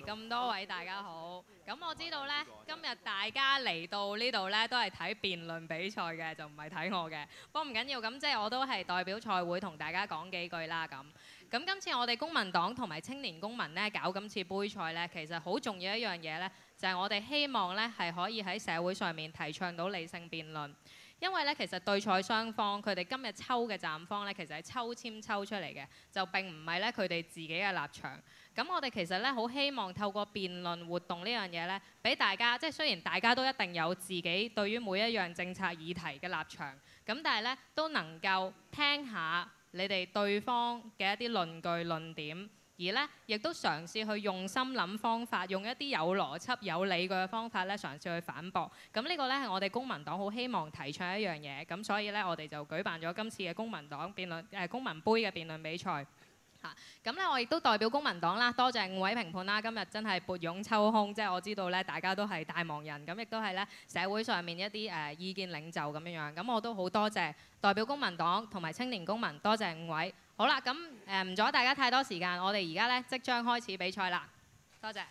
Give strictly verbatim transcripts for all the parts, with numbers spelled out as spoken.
咁多位大家好。咁我知道呢，今日大家嚟到呢度呢，都係睇辯論比賽嘅，就唔係睇我嘅。不過唔緊要，咁即係我都係代表賽會同大家講幾句啦。咁咁今次我哋公民黨同埋青年公民呢搞今次杯賽呢，其實好重要一樣嘢呢，就係我哋希望呢係可以喺社會上面提倡到理性辯論。因為咧，其實對賽雙方佢哋今日抽嘅站方咧，其實係抽籤抽出嚟嘅，就並唔係咧佢哋自己嘅立場。咁我哋其實咧好希望透過辯論活動呢樣嘢咧，俾大家即係雖然大家都一定有自己對於每一樣政策議題嘅立場，咁但係咧都能夠聽下你哋對方嘅一啲論據論點。而咧，亦都嘗試去用心諗方法，用一啲有邏輯、有理據嘅方法咧，嘗試去反駁。咁呢個咧係我哋公民黨好希望提倡一樣嘢。咁所以咧，我哋就舉辦咗今次嘅公民黨辯論誒、呃、公民杯嘅辯論比賽。嚇、啊，咁咧我亦都代表公民黨啦，多謝五位評判啦。今日真係撥冗抽空，即係我知道咧，大家都係大忙人，咁亦都係咧社會上面一啲誒、呃、意見領袖咁樣樣。咁我都好多謝代表公民黨同埋青年公民，多謝五位。好啦，咁誒唔阻大家太多時間，我哋而家咧即將開始比賽啦。多謝。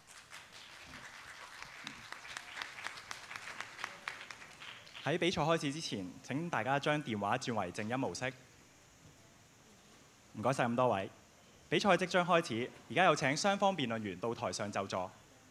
喺比賽開始之前，請大家將電話轉為靜音模式。唔該晒咁多位。比賽即將開始，而家有請雙方辯論員到台上就座。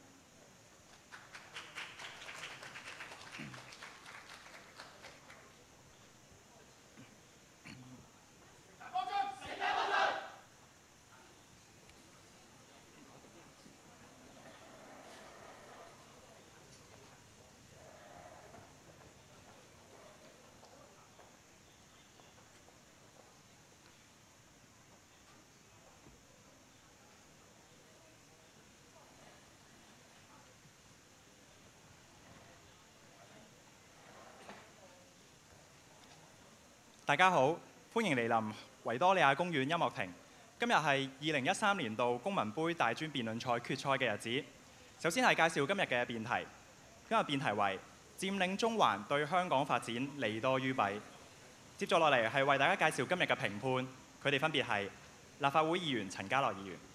大家好，歡迎嚟臨維多利亞公園音樂亭。今日係二零一三年度公民杯大專辯論賽決賽嘅日子。首先係介紹今日嘅辯題。今日辯題為佔領中環對香港發展利多於弊。接續落嚟係為大家介紹今日嘅評判，佢哋分別係立法會議員陳家樂議員、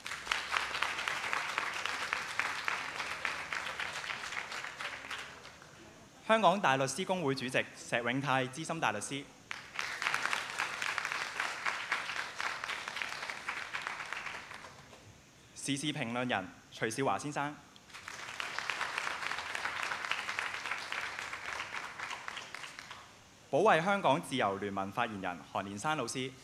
香港大律師公會主席石永泰資深大律師、時事評論人徐少華先生、保衛香港自由聯盟發言人韓連山老師、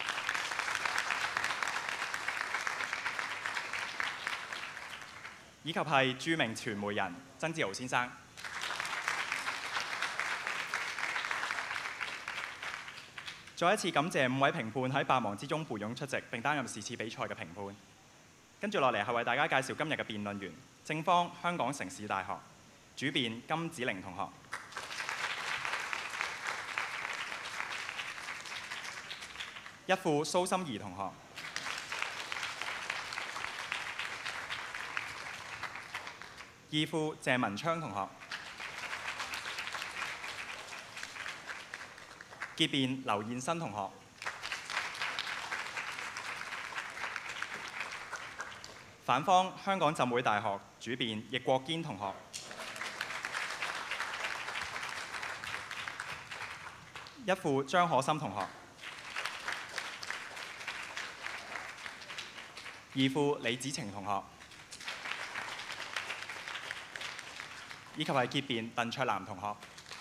以及係著名傳媒人曾志豪先生。再一次感謝五位評判喺百忙之中撥冗出席並擔任是次比賽嘅評判。跟住落嚟係為大家介紹今日嘅辯論員，正方香港城市大學，主辯金子玲同學；一副蘇心怡同學；二副謝文昌同學；結辯劉燕新同學。反方香港浸會大學主辯易國堅同學，一副張可心同學，二副李子晴同學，以及係結辯鄧卓南同學。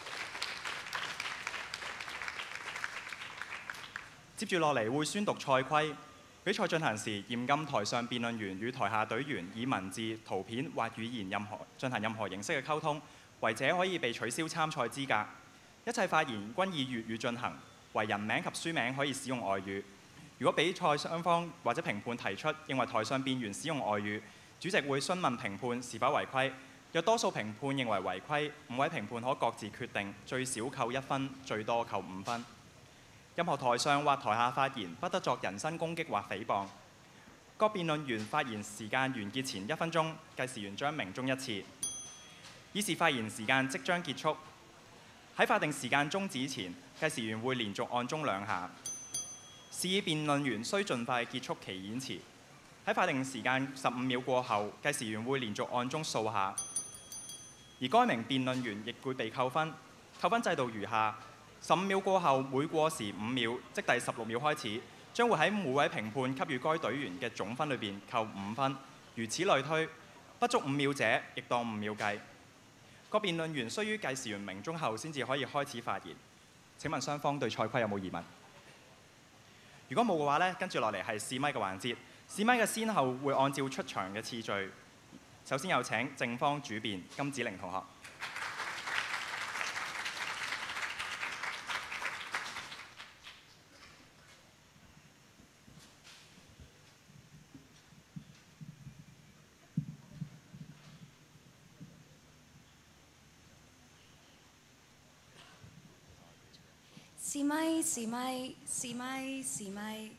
接住落嚟會宣讀賽規。比賽進行時，嚴禁台上辯論員與台下隊員以文字、圖片或語言任何進行任何形式嘅溝通，違者可以被取消參賽資格。一切發言均以粵語進行，為人名及書名可以使用外語。如果比賽雙方或者評判提出認為台上辯員使用外語，主席會詢問評判是否違規。若多數評判認為違規，五位評判可各自決定最少扣一分，最多扣五分。任何台上或台下發言不得作人身攻擊或誹謗。各辯論員發言時間完結前一分鐘，計時員將鳴鐘一次。以示發言時間即將結束。喺法定時間終止前，計時員會連續按鐘兩下。示意辯論員需盡快結束其演詞。喺喺法定時間十五秒過後，計時員會連續按鐘數下，而該名辯論員亦會被扣分。扣分制度如下：十五秒過後，每過時五秒，即第十六秒開始，將會喺每位評判給予該隊員嘅總分裏邊扣五分，如此類推。不足五秒者，亦當五秒計。各辯論員須於計時員鳴鐘後先至可以開始發言。請問雙方對賽規有冇疑問？如果冇嘅話呢，跟住落嚟係試咪嘅環節。試咪嘅先後會按照出場嘅次序。首先有請正方主辯金子玲同學。 試咪試咪試咪試咪。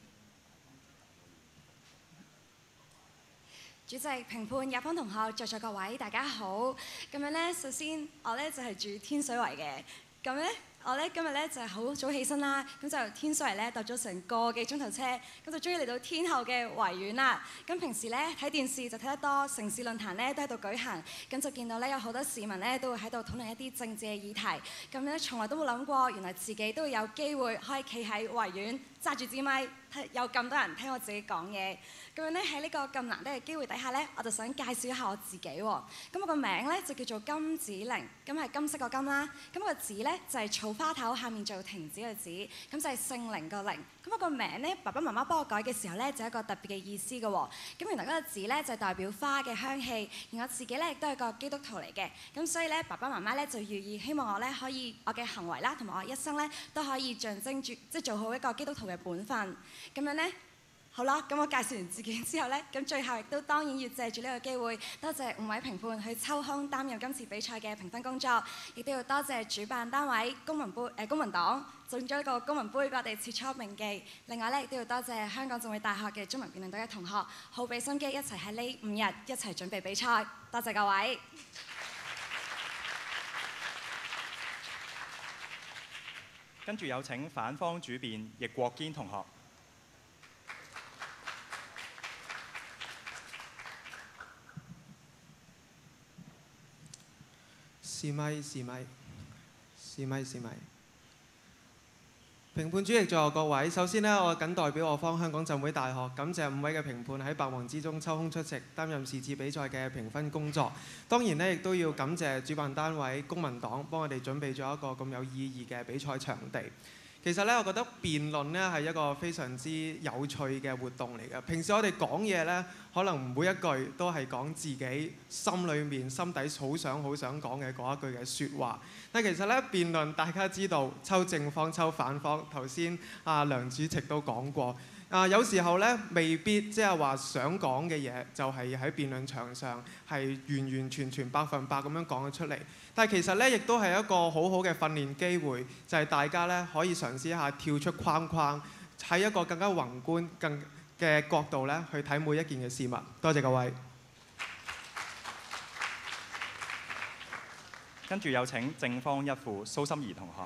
主席、評判、有方同學、在座各位，大家好。咁樣咧，首先我咧就係住天水圍嘅。咁咧，我咧今日咧就係好早起身啦。咁就天水圍咧搭咗成個幾鐘頭車，咁就終於嚟到天后嘅維園啦。咁平時咧睇電視就睇得多，城市論壇咧都喺度舉行，咁就見到咧有好多市民咧都會喺度討論一啲政治嘅議題。咁咧從來都冇諗過，原來自己都會有機會可以企喺維園揸住支咪，有咁多人聽我自己講嘢。咁樣咧喺呢個咁難得嘅機會底下咧，我就想介紹一下我自己喎。咁我個名咧就叫做金子玲，咁係金色個金啦。咁個子咧就係草花頭下面做停止嘅子，咁就係聖靈個靈。咁我個名咧，爸爸媽媽幫我改嘅時候咧，就有一個特別嘅意思嘅喎。咁原來嗰個字咧就係代表花嘅香氣，而我自己咧亦都係個基督徒嚟嘅。咁所以咧，爸爸媽媽咧就寓意希望我咧可以我嘅行為啦，同埋我一生咧都可以象徵住即係做好一個基督徒嘅本分。咁樣咧。好啦，咁我介紹完自己之後呢，咁最後亦都當然要借住呢個機會，多謝五位評判去抽空擔任今次比賽嘅評分工作，亦都要多謝主辦單位公民杯誒、呃、公民黨送咗一個公民杯俾我哋切磋銘記。另外呢，亦都要多謝香港浸會大學嘅中文辯論隊嘅同學，好俾心機一齊喺呢五日一齊準備比賽。多謝各位。 跟住有請反方主辯易國堅同學。 試咪試咪試咪試咪。評判主席在座各位，首先呢，我謹代表我方香港浸會大學感謝五位嘅評判喺百忙之中抽空出席，擔任是次比賽嘅評分工作。當然呢，亦都要感謝主辦單位公民黨幫我哋準備咗一個咁有意義嘅比賽場地。其實咧，我覺得辯論咧係一個非常之有趣嘅活動嚟嘅。平時我哋講嘢咧，可能每一句都係講自己心裏面、心底好想、好想講嘅嗰一句嘅説話。但其實咧，辯論大家知道，抽正方、抽反方。頭先阿梁主席都講過，啊有時候咧未必即係話想講嘅嘢，就係喺辯論場上係完完全全百分百咁樣講咗出嚟。但係其實咧，亦都係一個好好嘅訓練機會，就係大家咧可以嘗試一下跳出框框，喺一個更加宏觀、更嘅角度咧去睇每一件嘅事物。多謝各位。 跟住有請正方一副蘇心怡同學。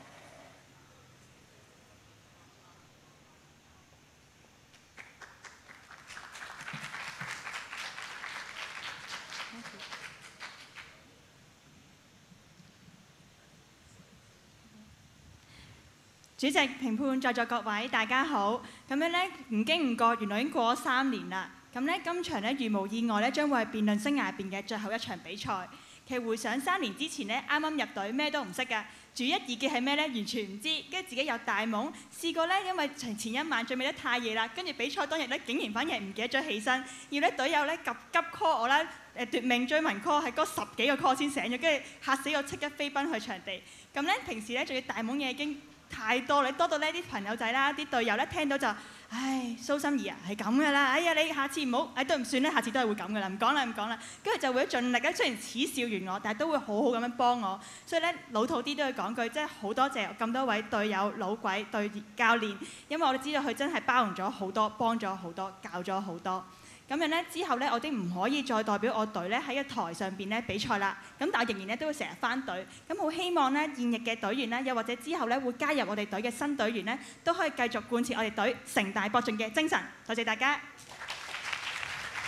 主席、評判、在座各位，大家好。咁樣咧，唔經唔覺，原來已經過咗三年啦。咁咧，今場咧如無意外咧，將會係辯論生涯入邊嘅最後一場比賽。其實回想三年之前咧，啱啱入隊咩都唔識㗎，主一二嘅係咩咧，完全唔知。跟住自己有大懵，試過咧，因為前前一晚準備得太夜啦，跟住比賽當日咧，竟然反而係唔記得咗起身，要咧隊友咧急急 call 我啦，誒奪命追問 call 係嗰十幾個 call 先醒咗，跟住嚇死我，即刻飛奔去場地。咁咧，平時咧仲要大懵嘢已經太多啦，多到呢啲朋友仔啦、啲隊友咧聽到就，唉，蘇心怡啊，係咁噶啦，哎呀你下次唔好，哎都唔算咧，下次都係會咁噶啦，唔講啦唔講啦，跟住就會盡力咧，雖然恥笑完我，但係都會好好咁樣幫我，所以咧老土啲都要講句，真係好多謝咁多位隊友、老鬼、隊教練，因為我哋知道佢真係包容咗好多，幫咗好多，教咗好多。咁樣咧之後咧，我哋唔可以再代表我隊咧喺個台上邊咧比賽啦。咁但係仍然咧都會成日翻隊。咁好希望咧現役嘅隊員咧，又或者之後咧會加入我哋隊嘅新隊員咧，都可以繼續貫徹我哋隊成大博進嘅精神。多謝大家。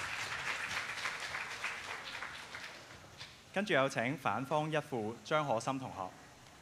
跟住有請反方一副張可心同學。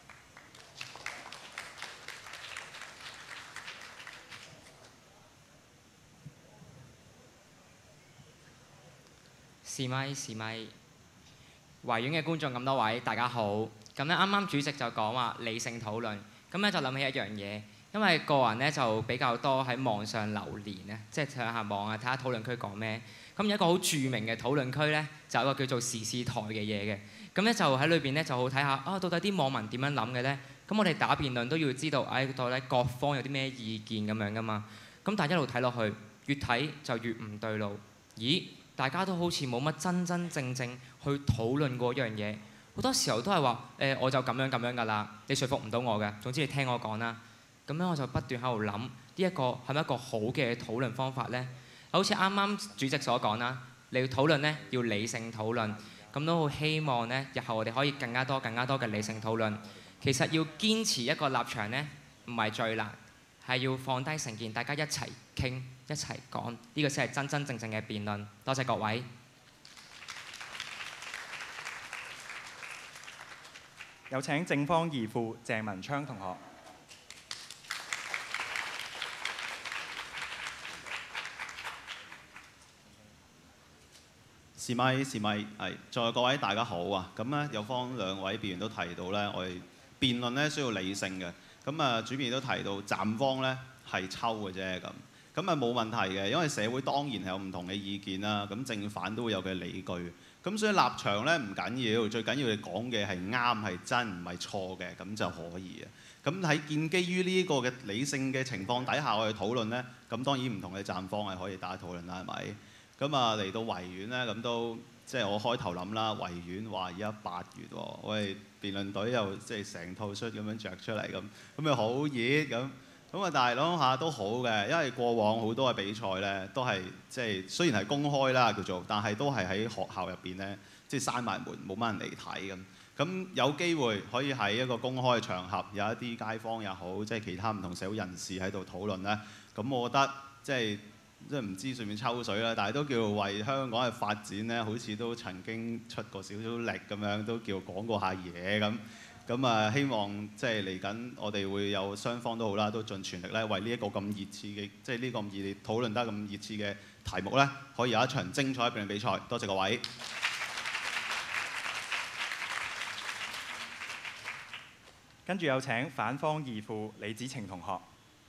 試咪試咪，維園嘅觀眾咁多位，大家好。咁咧啱啱主席就講話理性討論，咁咧就諗起一樣嘢，因為個人咧就比較多喺網上留言咧，即係上下網啊，睇下討論區講咩。咁有一個好著名嘅討論區咧，就有一個叫做時事台嘅嘢嘅。咁咧就喺裏邊咧就好睇下啊，到底啲網民點樣諗嘅咧？咁我哋打辯論都要知道，誒到底各方有啲咩意見咁樣噶嘛。咁但係一路睇落去，越睇就越唔對路。咦？大家都好似冇乜真真正正去討論過一樣嘢，好多時候都係話誒我就咁樣咁樣㗎啦，你說服唔到我嘅，總之你聽我講啦。咁樣我就不斷喺度諗，呢一個係咪一個好嘅討論方法呢？好似啱啱主席所講啦，你要討論呢，要理性討論，咁都好希望呢，日後我哋可以更加多更加多嘅理性討論。其實要堅持一個立場呢，唔係最難，係要放低成見，大家一齊傾。一齊講，呢個先係真真正正嘅辯論。多謝各位。 有請正方二副鄭文昌同學。 試咪試咪，係在座各位大家好啊！咁咧有方兩位辯員都提到咧，我哋辯論咧需要理性嘅。咁啊，主辯都提到站方咧係抽嘅啫咁。咁啊冇問題嘅，因為社會當然係有唔同嘅意見啦，咁正反都會有嘅理據。咁所以立場咧唔緊要，最緊要你講嘅係啱係真唔係錯嘅，咁就可以啊。咁喺建基於呢個嘅理性嘅情況底下，我哋討論咧，咁當然唔同嘅站方係可以大家討論啦，係咪？咁啊嚟到維園咧，咁都即係我開頭諗啦，維園話而家八月喎，我哋辯論隊又即係成套恤咁樣着出嚟咁，咁又好熱咁。咁啊，但係諗下都好嘅，因為過往好多嘅比賽咧，都係即係雖然係公開啦叫做，但係都係喺學校入邊咧，即係閂埋門，冇乜人嚟睇咁。咁有機會可以喺一個公開嘅場合，有一啲街坊又好，即係其他唔同社會人士喺度討論咧。咁我覺得即係即係唔知順便抽水啦，但係都叫為香港嘅發展咧，好似都曾經出過少少力咁樣，都叫講過下嘢咁。咁啊，希望即係嚟緊，我哋會有雙方都好啦，都盡全力咧，為呢一個咁熱刺嘅，即係呢個咁熱烈討論得咁熱刺嘅題目咧，可以有一場精彩嘅辯論比賽。多謝各位。 跟住有請反方二副李子晴同學。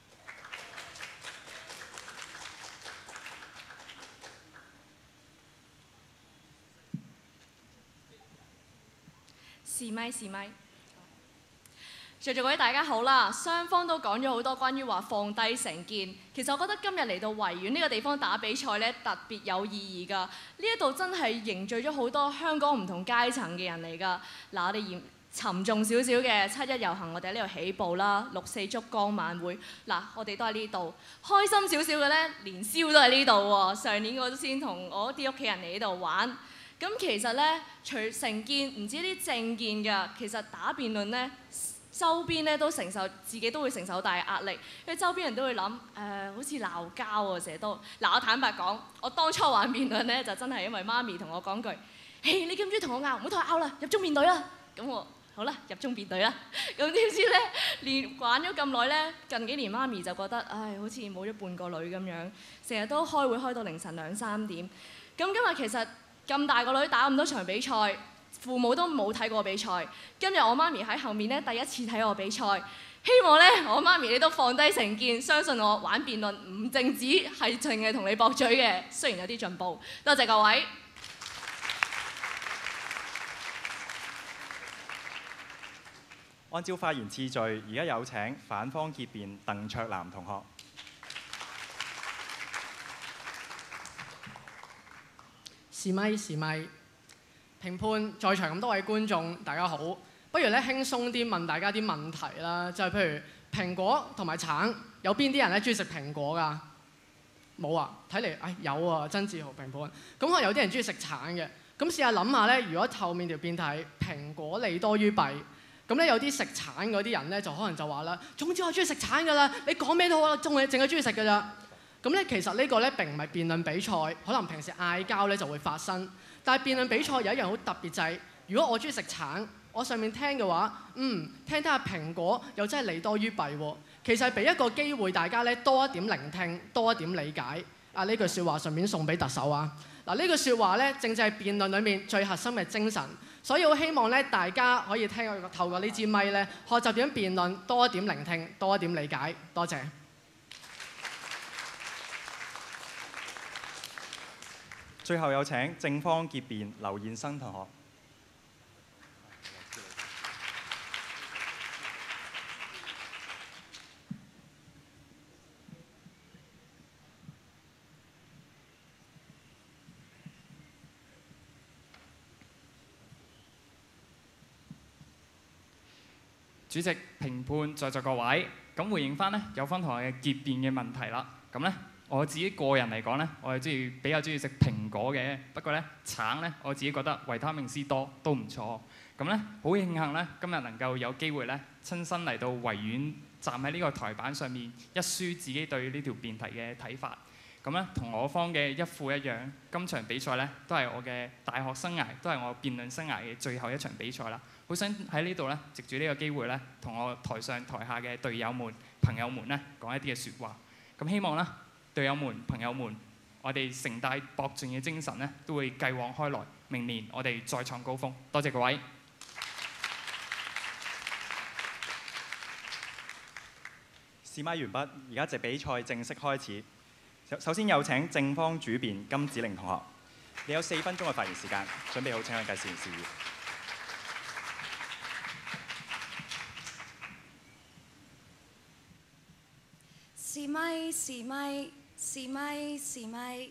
試咪試咪。在座各位大家好啦，雙方都講咗好多關於話放低成見。其實我覺得今日嚟到維園呢個地方打比賽咧，特別有意義㗎。呢一度真係凝聚咗好多香港唔同階層嘅人嚟㗎。嗱，我哋嚴沉重少少嘅七一遊行，我哋喺呢度起步啦。六四燭光晚會，嗱，我哋都喺呢度。開心少少嘅咧，年宵都喺呢度喎。上年我都先同我啲屋企人嚟呢度玩。咁其實咧，除成見唔止啲政見㗎，其實打辯論咧，周邊咧都承受自己都會承受大壓力，因為周邊人都會諗誒、呃，好似鬧交喎，成日都嗱。我坦白講，我當初玩辯論咧，就真係因為媽咪同我講句：嘿，你咁中意同我拗，唔好同我拗啦，入中辯隊啦。咁我好啦，入中辯隊啦。咁點知咧，連玩咗咁耐咧，近幾年媽咪就覺得唉，好似冇咗半個女咁樣，成日都開會開到凌晨兩三點。咁今日其實咁大個女打咁多場比賽，父母都冇睇過比賽。今日我媽咪喺後面咧，第一次睇我比賽。希望咧，我媽咪你都放低成見，相信我玩辯論唔淨止係淨係同你駁嘴嘅，雖然有啲進步。多謝各位。 按照發言次序，而家有請反方結辯鄧卓南同學。 試咪試咪，評判在場咁多位觀眾，大家好。不如咧輕鬆啲問大家啲問題啦，就係、是、譬如蘋果同埋橙，有邊啲人咧中意食蘋果㗎？冇啊，睇嚟誒有啊，曾志豪評判。咁可能有啲人中意食橙嘅。咁試下諗下咧，如果後面條辯題蘋果利多於弊，咁咧有啲食橙嗰啲人咧就可能就話啦，總之我中意食橙㗎啦，你講咩都好啦，仲係淨係中意食㗎咋。咁咧其實呢個咧並唔係辯論比賽，可能平時嗌交咧就會發生。但係辯論比賽有一樣好特別就係如果我中意食橙，我上面聽嘅話，嗯，聽聽下蘋果又真係利多於弊喎。其實係俾一個機會大家咧多一點聆聽，多一點理解。啊，呢句説話順便送俾特首啊！嗱，呢句説話咧正正係辯論裡面最核心嘅精神。所以我希望咧大家可以聽我透過呢支咪咧，學習點樣辯論，多一點聆聽，多一點理解。多謝。 最後有請正方結辯劉燕生同學。 主席、評判、在座各位，咁回應翻咧有分同學嘅結辯嘅問題啦。咁咧我自己個人嚟講咧，我係中意比較中意食蘋果嘅，不過咧橙咧我自己覺得維他命 C 多都唔錯。咁咧好慶幸咧今日能夠有機會咧親身嚟到維園站喺呢個台板上面一輸自己對呢條辯題嘅睇法。咁咧同我方嘅一副一樣，今場比賽咧都係我嘅大學生涯，都係我辯論生涯嘅最後一場比賽啦。好想喺呢度咧，藉住呢個機會咧，同我台上台下嘅隊友們、朋友們咧講一啲嘅説話。咁希望咧，隊友們、朋友們，我哋成大博盡嘅精神咧，都會繼往開來。明年我哋再創高峰。多謝各位。 試咪完畢，而家隻比賽正式開始。首先有請正方主辯金子玲同學，你有四分鐘嘅發言時間，準備好請佢介紹完事宜。 試咪試咪試咪試咪。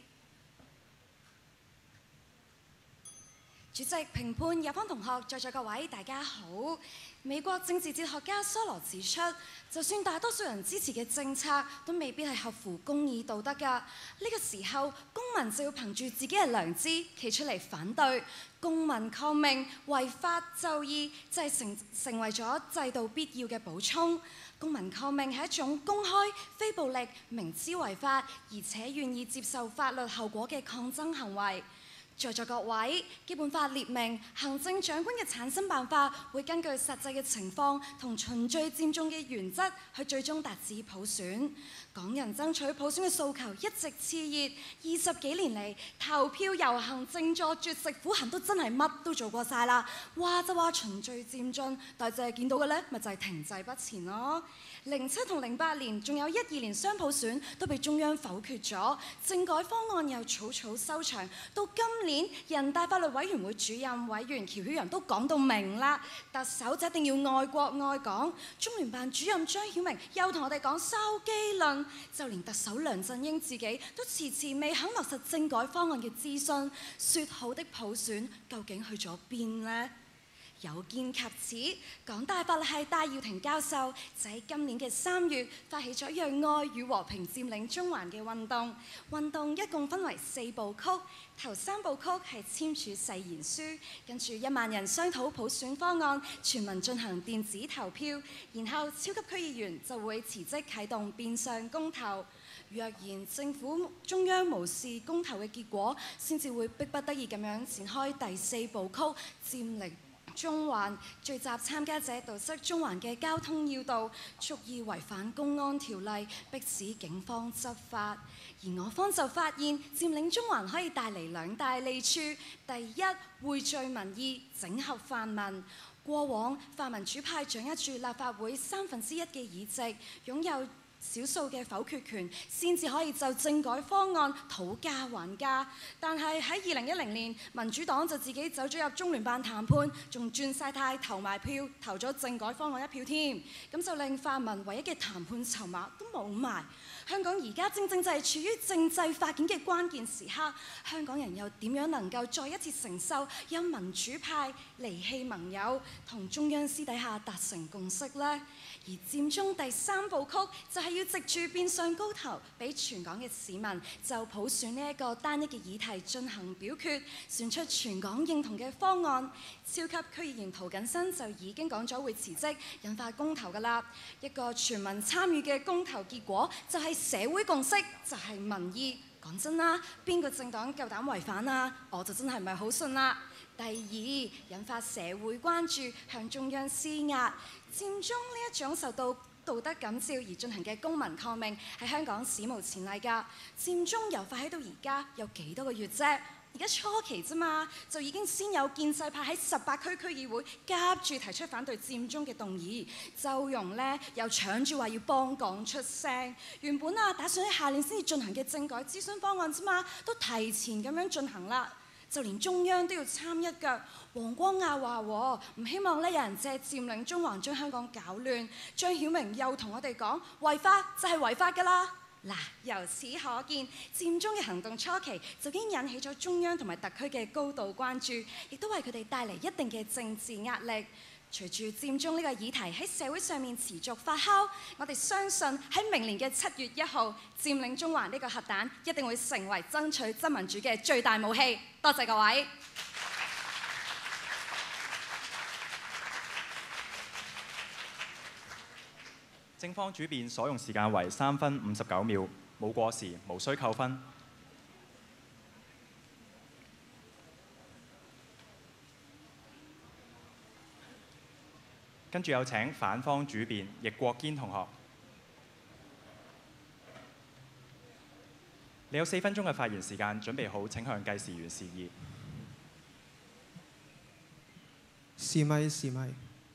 主席、評判、有方同學，在座各位，大家好。美國政治哲學家梭羅指出，就算大多數人支持嘅政策，都未必係合乎公義道德㗎。呢個時候，公民就要憑住自己嘅良知，企出嚟反對。公民抗命、違法就義，就係成成為咗制度必要嘅補充。公民抗命係一種公開、非暴力、明知違法，而且願意接受法律後果嘅抗爭行為。在座各位，基本法列明行政長官嘅產生辦法會根據實際嘅情況同循序漸進嘅原則去最終達至普選。港人爭取普選嘅訴求一直熾熱，二十幾年嚟投票、遊行、靜坐、絕食、苦行都真係乜都做過晒啦。話就話循序漸進，但係淨係見到嘅呢咪就係停滯不前咯。零七同零八年，仲有一二年雙普選都被中央否決咗，政改方案又草草收場。到今年，人大法律委員會主任委員喬曉陽都講到明啦，特首就一定要愛國愛港。中聯辦主任張曉明又同我哋講筲箕論，就連特首梁振英自己都遲遲未肯落實政改方案嘅諮詢。説好的普選究竟去咗邊呢？有見及此，港大法律系戴耀廷教授就喺今年嘅三月發起咗讓愛與和平佔領中環嘅運動。運動一共分為四部曲，頭三部曲係簽署誓言書，跟住一萬人商討普選方案，全民進行電子投票，然後超級區議員就會辭職啟動變相公投。若然政府中央無視公投嘅結果，先至會迫不得已咁樣展開第四部曲佔領中環，聚集參加者堵塞中環嘅交通要道，蓄意違反公安條例，迫使警方執法。而我方就發現佔領中環可以帶嚟兩大利處：第一，匯聚民意，整合泛民。過往泛民主派掌握住立法會三分之一嘅議席，擁有少數嘅否決權，先至可以就政改方案討價還價。但係喺二零一零年，民主黨就自己走咗入中聯辦談判，仲轉晒態投埋票，投咗政改方案一票添。咁就令泛民唯一嘅談判籌碼都冇埋。香港而家正正就係處於政制發展嘅關鍵時刻，香港人又點樣能夠再一次承受有民主派離棄盟友，同中央私底下達成共識呢？而佔中第三部曲就係要藉住變相高投，俾全港嘅市民就普選呢一個單一嘅議題進行表決，選出全港認同嘅方案。超級區議員涂謹申就已經講咗會辭職，引發公投㗎啦。一個全民參與嘅公投結果就係社會共識，就係民意。 講真啦，邊個政黨夠膽違反啊？我就真係唔係好信啦。第二，引發社會關注，向中央施壓，佔中呢一種受到道德感召而進行嘅公民抗命，係香港史無前例㗎。佔中由發起到而家有幾多個月啫？而家初期啫嘛，就已經先有建制派喺十八區區議會夾住提出反對佔中嘅動議，周融呢又搶住話要幫港出聲。原本啊打算喺下年先至進行嘅政改諮詢方案啫嘛，都提前咁樣進行啦。就連中央都要參一腳。黃光亞話唔希望咧有人借佔領中環將香港搞亂。張曉明又同我哋講違法就係違法㗎啦。嗱，由此可見，佔中嘅行動初期就已經引起咗中央同埋特區嘅高度關注，亦都為佢哋帶嚟一定嘅政治壓力。隨住佔中呢個議題喺社會上面持續發酵，我哋相信喺明年嘅七月一號，佔領中環呢個核彈一定會成為爭取真民主嘅最大武器。多謝各位。 正方主辯所用時間為三分五十九秒，冇過時，無需扣分。跟住有請反方主辯易國堅同學，你有四分鐘嘅發言時間，準備好請向計時員示意。 試咪試咪。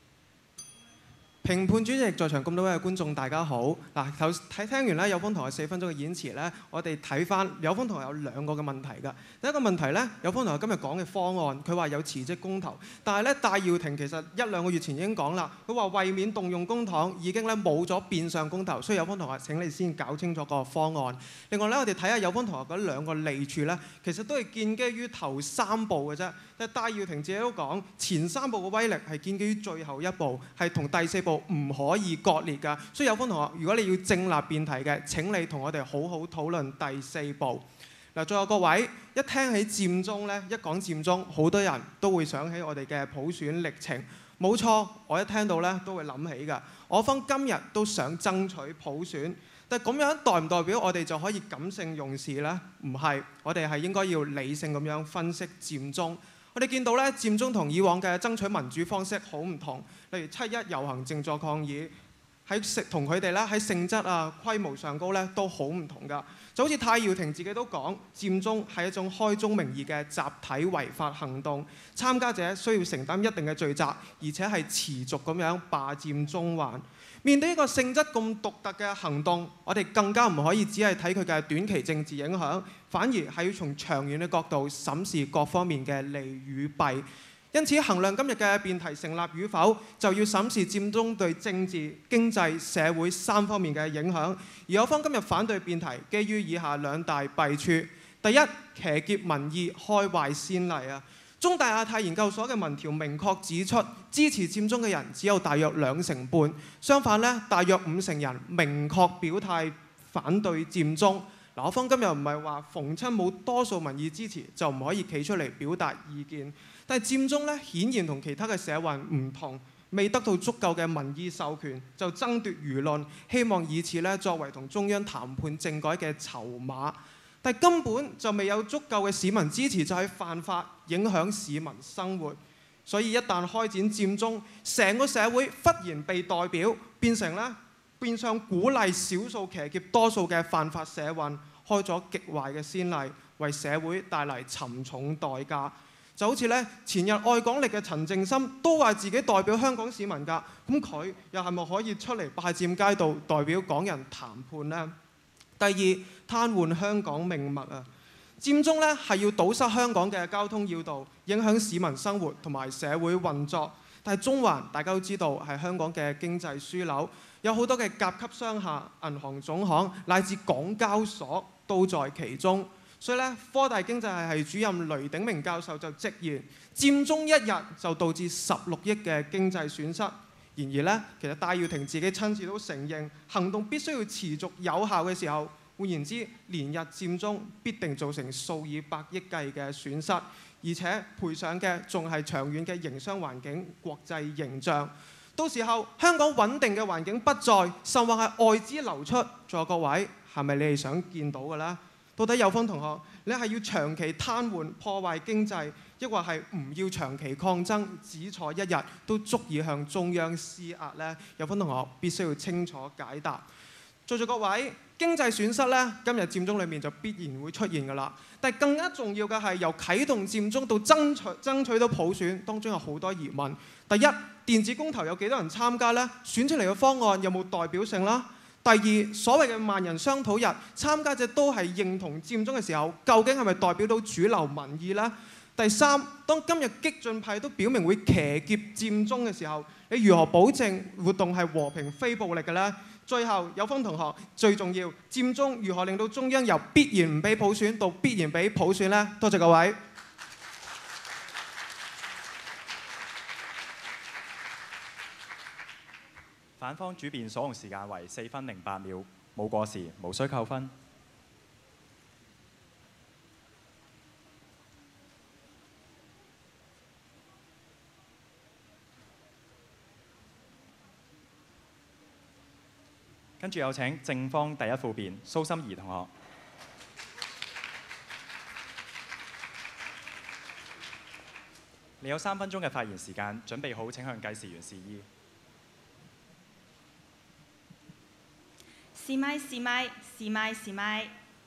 評判主席，在場咁多位觀眾，大家好。嗱，頭睇聽完咧有方同學四分鐘嘅演辭咧，我哋睇翻有方同學有兩個嘅問題㗎。第一個問題咧，有方同學今日講嘅方案，佢話有辭職公投，但係咧戴耀廷其實一兩個月前已經講啦，佢話為免動用公帑，已經咧冇咗變相公投，所以有方同學請你先搞清楚個方案。另外咧，我哋睇下有方同學嗰兩個利處咧，其實都係建基於頭三步嘅啫。但係戴耀廷自己都講，前三步嘅威力係建基於最後一步，係同第四步唔可以割裂㗎，所以有方同學，如果你要正立辯題嘅，請你同我哋好好討論第四步。嗱，最後各位一聽起佔中呢，一講佔中，好多人都會想起我哋嘅普選歷程。冇錯，我一聽到呢都會諗起㗎。我方今日都想爭取普選，但係咁樣代唔代表我哋就可以感性用事呢？唔係，我哋係應該要理性咁樣分析佔中。我哋見到咧，佔中同以往嘅爭取民主方式好唔同，例如七一遊行靜坐抗議，喺食同佢哋咧喺性質啊、規模上高咧都好唔同㗎。就好似戴耀廷自己都講，佔中係一種開宗明義嘅集體違法行動，參加者需要承擔一定嘅罪責，而且係持續咁樣霸佔中環。面對呢個性質咁獨特嘅行動，我哋更加唔可以只係睇佢嘅短期政治影響，反而係要從長遠嘅角度審視各方面嘅利與弊。因此，衡量今日嘅辯題成立與否，就要審視佔中對政治、經濟、社會三方面嘅影響。而有方今日反對辯題，基於以下兩大弊處：第一，騎劫民意，開壞先例啊！中大亞太研究所嘅民調明確指出，支持佔中嘅人只有大約兩成半，相反呢，大約五成人明確表態反對佔中。嗱，我方今日唔係話逢親冇多數民意支持就唔可以企出嚟表達意見，但係佔中呢，顯然同其他嘅社運唔同，未得到足夠嘅民意授權就爭奪輿論，希望以此呢作為同中央談判政改嘅籌碼。但根本就未有足夠嘅市民支持，就係犯法，影響市民生活。所以一旦開展佔中，成個社會忽然被代表變成咧變相鼓勵少數騎劫多數嘅犯法社運，開咗極壞嘅先例，為社會帶嚟沉重代價。就好似咧前日愛港力嘅陳淨心都話自己代表香港市民㗎，咁佢又係咪可以出嚟霸佔街道，代表港人談判呢？第二，癱瘓香港命脈啊！佔中咧係要堵塞香港嘅交通要道，影響市民生活同埋社會運作。但係中環大家都知道係香港嘅經濟樞紐，有好多嘅甲級商廈、銀行總行乃至港交所都在其中。所以咧，科大經濟系系主任雷鼎明教授就直言，佔中一日就導致十六億嘅經濟損失。然而咧，其實戴耀廷自己親自都承認，行動必須要持續有效嘅時候，換言之，連日佔中必定造成數以百億計嘅損失，而且賠上嘅仲係長遠嘅營商環境、國際形象。到時候香港穩定嘅環境不再，甚或係外資流出，在座各位係咪你哋想見到嘅呢？ 到底有方同學，你係要長期癱瘓破壞經濟，抑或係唔要長期抗爭，只坐一日都足以向中央施壓呢？有方同學必須要清楚解答。在座各位，經濟損失咧，今日佔中裏面就必然會出現㗎啦。但係更加重要嘅係由啟動佔中到爭取爭取到普選，當中有好多疑問。第一，電子公投有幾多人參加呢？選出嚟嘅方案有冇代表性啦？第二，所謂嘅萬人商討日，參加者都係認同佔中嘅時候，究竟係咪代表到主流民意呢？第三，當今日激進派都表明會騎劫佔中嘅時候，你如何保證活動係和平非暴力嘅呢？最後，有方同學最重要，佔中如何令到中央由必然唔俾普選到必然俾普選呢？多謝各位。 反方主辯所用時間為四分零八秒，冇過時，無需扣分。跟住有請正方第一副辯蘇心怡同學。你有三分鐘嘅發言時間，準備好請向計時員示意。 試咪試咪試咪試咪。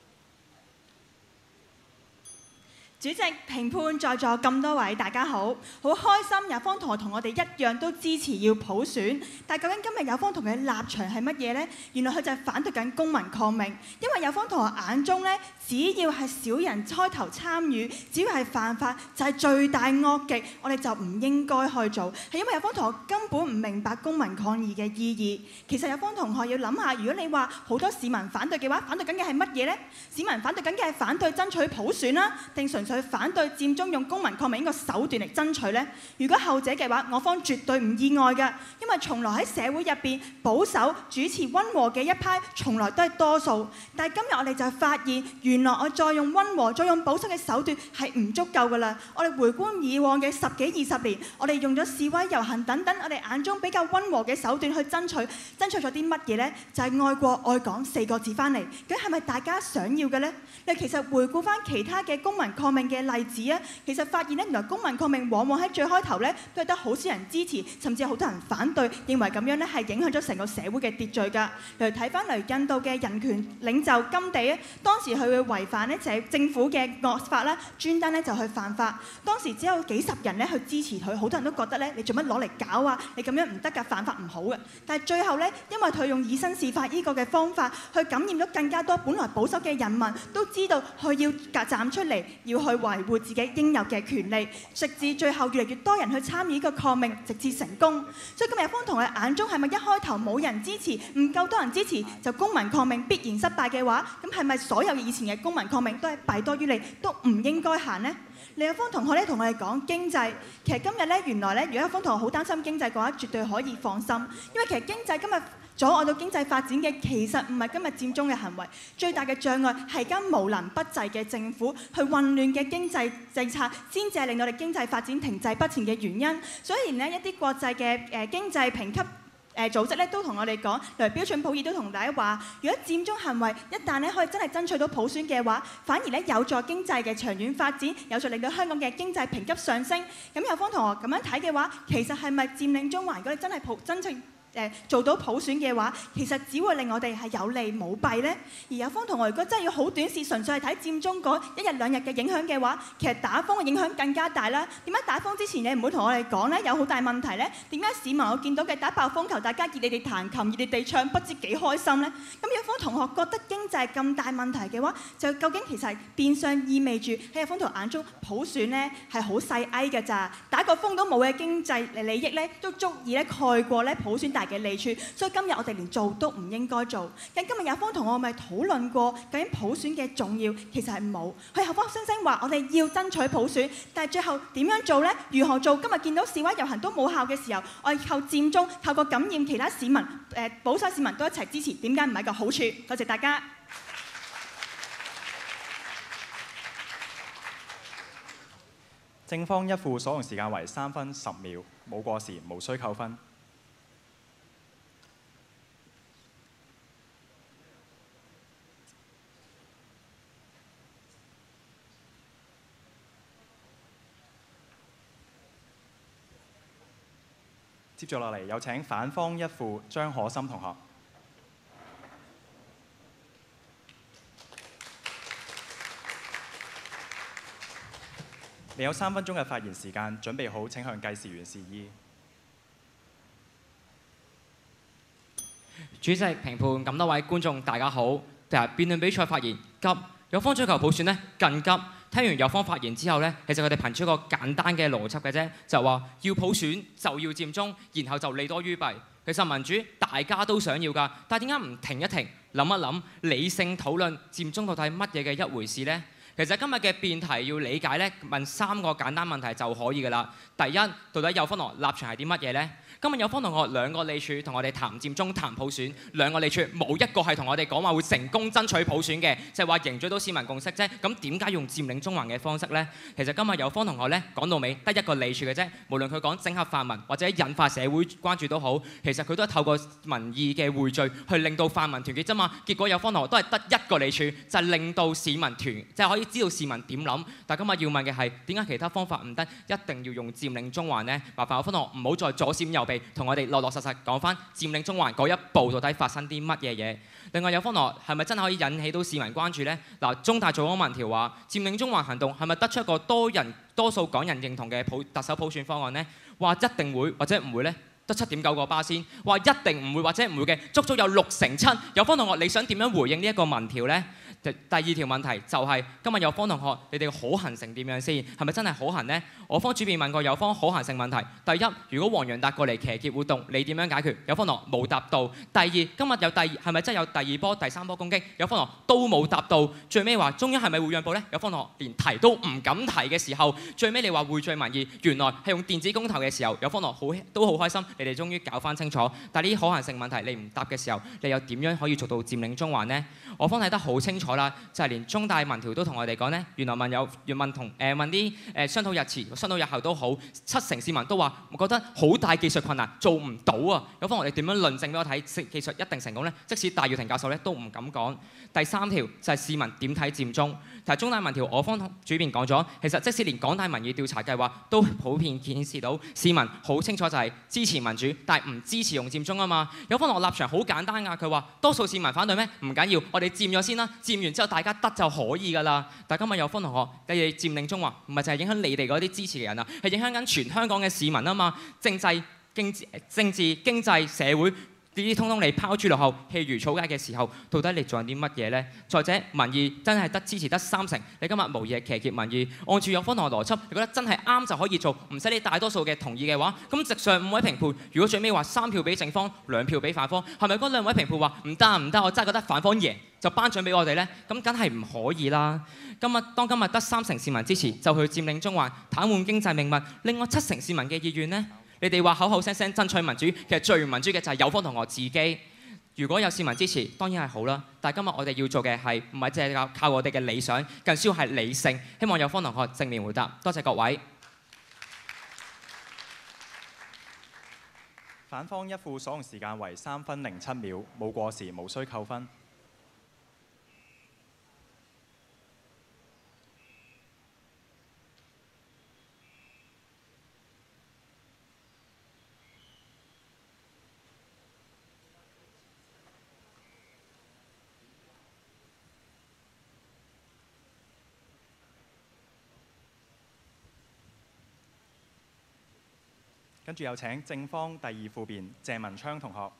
主席、評判在座咁多位，大家好，好開心有方同學同我哋一樣都支持要普選，但究竟今日有方同學嘅立場係乜嘢呢？原來佢就係反對緊公民抗命，因為有方同學眼中呢，只要係少人開頭參與，只要係犯法就係罪大惡極，我哋就唔應該去做，係因為有方同學根本唔明白公民抗議嘅意義。其實有方同學要諗下，如果你話好多市民反對嘅話，反對緊嘅係乜嘢呢？市民反對緊嘅係反對爭取普選啦，定純粹反對佔中用公民抗命呢個手段嚟爭取呢？如果後者嘅話，我方絕對唔意外嘅，因為從來喺社會入邊保守、主持溫和嘅一派，從來都係多數。但係今日我哋就發現，原來我再用溫和、再用保守嘅手段係唔足夠㗎啦。我哋回觀以往嘅十幾二十年，我哋用咗示威遊行等等，我哋眼中比較溫和嘅手段去爭取，爭取咗啲乜嘢呢？就係愛國愛港四個字翻嚟。咁係咪大家想要嘅呢？你其實回顧翻其他嘅公民抗命嘅例子啊，其實發現咧，原來公民抗命往往喺最開頭咧都係得好少人支持，甚至有好多人反對，認為咁樣咧係影響咗成個社會嘅秩序㗎。例如睇翻嚟印度嘅人權領袖甘地咧，當時佢會違反咧就係政府嘅惡法啦，專登咧就去犯法。當時只有幾十人咧去支持佢，好多人都覺得咧你做乜攞嚟搞啊？你咁樣唔得㗎，犯法唔好嘅。但係最後咧，因為佢用以身試法呢個嘅方法，去感染咗更加多本來保守嘅人民，都知道佢要站出嚟，要去維護自己應有嘅權利，直至最後越嚟越多人去參與呢個抗命，直至成功。所以今日方同學眼中係咪一開頭冇人支持，唔夠多人支持就公民抗命必然失敗嘅話，咁係咪所有以前嘅公民抗命都係弊多於利，都唔應該行呢？另一方同學咧同我哋講經濟，其實今日咧原來咧，如果一方同學好擔心經濟嘅話，絕對可以放心，因為其實經濟今日阻礙到經濟發展嘅，其實唔係今日佔中嘅行為，最大嘅障礙係間無能不濟嘅政府去混亂嘅經濟政策，先至係令到我哋經濟發展停滯不前嘅原因。所以呢，一啲國際嘅誒經濟評級誒組織咧都同我哋講，例如標準普爾都同大家話，如果佔中行為一旦咧可以真係爭取到普選嘅話，反而咧有助經濟嘅長遠發展，有助令到香港嘅經濟評級上升。咁有方同學咁樣睇嘅話，其實係咪佔領中環如果你真係普真正誒做到普選嘅話，其實只會令我哋係有利冇弊呢？而有方同學如果真係要好短視，純粹係睇佔中嗰一日兩日嘅影響嘅話，其實打風嘅影響更加大啦。點解打風之前你唔會同我哋講呢？有好大問題呢？點解市民我見到嘅打爆風球，大家熱你哋彈琴，熱你哋唱，不知幾開心呢？咁有方同學覺得經濟咁大問題嘅話，就究竟其實係變相意味住喺有方同學眼中普選呢係好細埃嘅咋？打個風都冇嘅經濟利益呢，都足以咧蓋過咧普選大嘅利處，所以今日我哋連做都唔應該做。咁今日有方同學咪討論過究竟普選嘅重要，其實係冇。佢口口聲聲話我哋要爭取普選，但係最後點樣做呢？如何做？今日見到示威遊行都冇效嘅時候，我哋靠佔中，靠個感染其他市民，誒保守市民都一齊支持，點解唔係一個好處？多謝大家。 正方一副所用時間為三分十秒，冇過時，無需扣分。 接住落嚟，有請反方一副張可心同學。你有三分鐘嘅發言時間，準備好請向計時員示意。 主席、評判咁多位觀眾，大家好。第日辯論比賽發言急，有方追求普選呢更急。聽完有方發言之後呢，其實佢哋憑出一個簡單嘅邏輯嘅啫，就話要普選就要佔中，然後就利多於弊。其實民主大家都想要㗎，但係點解唔停一停，諗一諗，理性討論佔中到底係乜嘢嘅一回事呢？其實今日嘅辯題要理解咧，問三個簡單問題就可以㗎啦。第一，到底有方同學立場係啲乜嘢呢？今日有方同學兩個利處同我哋談佔中、談普選，兩個利處冇一個係同我哋講話會成功爭取普選嘅，就係話凝聚到市民共識啫。咁點解用佔領中環嘅方式呢？其實今日有方同學咧講到尾得一個利處嘅啫，無論佢講整合泛民或者引發社會關注都好，其實佢都係透過民意嘅匯聚去令到泛民團結啫嘛。結果有方同學都係得一個利處，就係令到市民團即係可以知道市民點諗。但今日要問嘅係點解其他方法唔得，一定要用佔領中環呢？麻煩有方同學唔好再左閃右避，同我哋落落實實講翻佔領中環嗰一步到底發生啲乜嘢嘢。另外有方同學係咪真係可以引起到市民關注呢？嗱，中大做咗民調話佔領中環行動係咪得出一個多人多數港人認同嘅普特首普選方案呢？話一定會或者唔會呢？得七點九個巴仙，話一定唔會或者唔會嘅，足足有六成七。有方同學你想點樣回應呢一個民調呢？第二條問題就係、是、今日有方同學，你哋可行性點樣先？係咪真係可行呢？我方主辯問過有方可行性問題。第一，如果黃洋達過嚟騎劫活動，你點樣解決？有方同學冇答到。第二，今日有第係咪真係有第二波、第三波攻擊？有方同學都冇答到。最尾話中央係咪會讓步呢？有方同學連提都唔敢提嘅時候，最尾你話匯聚民意，原來係用電子公投嘅時候，有方同學好都好開心，你哋終於搞翻清楚。但係呢啲可行性問題你唔答嘅時候，你又點樣可以做到佔領中環呢？我方睇得好清楚啦，就係、是、連中大民調都同我哋講呢，原來問有要問同誒、呃、問啲誒商討日前、商討日後都好，七成市民都話我覺得好大技術困難，做唔到啊！有方我哋點樣論證俾我睇，技術一定成功呢？即使戴耀廷教授咧都唔敢講。第三條就係、是、市民點睇佔中，但係中大民調我方主辯講咗，其實即使連港大民意調查計劃都普遍顯示到市民好清楚就係支持民主，但係唔支持用佔中啊嘛。有方我立場好簡單㗎，佢話多數市民反對咩？唔緊要，我哋佔咗先啦，佔完之後大家得就可以㗎啦。但係今日有方同學，你哋佔領中環，唔係就係影響你哋嗰啲支持嘅人啊，係影響緊全香港嘅市民啊嘛。政制、經濟、政治、經濟、社會。呢啲通通你拋諸腦後，棄如草芥嘅時候，到底你做緊啲乜嘢呢？再者，民意真係得支持得三成，你今日無疑係騎劫民意。按住有方同學邏輯，你覺得真係啱就可以做，唔使你大多數嘅同意嘅話，咁直上五位評判，如果最尾話三票俾正方，兩票俾反方，係咪嗰兩位評判話唔得唔得？我真係覺得反方贏就頒獎俾我哋呢？咁梗係唔可以啦！今日當今日得三成市民支持，就去佔領中環，癱瘓經濟命脈，另外七成市民嘅意願呢？你哋話口口聲聲爭取民主，其實最唔民主嘅就係有方同學自己。如果有市民支持，當然係好啦。但係今日我哋要做嘅係唔係淨係靠靠我哋嘅理想，更需要係理性。希望有方同學正面回答。多謝各位。 反方一副所用時間為三分零七秒，冇過時，無需扣分。跟住有請正方第二副辯謝文昌同學。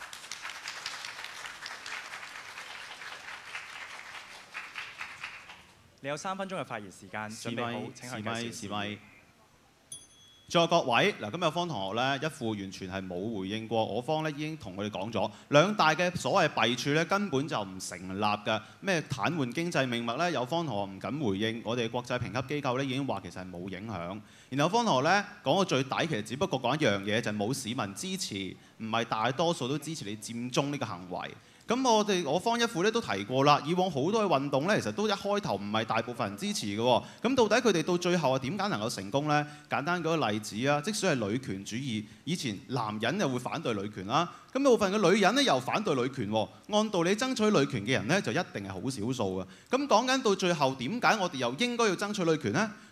你有三分鐘嘅發言時間，準備好請向計時示意。 在各位嗱，今日方同學咧一副完全係冇回應過，我方咧已經同佢哋講咗兩大嘅所謂弊處咧根本就唔成立㗎。咩癱瘓經濟命脈咧，有方同學唔敢回應，我哋國際評級機構咧已經話其實係冇影響。然後方同學咧講到最底，其實只不過講一樣嘢，就係、是、冇市民支持，唔係大多數都支持你佔中呢個行為。咁我哋我方一副咧都提過啦，以往好多嘅運動咧，其實都一開頭唔係大部分人支持嘅喎。咁到底佢哋到最後係點解能夠成功呢？簡單舉個例子啊，即使係女權主義，以前男人又會反對女權啦，咁部分嘅女人咧又反對女權喎。按道理爭取女權嘅人咧就一定係好少數嘅。咁講緊到最後點解我哋又應該要爭取女權呢？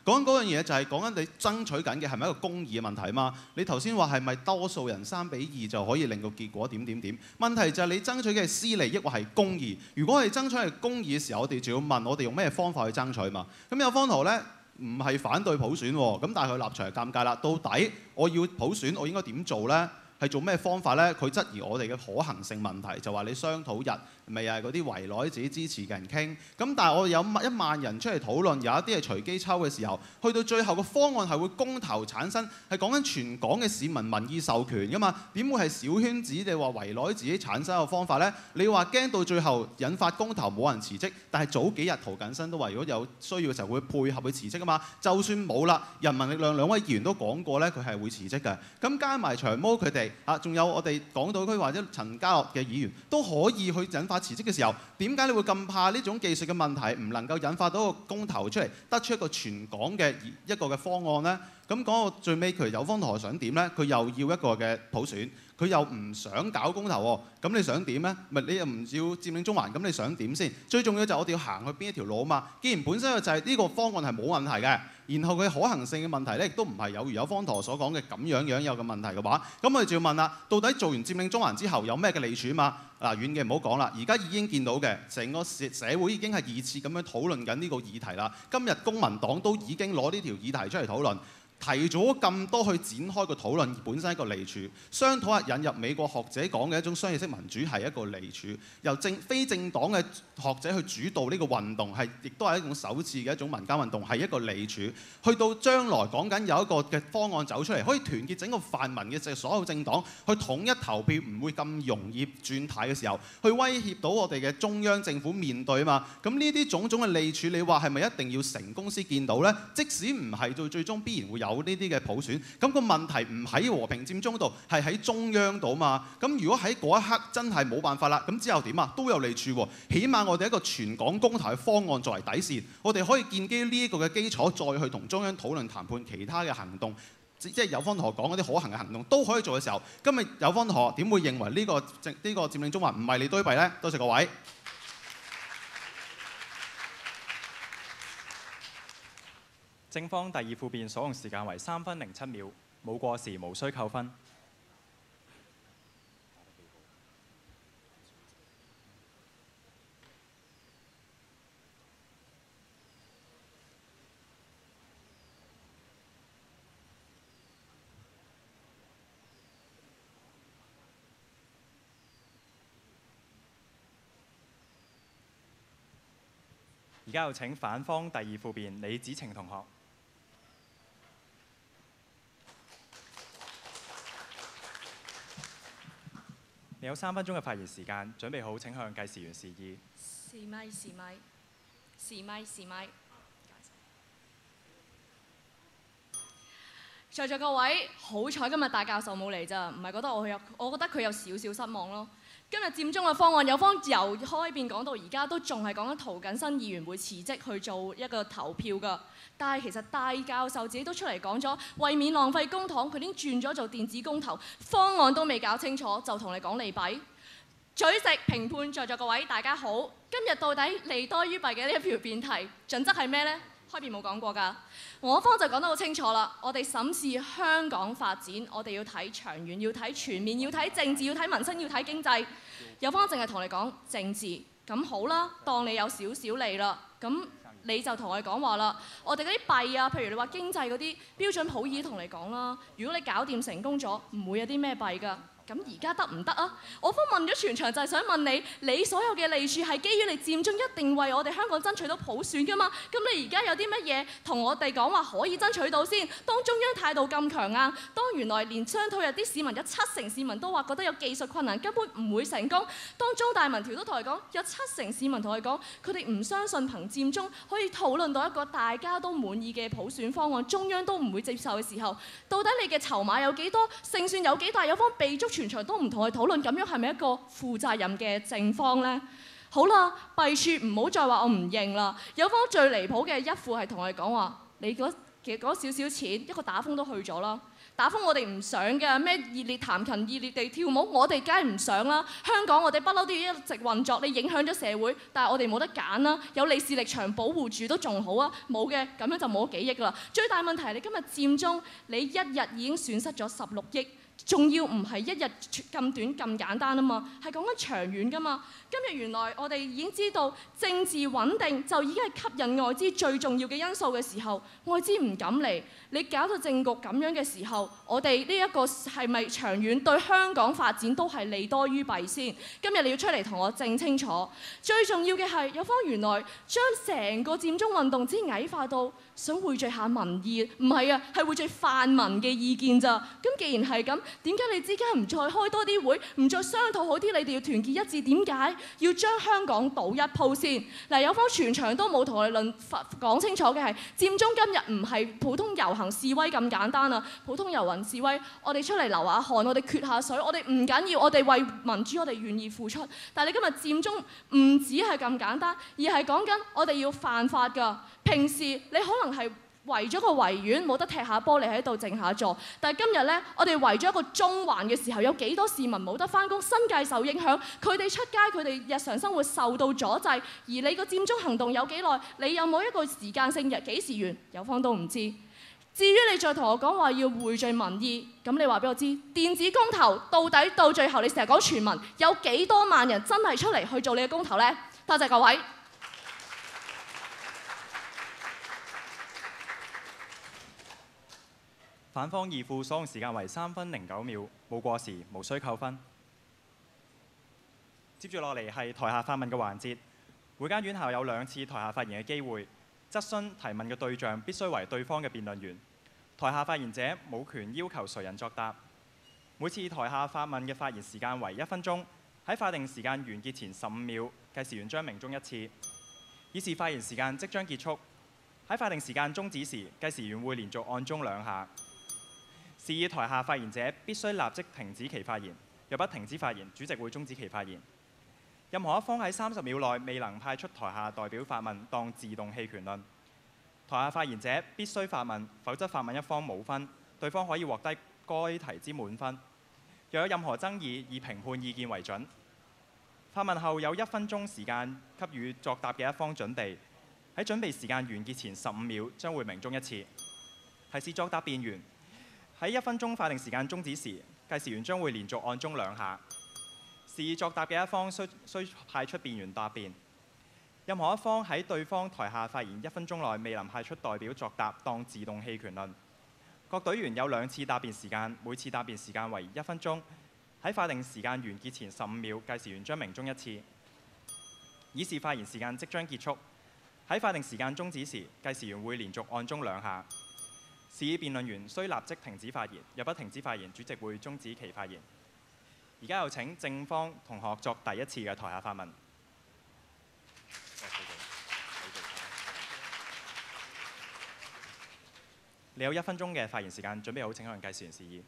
講緊嗰樣嘢就係講緊你爭取緊嘅係咪一個公義嘅問題嘛？你頭先話係咪多數人三比二就可以令到結果點點點？問題就係你爭取嘅係私利，抑或係公義？如果我哋爭取係公義嘅時候，我哋就要問我哋用咩方法去爭取嘛？咁有方圖咧唔係反對普選喎，咁但係佢立場係尷尬啦。到底我要普選，我應該點做咧？係做咩方法咧？佢質疑我哋嘅可行性問題，就話你商討日咪又係嗰啲圍內自己支持嘅人傾。咁但係我哋有一萬人出嚟討論，有一啲係隨機抽嘅時候，去到最後個方案係會公投產生，係講緊全港嘅市民民意授權㗎嘛？點會係小圈子你話圍內自己產生嘅方法咧？你話驚到最後引發公投冇人辭職，但係早幾日涂謹申都話如果有需要嘅時候會配合佢辭職㗎嘛？就算冇啦，人民力量兩位議員都講過咧，佢係會辭職嘅。咁加埋長毛佢哋。啊，仲有我哋港島區或者陳家樂嘅議員都可以去引發辭職嘅時候，點解你會咁怕呢種技術嘅問題唔能夠引發到個公投出嚟，得出一個全港嘅一個嘅方案呢？咁講到最尾，佢有方同學想點呢？佢又要一個嘅普選，佢又唔想搞公投喎。咁你想點呢？咪你又唔要佔領中環，咁你想點先？最重要就係我哋要行去邊一條路啊嘛。既然本身就係呢個方案係冇問題嘅，然後佢可行性嘅問題咧，亦都唔係有如有方同學所講嘅咁樣樣有嘅問題嘅話，咁我哋就要問啦，到底做完佔領中環之後有咩嘅利處啊嘛？嗱，遠嘅唔好講啦，而家已經見到嘅成個社社會已經係二次咁樣討論緊呢個議題啦。今日公民黨都已經攞呢條議題出嚟討論。提咗咁多去展開個討論，本身一個利處。商討下引入美國學者講嘅一種商業式民主係一個利處。由政非政黨嘅學者去主導呢個運動，係亦都係一種首次嘅一種民間運動，係一個利處。去到將來講緊有一個嘅方案走出嚟，可以團結整個泛民嘅所有政黨去統一投票，唔會咁容易轉態嘅時候，去威脅到我哋嘅中央政府面對啊嘛。咁呢啲種種嘅利處，你話係咪一定要成公司見到呢？即使唔係到最終必然會有。有呢啲嘅普選，咁個問題唔喺和平佔中度，係喺中央度嘛。咁如果喺嗰一刻真係冇辦法啦，咁之後點啊？都有利處喎。起碼我哋一個全港公投嘅方案作為底線，我哋可以建基於呢一個嘅基礎，再去同中央討論談判其他嘅行動，即係有方同學講嗰啲可行嘅行動都可以做嘅時候，今日有方同學點會認為呢個佔呢個佔領中環唔係你堆弊呢？多謝各位。 正方第二副辯所用時間為三分零七秒，冇過時，無需扣分。而家有請反方第二副辯李子晴同學。你有三分鐘嘅發言時間，準備好請向計時員示意。 試咪試咪試咪試咪。在座各位，好彩今日大教授冇嚟咋，唔係覺得我有，我覺得佢有少少失望咯。今日佔中嘅方案有方由開辯講到而家都仲係講緊涂謹申議員會辭職去做一個投票㗎，但係其實大教授自己都出嚟講咗，為免浪費公帑，佢已經轉咗做電子公投，方案都未搞清楚就同你講利弊。主席、評判、在座各位大家好，今日到底利多於弊嘅呢一條辯題準則係咩呢？開辯冇講過㗎，我方就講得好清楚啦。我哋審視香港發展，我哋要睇長遠，要睇全面，要睇政治，要睇民生，要睇經濟。有方淨係同你講政治，咁好啦，當你有少少利啦，咁你就同我哋講話啦。我哋嗰啲弊啊，譬如你話經濟嗰啲標準普爾同你講啦。如果你搞掂成功咗，唔會有啲咩弊㗎。咁而家得唔得啊？我方問咗全場就係想問你，你所有嘅利處係基於你佔中一定為我哋香港爭取到普選㗎嘛？咁你而家有啲乜嘢同我哋講話可以爭取到先？當中央態度咁強硬，當原來連商討有啲市民有七成市民都話覺得有技術困難，根本唔會成功。當中大民調都同佢講，有七成市民同佢講，佢哋唔相信憑佔中可以討論到一個大家都滿意嘅普選方案，中央都唔會接受嘅時候，到底你嘅籌碼有幾多？勝算有幾大？有方被捉。全場都唔同佢討論，咁樣係咪一個負責任嘅政方呢？好啦，弊處唔好再話我唔認啦。有方最離譜嘅一副係同我哋講話，你嗰其實嗰少少錢，一個打風都去咗啦。打風我哋唔想嘅，咩熱烈彈琴、熱烈地跳舞，我哋梗係唔想啦。香港我哋不嬲都要一直運作，你影響咗社會，但係我哋冇得揀啦。有李氏力場保護住都仲好啊，冇嘅咁樣就冇幾億㗎啦。最大問題係你今日佔中，你一日已經損失咗十六億。仲要唔係一日咁短咁簡單啊嘛，係講緊長遠㗎嘛。今日原來我哋已經知道政治穩定就已經係吸引外資最重要嘅因素嘅時候，外資唔敢嚟。你搞到政局咁樣嘅時候，我哋呢一個係咪長遠對香港發展都係利多於弊先？今日你要出嚟同我證清楚。最重要嘅係有方原來將成個佔中運動之矮化到想匯聚下民意，唔係啊，係匯聚泛民嘅意見咋。咁既然係咁，點解你之間唔再開多啲會，唔再商討好啲？你哋要團結一致，點解要將香港賭一鋪先？嗱，有方全場都冇同我哋論講清楚嘅係，佔中今日唔係普通遊行示威咁簡單啊！普通遊行示威，我哋出嚟流下汗，我哋缺下水，我哋唔緊要，我哋為民主，我哋願意付出。但係你今日佔中唔止係咁簡單，而係講緊我哋要犯法㗎。平時你可能係圍咗個維園，冇得踢下波，你喺度靜下坐。但係今日呢，我哋圍咗一個中環嘅時候，有幾多市民冇得返工？新界受影響，佢哋出街，佢哋日常生活受到阻滯。而你個佔中行動有幾耐？你有冇一個時間性日幾時完？有方都唔知。至於你再同我講話要匯聚民意，咁你話俾我知，電子公投到底到最後，你成日講全民，有幾多萬人真係出嚟去做你嘅公投呢？多謝各位。 反方二副所用時間為三分零九秒，冇過時，無需扣分。接住落嚟係台下發問嘅環節，每間院校有兩次台下發言嘅機會，質詢提問嘅對象必須為對方嘅辯論員。台下發言者冇權要求誰人作答。每次台下發問嘅發言時間為一分鐘，喺法定時間完結前十五秒，計時員將鳴鐘一次。以示發言時間即將結束，喺法定時間終止時，計時員會連續按鐘兩下。示意台下發言者必須立即停止其發言，若不停止發言，主席會終止其發言。任何一方喺三十秒內未能派出台下代表發問，當自動棄權論。台下發言者必須發問，否則發問一方冇分，對方可以獲得該題之滿分。若有任何爭議，以評判意見為準。發問後有一分鐘時間給予作答嘅一方準備，喺準備時間完結前十五秒將會鳴鐘一次。提示作答辯員喺一分鐘法定時間終止時，計時員將會連續按鐘兩下。示意作答嘅一方需需派出辯員答辯。任何一方喺對方台下發言一分鐘內未能派出代表作答，當自動棄權論。各隊員有兩次答辯時間，每次答辯時間為一分鐘。喺法定時間完結前十五秒，計時員將鳴鐘一次。以示發言時間即將結束。喺法定時間終止時，計時員會連續按鐘兩下。示意辯論員需立即停止發言，若不停止發言，主席會終止其發言。而家有請正方同學作第一次嘅台下發問。你有一分鐘嘅發言時間，準備好請向計時員示意。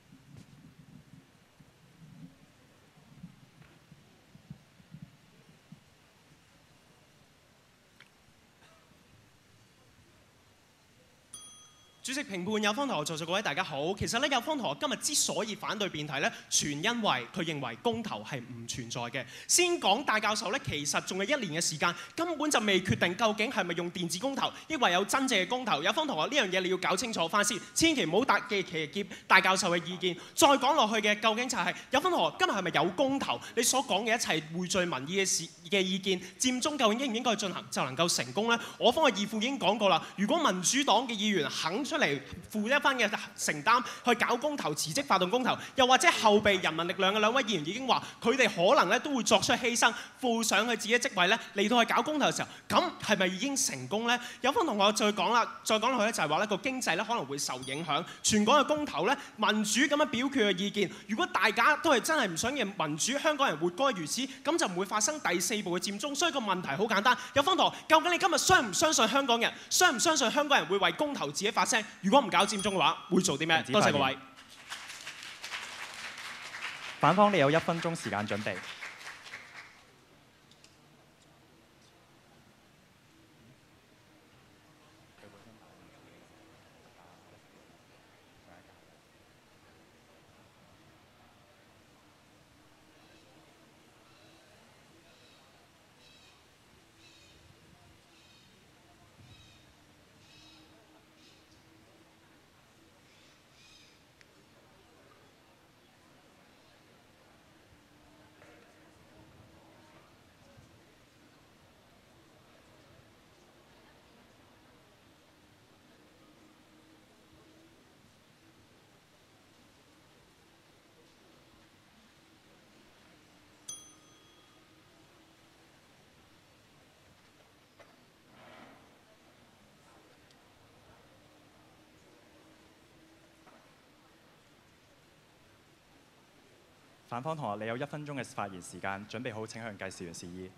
主席評判有方同學在座各位大家好，其實咧有方同學今日之所以反對辯題咧，全因為佢認為公投係唔存在嘅。先講大教授咧，其實仲有一年嘅時間，根本就未決定究竟係咪用電子公投，抑或有真正嘅公投。有方同學呢樣嘢你要搞清楚翻先，千祈唔好搭嘅騎劫大教授嘅意見。再講落去嘅究竟就係、是、有方同學今日係咪有公投？你所講嘅一切匯聚民意嘅事嘅意見，佔中究竟應唔應該進行就能夠成功呢？我方嘅義父已經講過啦，如果民主黨嘅議員肯出嚟負一番嘅承擔去搞公投、辭職發動公投，又或者後備人民力量嘅兩位議員已經話佢哋可能咧都會作出犧牲，負上佢自己職位咧嚟到去搞公投嘅時候，咁係咪已經成功呢？有方同學再講啦，再講落去咧就係話咧個經濟咧可能會受影響。全港嘅公投咧民主咁樣表決嘅意見，如果大家都係真係唔想讓民主香港人活該如此，咁就唔會發生第四步嘅佔中。所以個問題好簡單，有方同學，究竟你今日相唔相信香港人？相唔相信香港人會為公投自己發聲？如果唔搞佔中嘅話，會做啲咩？多謝各位。 反方你有一分鐘時間準備。 反方同學，你有一分鐘嘅發言時間，準備好請向計時員示意。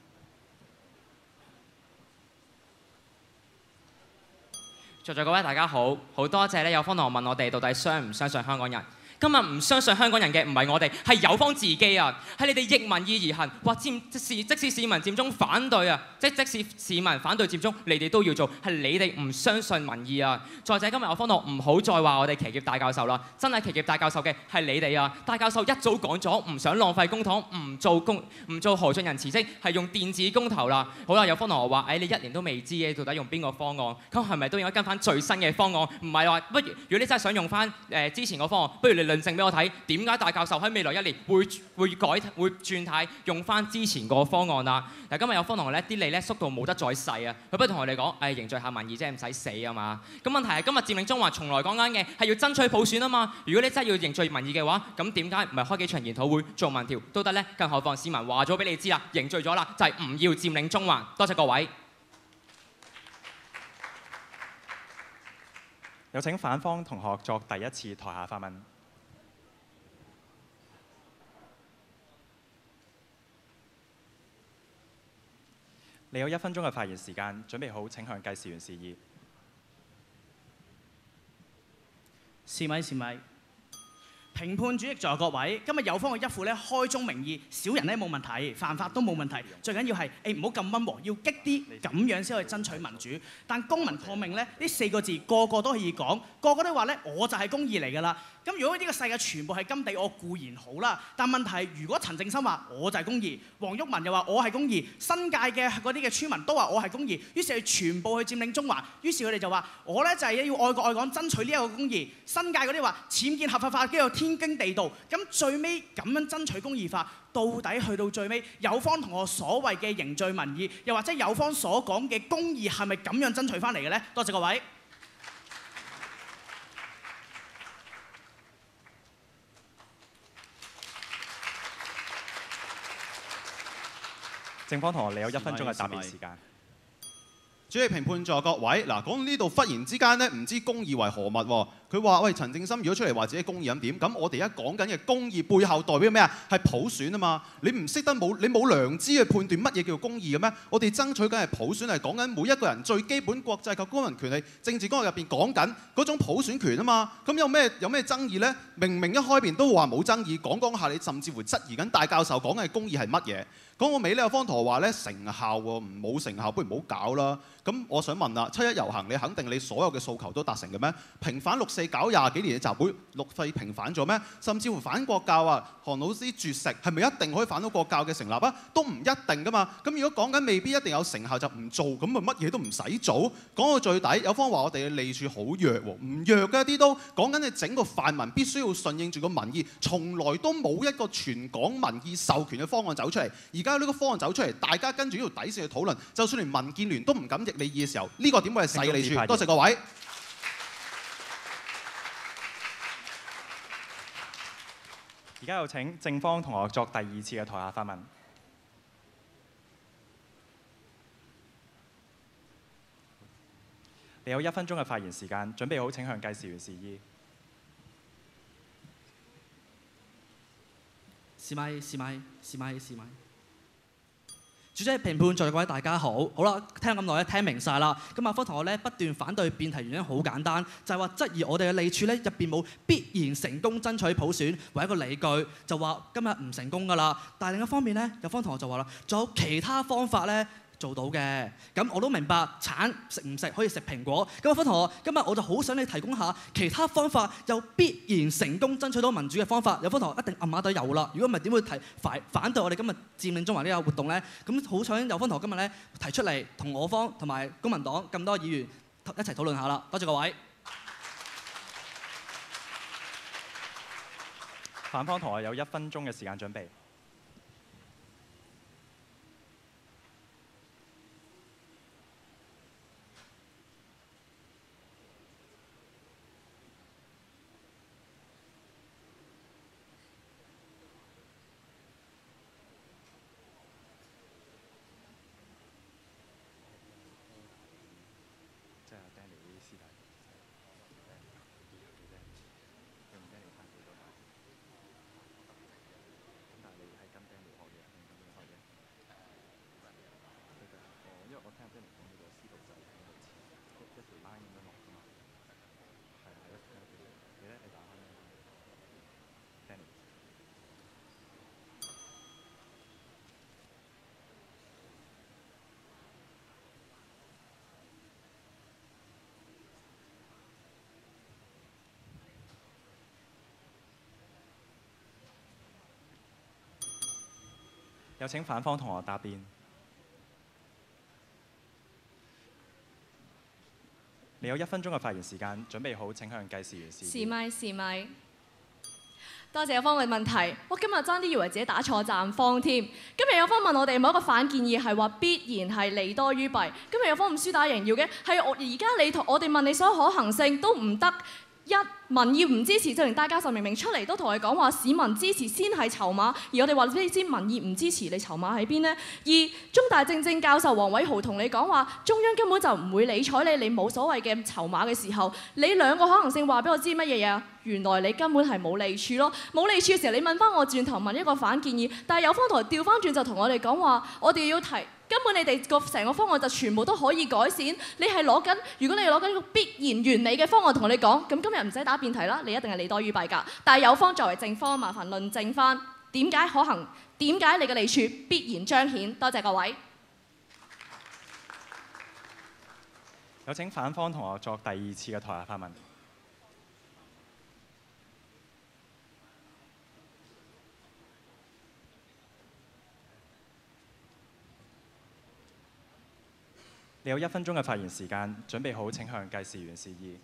在座各位大家好，好多謝咧有方同學問我哋到底相唔相信香港人。今日唔相信香港人嘅唔係我哋，係有方自己啊！係你哋逆民意而行，或佔即使即使市民佔中反對啊，即即使市民反對佔中，你哋都要做，係你哋唔相信民意啊！再者今日有方同學唔好再話我哋騎劫大教授啦，真係騎劫大教授嘅係你哋啊！大教授一早講咗唔想浪費公帑，唔做公唔做何俊仁辭職，係用電子公投啦。好啦，有方同學話：誒、哎、你一年都未知嘅，到底用邊個方案？咁係咪都應該跟翻最新嘅方案？唔係話不如，如果你真係想用翻誒、呃、之前個方案，不如你論證俾我睇，點解大教授喺未來一年會會改會轉態用翻之前個方案啊？嗱，今日有方同學咧，啲脷咧縮到冇得再細啊！佢不如同我哋講，誒、哎、凝聚下民意啫，唔使死啊嘛！咁問題係今日佔領中環，從來講緊嘅係要爭取普選啊嘛！如果你真係要凝聚民意嘅話，咁點解唔係開幾場研討會做民調都得咧？更何況市民話咗俾你知啦，凝聚咗啦，就係、是、唔要佔領中環。多謝各位。 有請反方同學作第一次台下發問。你有一分鐘嘅發言時間，準備好請向計時員示意。 試咪試咪。評判主席在各位，今日有方嘅一副咧開宗明義，小人咧冇問題，犯法都冇問題，最緊要係誒唔好咁溫和，要激啲，咁樣先可以爭取民主。但公民抗命咧呢四個字個個都可以講，個個都話咧我就係公義嚟㗎啦。咁如果呢個世界全部係甘地，我固然好啦。但問題係，如果陳正深話我就係公義，黃毓民又話我係公義，新界嘅嗰啲嘅村民都話我係公義，於是佢全部去佔領中環，於是佢哋就話我咧就係要愛國愛港，爭取呢一個公義。新界嗰啲話僭建合法化，跟住天經地道。咁最尾咁樣爭取公義化，到底去到最尾，有方同學所謂嘅凝聚民意，又或者有方所講嘅公義係咪咁樣爭取翻嚟嘅呢？多謝各位。 正方同學，你有一分鐘嘅答辯時間。 主席評判在各位，嗱講到呢度忽然之間咧，唔知公義為何物喎？佢話：喂，陳正深如果出嚟話自己公義咁點？咁我哋而家講緊嘅公義背後代表咩啊？係普選啊嘛！你唔識得冇，你冇良知去判斷乜嘢叫做公義嘅咩？我哋爭取緊係普選，係講緊每一個人最基本國際及公民權利、政治公約入邊講緊嗰種普選權啊嘛！咁有咩有咩爭議呢？明明一開邊都話冇爭議，講講下你甚至乎質疑緊大教授講嘅公義係乜嘢？講到尾呢，有方同學話咧成效喎，唔冇成效，不如唔好搞啦。咁我想問啦，七一遊行你肯定你所有嘅訴求都達成嘅咩？平反六四搞廿幾年嘅集會，陸廢平反咗咩？甚至乎反國教啊，韓老師絕食係咪一定可以反到國教嘅成立啊？都唔一定噶嘛。咁如果講緊未必一定有成效就唔做，咁咪乜嘢都唔使做。講到最底，有方話我哋嘅利處好弱喎，唔弱嘅一啲都講緊你整個泛民必須要順應住個民意，從來都冇一個全港民意授權嘅方案走出嚟。而家呢個方案走出嚟，大家跟住呢條底線去討論，就算連民建聯都唔敢逆你意嘅時候，呢、這個點會係細嘅利處？多謝各位。 而家有請正方同學作第二次嘅台下發問。你有一分鐘嘅發言時間，準備好請向計時員示意。 試咪試咪試咪試咪。主席評判在座各位大家好，好啦，聽咁耐咧，聽明晒啦。咁阿方同學咧不斷反對辯題原因好簡單，就係話質疑我哋嘅利處咧入邊冇必然成功爭取普選為一個理據，就話今日唔成功㗎啦。但係另一方面咧，有方同學就話啦，仲有其他方法咧做到嘅。咁我都明白橙食唔食可以食蘋果。咁阿方同學，今日我就好想你提供下其他方法又必然成功爭取到民主嘅方法。有方同學一定暗啞底有啦。如果唔係點會提反反對我哋今日佔領中環呢個活動咧？咁好想有方同學今日咧提出嚟，同我方同埋公民黨咁多議員一齊討論下啦。多謝各位。 反方同學有一分鐘嘅時間準備。 有請反方同學答辯。你有一分鐘嘅發言時間，準備好請向計時員示意。 試咪試咪。多謝有方嘅問題，我今日爭啲以為自己打錯站方添。今日有方問我哋某一個反建議係話必然係利多於弊。今日有方唔輸打贏要嘅係我而家你同我哋問你所有可行性都唔得。一民意唔支持，就連戴教授明明出嚟都同佢講話市民支持先係籌碼，而我哋話俾你知民意唔支持，你籌碼喺邊呢？二中大正正教授黃偉豪同你講話，中央根本就唔會理睬你，你冇所謂嘅籌碼嘅時候，你兩個可能性話俾我知乜嘢嘢？原來你根本係冇利處咯，冇利處嘅時候，你問翻我轉頭問一個反建議，但係有方台調翻轉就同我哋講話，我哋要提。根本你哋個成個方案就全部都可以改善，你係攞緊，如果你攞緊個必然完美嘅方案同我哋講，咁今日唔使打辯題啦，你一定係利多於弊㗎。但係有方作為正方，麻煩論證翻點解可行，點解你嘅利處必然彰顯。多謝各位。 有請反方同學作第二次嘅台下發問。你有一分鐘嘅發言時間，準備好請向計時員示意。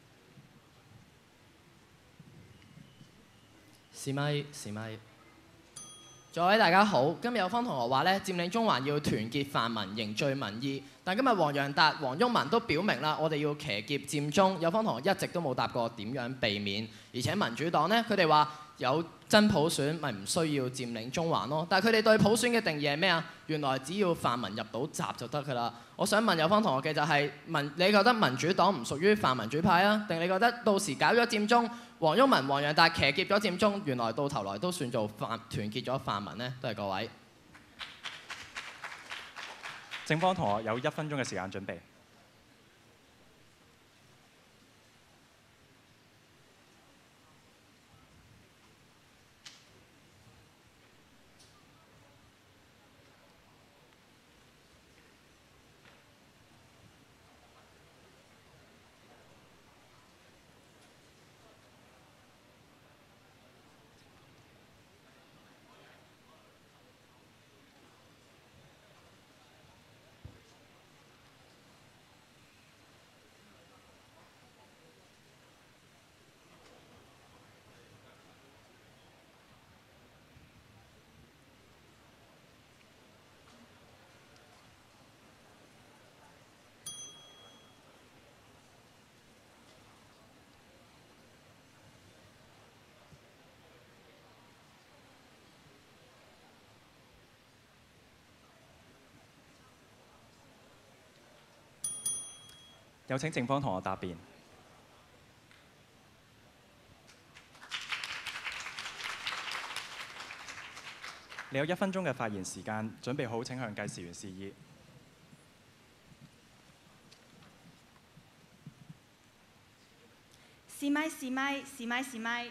試咪試咪。各位大家好，今日有方同學話咧，佔領中環要團結泛民，凝聚民意。但今日黃洋達、黃毓民都表明啦，我哋要騎劫佔中。有方同學一直都冇答過點樣避免，而且民主黨呢，佢哋話有真普選，咪唔需要佔領中環咯。但係佢哋對普選嘅定義係咩啊？原來只要泛民入到閘就得㗎啦。我想問有方同學嘅就係、是、民，你覺得民主黨唔屬於泛民主派啊？定你覺得到時搞咗佔中，黃毓民、黃洋達騎劫咗佔中，原來到頭來都算做泛團結咗泛民呢？多謝各位。 正方同學有一分鐘嘅時間準備。有請正方同學答辯。你有一分鐘嘅發言時間，準備好請向計時員示意。 試咪試咪試咪試咪。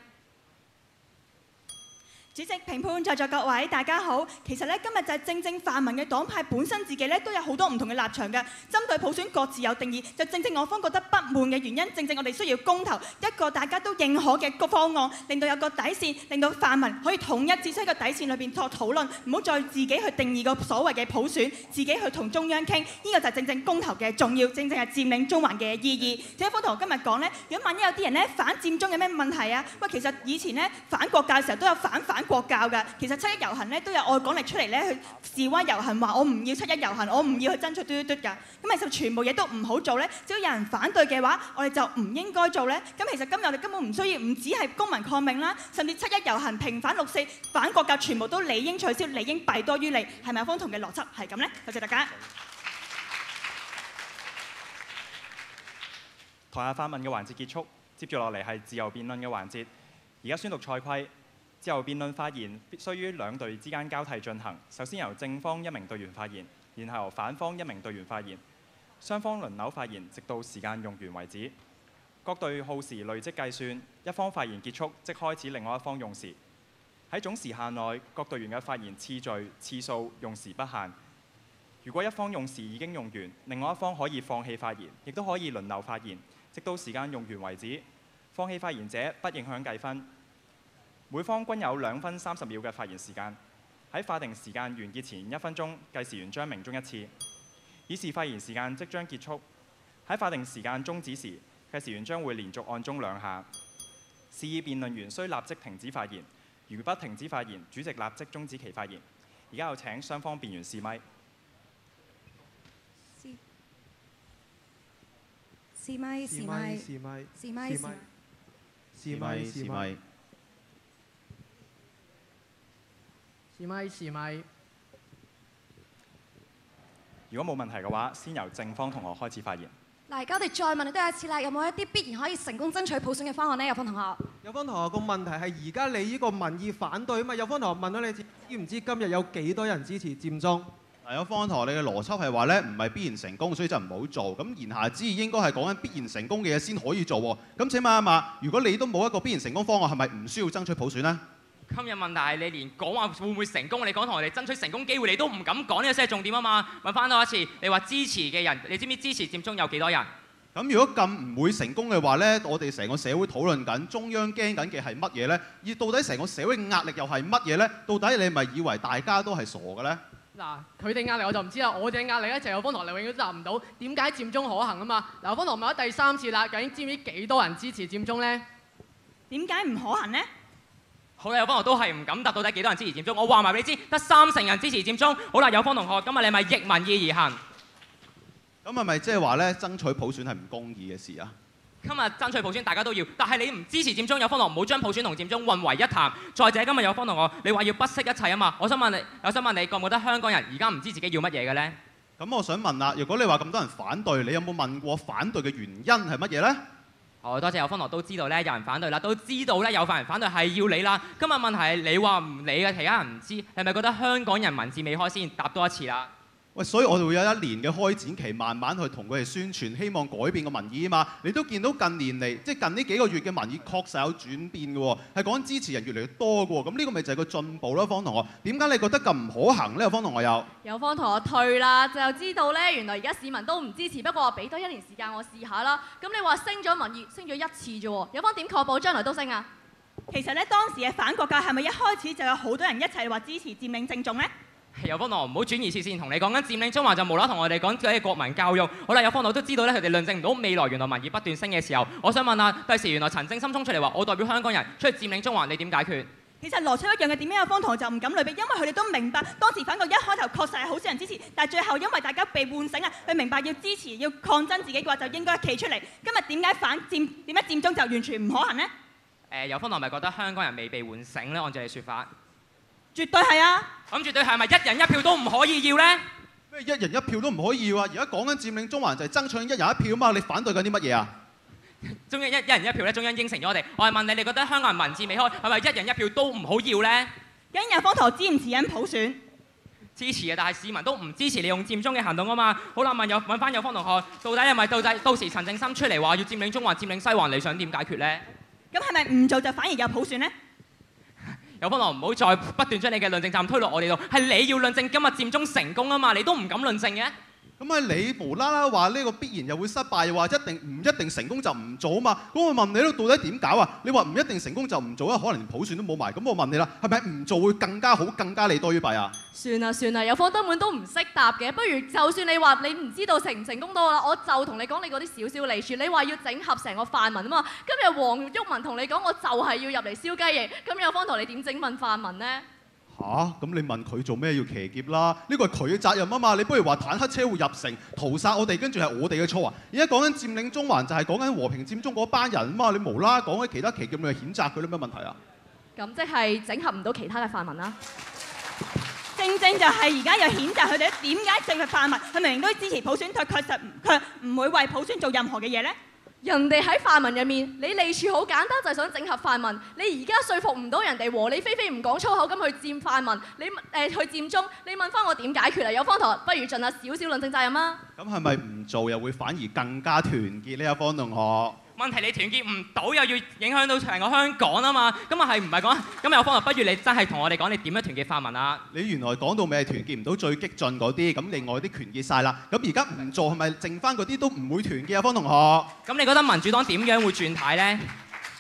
主席、評判、在座各位，大家好。其實咧，今日就係正正泛民嘅黨派本身自己咧都有好多唔同嘅立場嘅，針對普選各自有定義。就正正我方覺得不滿嘅原因，正正我哋需要公投一個大家都認可嘅個方案，令到有個底線，令到泛民可以統一指出喺個底線裏邊作討論，唔好再自己去定義個所謂嘅普選，自己去同中央傾。呢、這個就係正正公投嘅重要，正正係佔領中環嘅意義。謝方同學今日講咧，如果萬一有啲人咧反佔中有咩問題啊？喂，其實以前咧反國教嘅時候都有反反國教㗎，其實七一遊行咧都有愛港力出嚟咧去示威遊行，話我唔要七一遊行，我唔要去爭取嘟嘟嘟㗎。咁其實全部嘢都唔好做咧，只要有人反對嘅話，我哋就唔應該做咧。咁其實今日我哋根本唔需要，唔止係公民抗命啦，甚至七一遊行、平反六四、反國教，全部都理應取消，理應弊多於利，係咪有方同嘅邏輯係咁咧？多謝大家。 台下發問嘅環節結束，接住落嚟係自由辯論嘅環節。而家宣讀賽規。自由辯論發言必須於兩隊之間交替進行。首先由正方一名隊員發言，然後由反方一名隊員發言，雙方輪流發言，直到時間用完為止。各隊耗時累積計算，一方發言結束即開始另外一方用時。喺總時限內，各隊員嘅發言次序、次數、用時不限。如果一方用時已經用完，另外一方可以放棄發言，亦都可以輪流發言，直到時間用完為止。放棄發言者不影響計分。每方均有兩分三十秒嘅發言時間。 喺法定時間完結前一分鐘，計時員將鳴鐘一次。以示發言時間即將結束。喺法定時間終止時，計時員將會連續按鐘兩下。示意辯論員須立即停止發言，如不停止發言，主席立即終止其發言。而家有請雙方辯員試咪。 試咪試咪試咪試咪試咪試咪試咪試咪試咪。 如果冇問題嘅話，先由正方同學開始發言。 嗱，而家我哋再問你多一次啦，有冇一啲必然可以成功爭取普選嘅方案呢？有方同學。 有方同學個問題係而家你呢個民意反對啊嘛？有方同學問咗你知唔知今日有幾多人支持佔中？ 嗱，有方同學你嘅邏輯係話咧，唔係必然成功，所以就唔好做。咁言下之意應該係講緊必然成功嘅嘢先可以做喎。咁請問一問，如果你都冇一個必然成功方案，係咪唔需要爭取普選呢？ 今日問題係你連講話會唔會成功，你講同人哋爭取成功機會，你都唔敢講，呢個先係重點啊嘛！問翻多一次，你話支持嘅人，你知唔知支持佔中有幾多人？ 咁如果咁唔會成功嘅話呢，我哋成個社會討論緊，中央驚緊嘅係乜嘢呢？而到底成個社會嘅壓力又係乜嘢呢？到底你咪以為大家都係傻嘅呢？ 嗱，佢哋壓力我就唔知啦，我哋嘅壓力咧就有方同學你永遠都答唔到，點解佔中可行啊嘛？嗱，有方同學問咗第三次啦，究竟知唔知幾多人支持佔中呢？ 點解唔可行呢？ 好啦，有方同學都係唔敢答到底幾多人支持佔中，我話埋俾你知，得三成人支持佔中。好啦，有方同學，今日你咪逆民意而行。 咁係咪即係話咧，爭取普選係唔公義嘅事啊？ 今日爭取普選大家都要，但係你唔支持佔中，有方同學唔好將普選同佔中混為一談。再者，今日有方同學你話要不惜一切啊嘛，我想問你，我想問你覺唔覺得香港人而家唔知自己要乜嘢嘅呢？ 咁我想問啦，如果你話咁多人反對，你有冇問過反對嘅原因係乜嘢呢？ 好多謝有方同學都知道咧，有人反對啦，都知道咧有份人反對係要你啦。今日問題係你話唔理嘅，其他人唔知，係咪覺得香港人民智未開先？答多一次啦。 喂，所以我哋會有一年嘅開展期，慢慢去同佢哋宣傳，希望改變個民意啊嘛。你都見到近年嚟，即係近呢幾個月嘅民意確實有轉變嘅喎，係講支持人越嚟越多嘅喎。咁呢個咪就係個進步啦，方同學。點解你覺得咁唔可行呢？方同學有有方同學退啦，就知道咧，原來而家市民都唔支持。不過話俾多一年時間我試下啦。咁你話升咗民意，升咗一次啫喎。有方點確保將來都升啊？ 其實咧，當時嘅反國界係咪一開始就有好多人一齊話支持佔領政眾呢？ 有方同學唔好轉移視線，同你講緊佔領中環就無啦同我哋講嗰啲國民教育。好啦，有方同學都知道咧，佢哋論證唔到未來原來民意不斷升嘅時候，我想問下，第時原來陳正深衝出嚟話我代表香港人出去佔領中環，你點解決？ 其實邏輯一樣嘅，點解有方同學就唔敢類比？因為佢哋都明白當時反國一開頭確實係好少人支持，但係最後因為大家被喚醒啊，佢明白要支持要抗爭自己嘅話，就應該企出嚟。今日點解反佔點解佔中就完全唔可行呢？ 誒，有方同學咪覺得香港人未被喚醒咧？按照你説法。 絕對係啊！ 咁絕對係咪一人一票都唔可以要呢？ 咩一人一票都唔可以要啊？而家講緊佔領中環就係爭取一人一票啊嘛！你反對緊啲乜嘢啊？ 中央一一人一票咧，中央應承咗我哋。我係問你，你覺得香港人民智未開，係咪一人一票都唔好要呢？ 咁有方同學支唔支持普選？ 支持嘅，但係市民都唔支持你用佔中嘅行動啊嘛。好啦，問有問翻有方同學，到底係咪到底到時陳正深出嚟話要佔領中環、佔領西環，你想點解決呢？ 咁係咪唔做就反而有普選呢？ 有方同學唔好再不斷將你嘅論證站推落我哋度，係你要論證今日佔中成功啊嘛，你都唔敢論證嘅。 咁係你無啦啦話呢個必然又會失敗，又話一定唔一定成功就唔做啊嘛。咁我問你咯，到底點搞啊？你話唔一定成功就唔做啊，可能連普選都冇埋。咁我問你啦，係咪唔做會更加好、更加利多於弊啊？ 算啦算啦，有方根本都唔識答嘅，不如就算你話你唔知道成唔成功都好啦，我就同你講你嗰啲少少利處。你話要整合成個泛民啊嘛，今日黃毓民同你講，我就係要入嚟燒雞翼，咁有方同你點整問泛民呢？ 嚇！咁你問佢做咩要騎劫啦？呢個係佢嘅責任啊嘛！你不如話坦克車會入城屠殺我哋，跟住係我哋嘅錯啊！而家講緊佔領中環就係講緊和平佔中嗰班人啊嘛！你無啦講起其他騎劫，你去譴責佢，有咩問題啊？ 咁即係整合唔到其他嘅泛民啦。 正正就係而家又譴責佢哋，點解淨係泛民？佢明明都支持普選，佢確實佢唔會為普選做任何嘅嘢呢？ 人哋喺泛民入面，你利處好簡單，就係想整合泛民。你而家說服唔到人哋和理非非唔講粗口咁去佔泛民，你誒、呃、去佔中，你問翻我點解決啊？有方同學，不如盡下少少論證責任啊！ 咁係咪唔做又會反而更加團結呢？有方同學。 問題你團結唔到，又要影響到成個香港啊嘛！咁啊係唔係講？咁有方學，不如你真係同我哋講，你點樣團結泛民啊？ 你原來講到尾係團結唔到最激進嗰啲，咁另外啲團結晒啦。咁而家唔做係咪剩翻嗰啲都唔會團結啊？方同學。 咁你覺得民主黨點樣會轉態呢？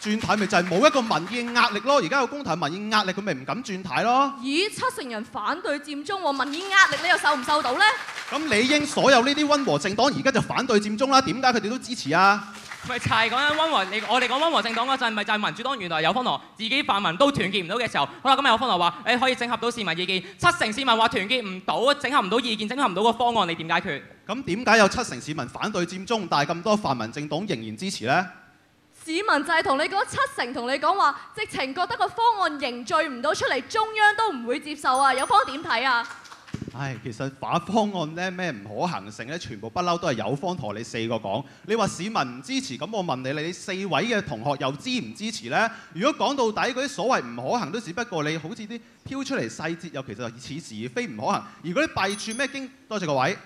轉軚咪就係冇一個民意壓力咯。而家有公投民意壓力，佢咪唔敢轉軚咯。 咦，七成人反對佔中喎，民意壓力你又受唔受到呢？ 咁理應所有呢啲溫和政黨而家就反對佔中啦，點解佢哋都支持啊？ 咪就係講緊溫和，你我哋講溫和政黨嗰陣，咪就係民主黨原來有方羅自己泛民都團結唔到嘅時候，好啦，咁有方羅話誒可以整合到市民意見，七成市民話團結唔到，整合唔到意見，整合唔到個方案，你點解決？ 咁點解有七成市民反對佔中，但係咁多泛民政黨仍然支持呢？ 市民就係同你講七成，同你講話，直情覺得個方案凝聚唔到出嚟，中央都唔會接受啊！有方點睇啊？ 唉，其實把方案咧咩唔可行性咧，全部不嬲都係有方同你四個講。你話市民唔支持，咁我問你，你四位嘅同學又支唔支持呢？如果講到底嗰啲所謂唔可行，都只不過你好似啲挑出嚟細節，又其實似是而非唔可行。而嗰啲弊處咩經？多謝各位。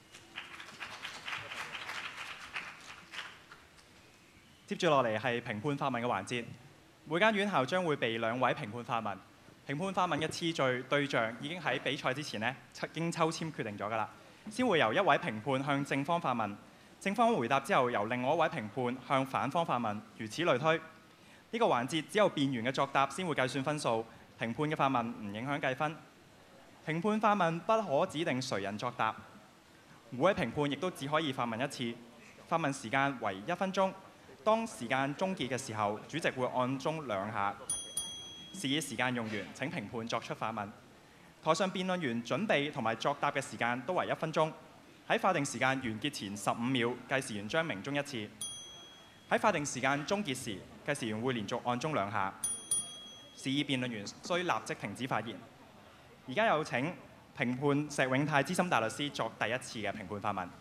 接住落嚟係評判發問嘅環節，每間院校將會被兩位評判發問。評判發問嘅次序對象已經喺比賽之前呢經抽籤決定咗㗎啦。先會由一位評判向正方發問，正方回答之後由另外一位評判向反方發問，如此類推。呢個環節只有辯員嘅作答先會計算分數，評判嘅發問唔影響計分。評判發問不可指定誰人作答，每位評判亦都只可以發問一次，發問時間為一分鐘。當時間終結嘅時候，主席會按鐘兩下。示意時間用完，請評判作出發問。台上辯論員準備同埋作答嘅時間都為一分鐘。喺法定時間完結前十五秒，計時員將鳴鐘一次。喺法定時間終結時，計時員會連續按鐘兩下。示意辯論員需立即停止發言。而家有請評判石永泰資深大律師作第一次嘅評判發問。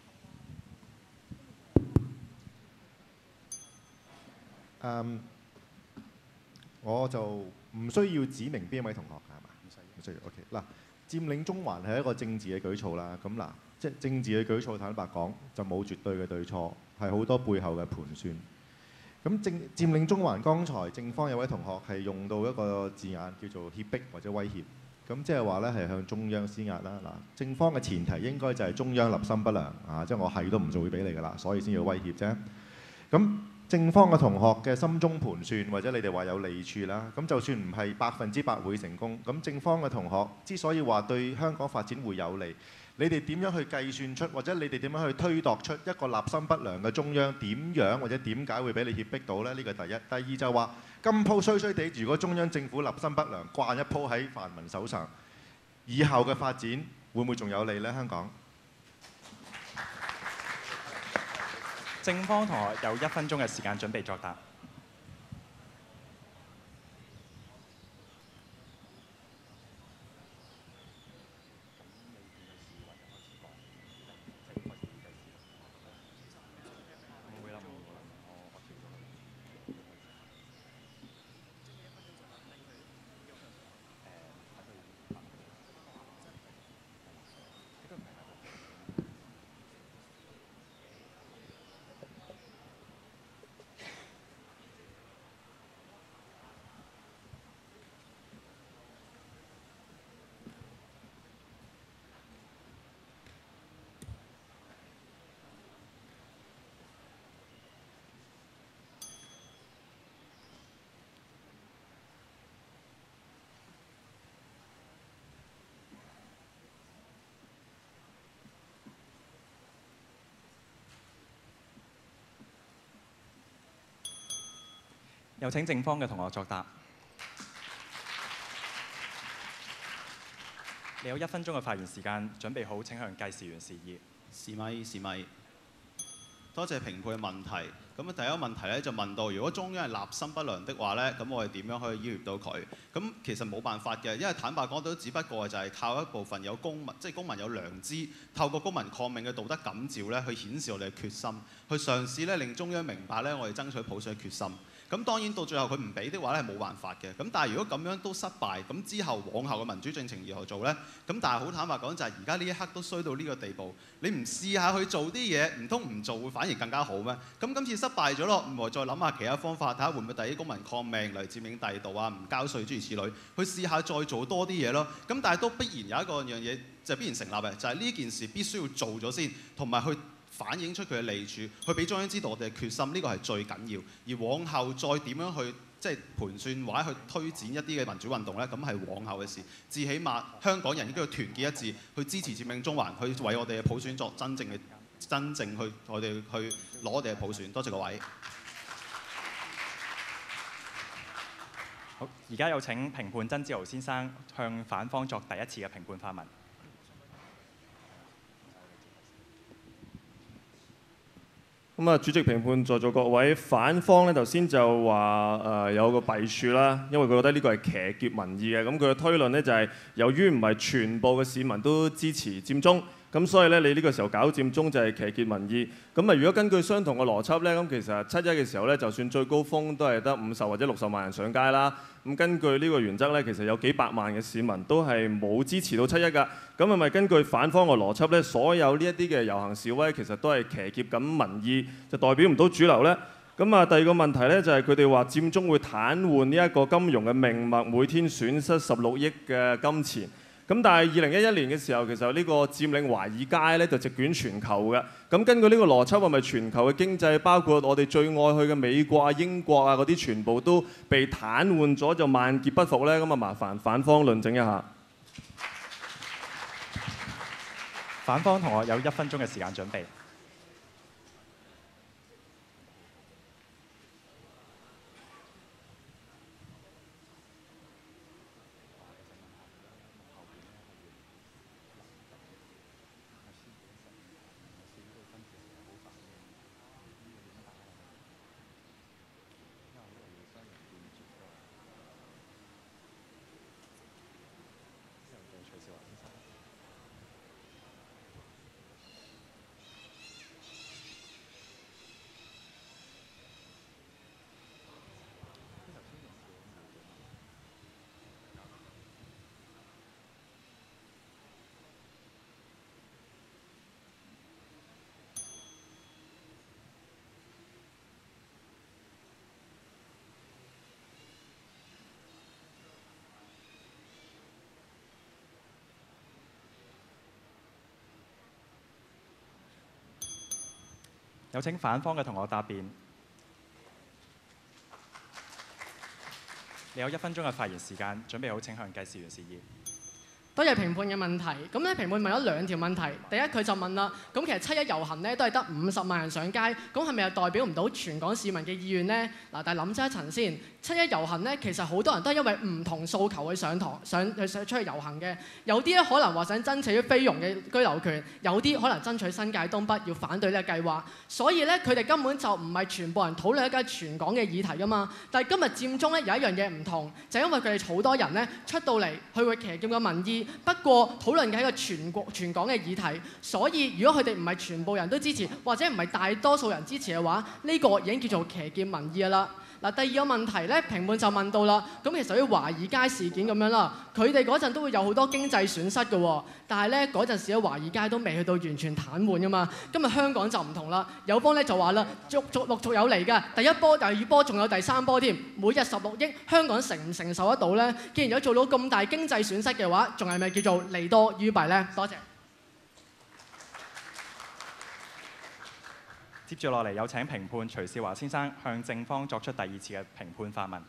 Um, 我就唔需要指明邊一位同學係嘛？唔需要。唔需要。OK 嗱，佔領中環係一個政治嘅舉措啦。咁嗱，即係政治嘅舉措，坦白講就冇絕對嘅對錯，係好多背後嘅盤算。咁佔佔領中環，剛才正方有位同學係用到一個字眼叫做脅迫或者威脅。咁即係話咧係向中央施壓啦。嗱，正方嘅前提應該就係中央立心不良啊，即係我係都唔做會俾你㗎啦，所以先要威脅啫。咁正方嘅同學嘅心中盤算，或者你哋話有利處啦，咁就算唔係百分之百會成功，咁正方嘅同學之所以話對香港發展會有利，你哋點樣去計算出，或者你哋點樣去推度出一個立心不良嘅中央點樣或者點解會俾你脅迫到呢？呢個第一。第二就話今鋪衰衰地，如果中央政府立心不良，掛一鋪喺泛民手上，以後嘅發展會唔會仲有利呢？香港？ 正方同學有一分鐘嘅時間準備作答。有請正方嘅同學作答。你有一分鐘嘅發言時間，準備好請向計時員示意。 示咪示咪。多謝評判嘅問題。咁啊，第一個問題咧就問到，如果中央係立心不良的話咧，咁我哋點樣可以要挾到佢？咁其實冇辦法嘅，因為坦白講都只不過就係靠一部分有公民，即係公民有良知，透過公民抗命嘅道德感召咧，去顯示我哋嘅決心，去嘗試咧令中央明白咧我哋爭取普選嘅決心。咁當然到最後佢唔俾的話咧係冇辦法嘅。咁但係如果咁樣都失敗，咁之後往後嘅民主進程如何做呢？咁但係好坦白講就係而家呢一刻都衰到呢個地步，你唔試下去做啲嘢，唔通唔做會反而更加好咩？咁今次失敗咗咯，唔係再諗下其他方法，睇下會唔會第一公民抗命嚟佔領第度啊，唔交稅諸如此類，去試下再做多啲嘢咯。咁但係都必然有一個樣嘢就係必然成立嘅，就係呢件事必須要做咗先，同埋去反映出佢嘅利處，去俾中央知道我哋嘅決心，呢個係最緊要。而往後再點樣去即係盤算或者去推展一啲嘅民主運動呢，咁係往後嘅事。至起碼香港人應該要團結一致，去支持佔領中環，去為我哋嘅普選作真正嘅真正去我哋去攞我哋嘅普選。多謝各位。 好，而家有請評判曾志豪先生向反方作第一次嘅評判發問。 咁啊，主席、評判在座各位，反方咧頭先就話誒、呃、有個弊處啦，因為佢覺得呢個係騎劫民意嘅。咁佢嘅推論呢，就係、是、由於唔係全部嘅市民都支持佔中，咁所以咧你呢個時候搞佔中就係騎劫民意。咁啊，如果根據相同嘅邏輯咧，咁其實七一嘅時候咧，就算最高峰都係得五十或者六十萬人上街啦。咁根據呢個原則咧，其實有幾百萬嘅市民都係冇支持到七一㗎。咁係咪根據反方嘅邏輯咧，所有呢一啲嘅遊行示威其實都係騎劫緊民意，就代表唔到主流呢？咁啊，第二個問題咧就係佢哋話佔中會癱瘓呢一個金融嘅命脈，每天損失十六億嘅金錢。咁但係二零一一年嘅時候，其實呢個佔領華爾街咧就席捲全球嘅。咁根據呢個邏輯，係咪全球嘅經濟，包括我哋最愛去嘅美國啊、英國啊嗰啲，全部都被癱瘓咗，就萬劫不復咧？咁啊，麻煩反方論證一下。 反方同學有一分鐘嘅時間準備。有請反方嘅同學答辯。你有一分鐘嘅發言時間，準備好請向計時員示意。 多謝評判嘅問題。咁咧，評判問咗兩條問題。第一，佢就問啦，咁其實七一遊行咧都係得五十萬人上街，咁係咪又代表唔到全港市民嘅意願呢？嗱，但係諗真一層先，七一遊行咧其實好多人都係因為唔同訴求去上堂、上去上出去遊行嘅。有啲咧可能話想爭取菲傭嘅居留權，有啲可能爭取新界東北要反對呢個計劃。所以咧，佢哋根本就唔係全部人討論一個全港嘅議題㗎嘛。但係今日佔中咧有一樣嘢唔同，就係因為佢哋好多人咧出到嚟去會騎劫個民意。不過討論嘅係一個全國全港嘅議題，所以如果佢哋唔係全部人都支持，或者唔係大多數人支持嘅話，呢個已經叫做騎劫民意啦。嗱，第二個問題咧，評判就問到啦，咁其實好似華爾街事件咁樣啦，佢哋嗰陣都會有好多經濟損失嘅喎，但係咧嗰陣時咧華爾街都未去到完全癱瘓噶嘛。今日香港就唔同啦，有方咧就話啦，陸續陸續有嚟㗎，第一波、第二波仲有第三波添，每日十六億，香港承唔承受得到咧？既然有做到咁大經濟損失嘅話，仲係咪叫做利多於弊咧？多謝。 接住落嚟，有請評判徐少華先生向正方作出第二次嘅評判發問。 誒、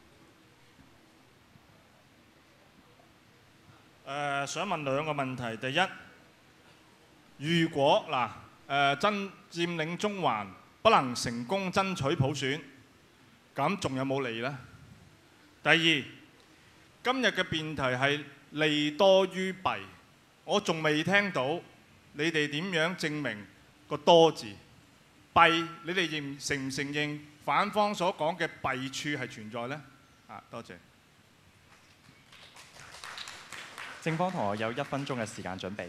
呃，想問兩個問題。第一，如果嗱誒爭佔領中環不能成功爭取普選，咁仲有冇利呢？第二，今日嘅辯題係利多於弊，我仲未聽到你哋點樣證明個多字。弊，你哋認承唔承認反方所講嘅弊處係存在呢？啊，多謝。 正方同學有一分鐘嘅時間準備。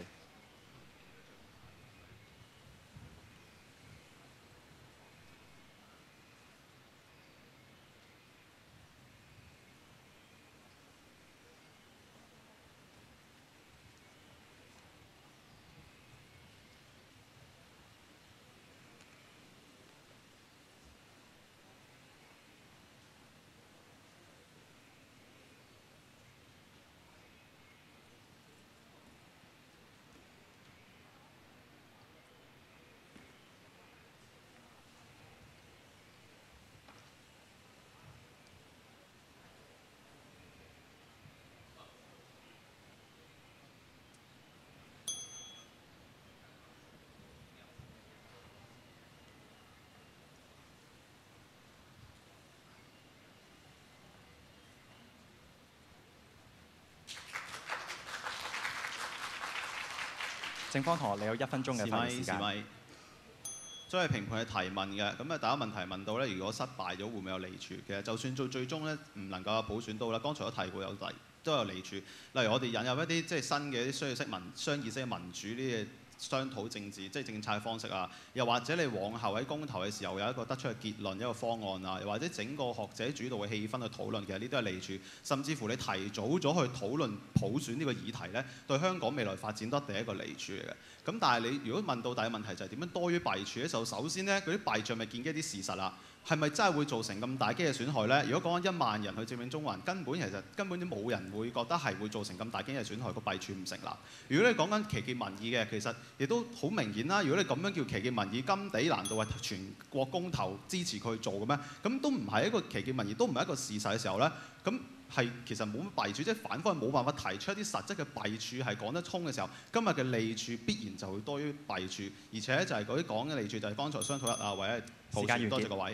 正方同學，你有一分鐘嘅發言時間。 將係評判嘅提問嘅，咁啊第一問題問到咧，如果失敗咗會唔會有利處？其實就算到最終咧唔能夠有普選到啦，剛才都提過有利都有利處。例如我哋引入一啲即係新嘅一啲商業式民商業式嘅民主呢啲商討政治即係政策嘅方式啊，又或者你往後喺公投嘅時候有一個得出嘅結論一個方案啊，又或者整個學者主導嘅氣氛去討論，其實呢啲都係利處。甚至乎你提早咗去討論普選呢個議題咧，對香港未來發展都係一個利處嚟嘅。咁但係你如果問到第一個問題就係點樣多於弊處咧？就首先咧，嗰啲弊處咪建基一啲事實啦，係咪真係會造成咁大機嘅損害咧？如果講緊一萬人去佔領中環，根本其實根本都冇人會覺得係會造成咁大機嘅損害，個弊處唔成立。如果你講緊旗艦民意嘅，其實亦都好明顯啦。如果你咁樣叫旗艦民意，甘地難道係全國公投支持佢做嘅咩？咁都唔係一個旗艦民意，都唔係一個事實嘅時候咧，咁係其實冇乜弊處，即係反方係冇辦法提出一啲實質嘅弊處係講得通嘅時候，今日嘅利處必然就會多於弊處，而且就係嗰啲講嘅利處就係剛才商討一啊，或者普選。多謝各位。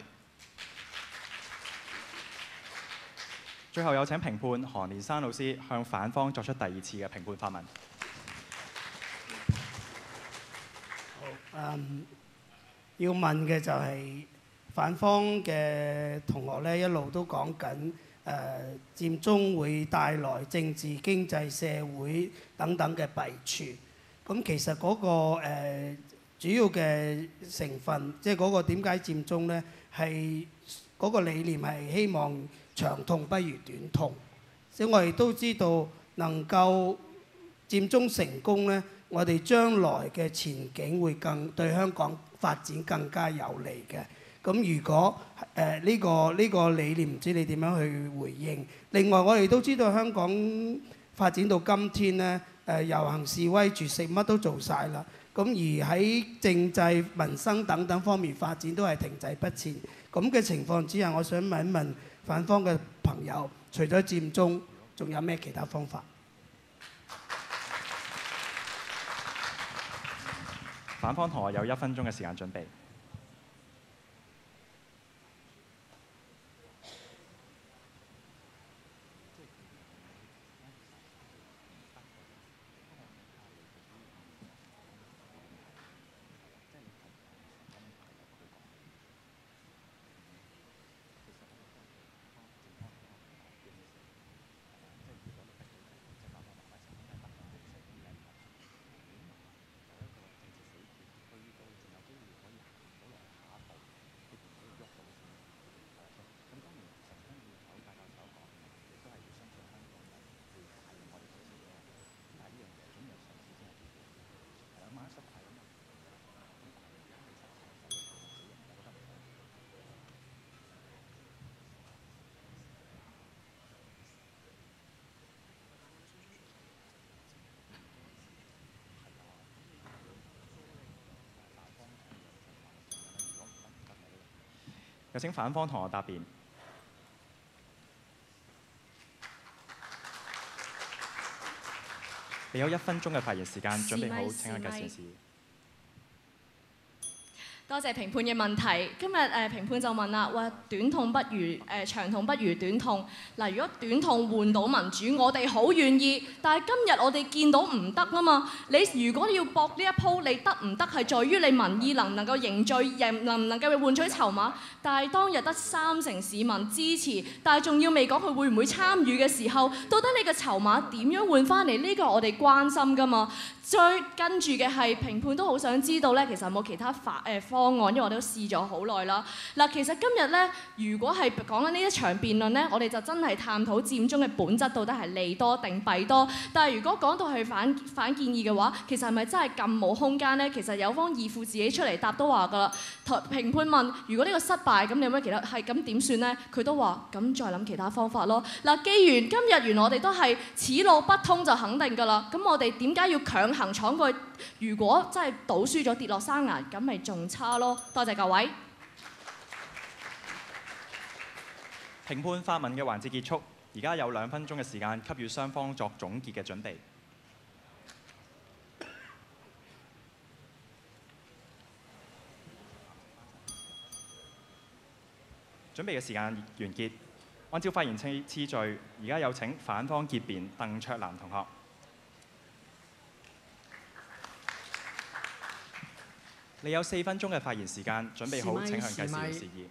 最後有請評判韓連山老師向反方作出第二次嘅評判發問。 好，嗯，要問嘅就係反方嘅同學咧，一路都講緊誒佔中會帶來政治、經濟、社會等等嘅弊處。咁其實嗰個誒主要嘅成分，即係嗰個點解佔中咧，係嗰個理念係希望長痛不如短痛。所以我哋都知道能夠佔中成功咧，我哋將來嘅前景會更對香港發展更加有利嘅。咁如果誒呢個呢個理念，唔知你點樣去回應？另外我哋都知道香港發展到今天咧，誒遊行示威絕食乜都做晒啦。咁而喺政制、民生等等方面發展都係停滯不前。咁嘅情況之下，我想問一問反方嘅朋友，除咗佔中，仲有咩其他方法？ 反方同學有一分鐘嘅時間準備。有請反方同學答辯。你有一分鐘嘅發言時間，準備好請下計時。 多謝評判嘅問題。今日誒、呃、評判就問啦，話短痛不如誒、呃、長痛不如短痛。嗱，如果短痛換到民主，我哋好願意。但係今日我哋見到唔得啊嘛。你如果要搏呢一鋪，你得唔得係在於你民意能唔能夠凝聚，能唔能夠換取籌碼。但係當日得三成市民支持，但係仲要未講佢會唔會參與嘅時候，到底你嘅籌碼點樣換翻嚟？呢個我哋關心㗎嘛。再跟住嘅係評判都好想知道咧，其實有冇其他法誒方案？因為我哋都試咗好耐啦。嗱，其實今日咧，如果係講緊呢一場辯論咧，我哋就真係探討佔中嘅本質到底係利多定弊多。但係如果講到係反反建議嘅話，其實係咪真係咁冇空間咧？其實有方義父自己出嚟答都話㗎啦。評判問：如果呢個失敗，咁你有咩其他係咁點算咧？佢都話：咁再諗其他方法咯。嗱，既然今日原來我哋都係此路不通就肯定㗎啦，咁我哋點解要強行闖過去？如果真係賭輸咗跌落山崖，咁咪仲差咯。多謝各位。 評判發問嘅環節結束，而家有兩分鐘嘅時間給予雙方作總結嘅準備。準備嘅時間完結。按照發言次次序，而家有請反方結辯鄧卓南同學。 你有四分鐘嘅發言時間，準備好時咪請向計時時咪員示意。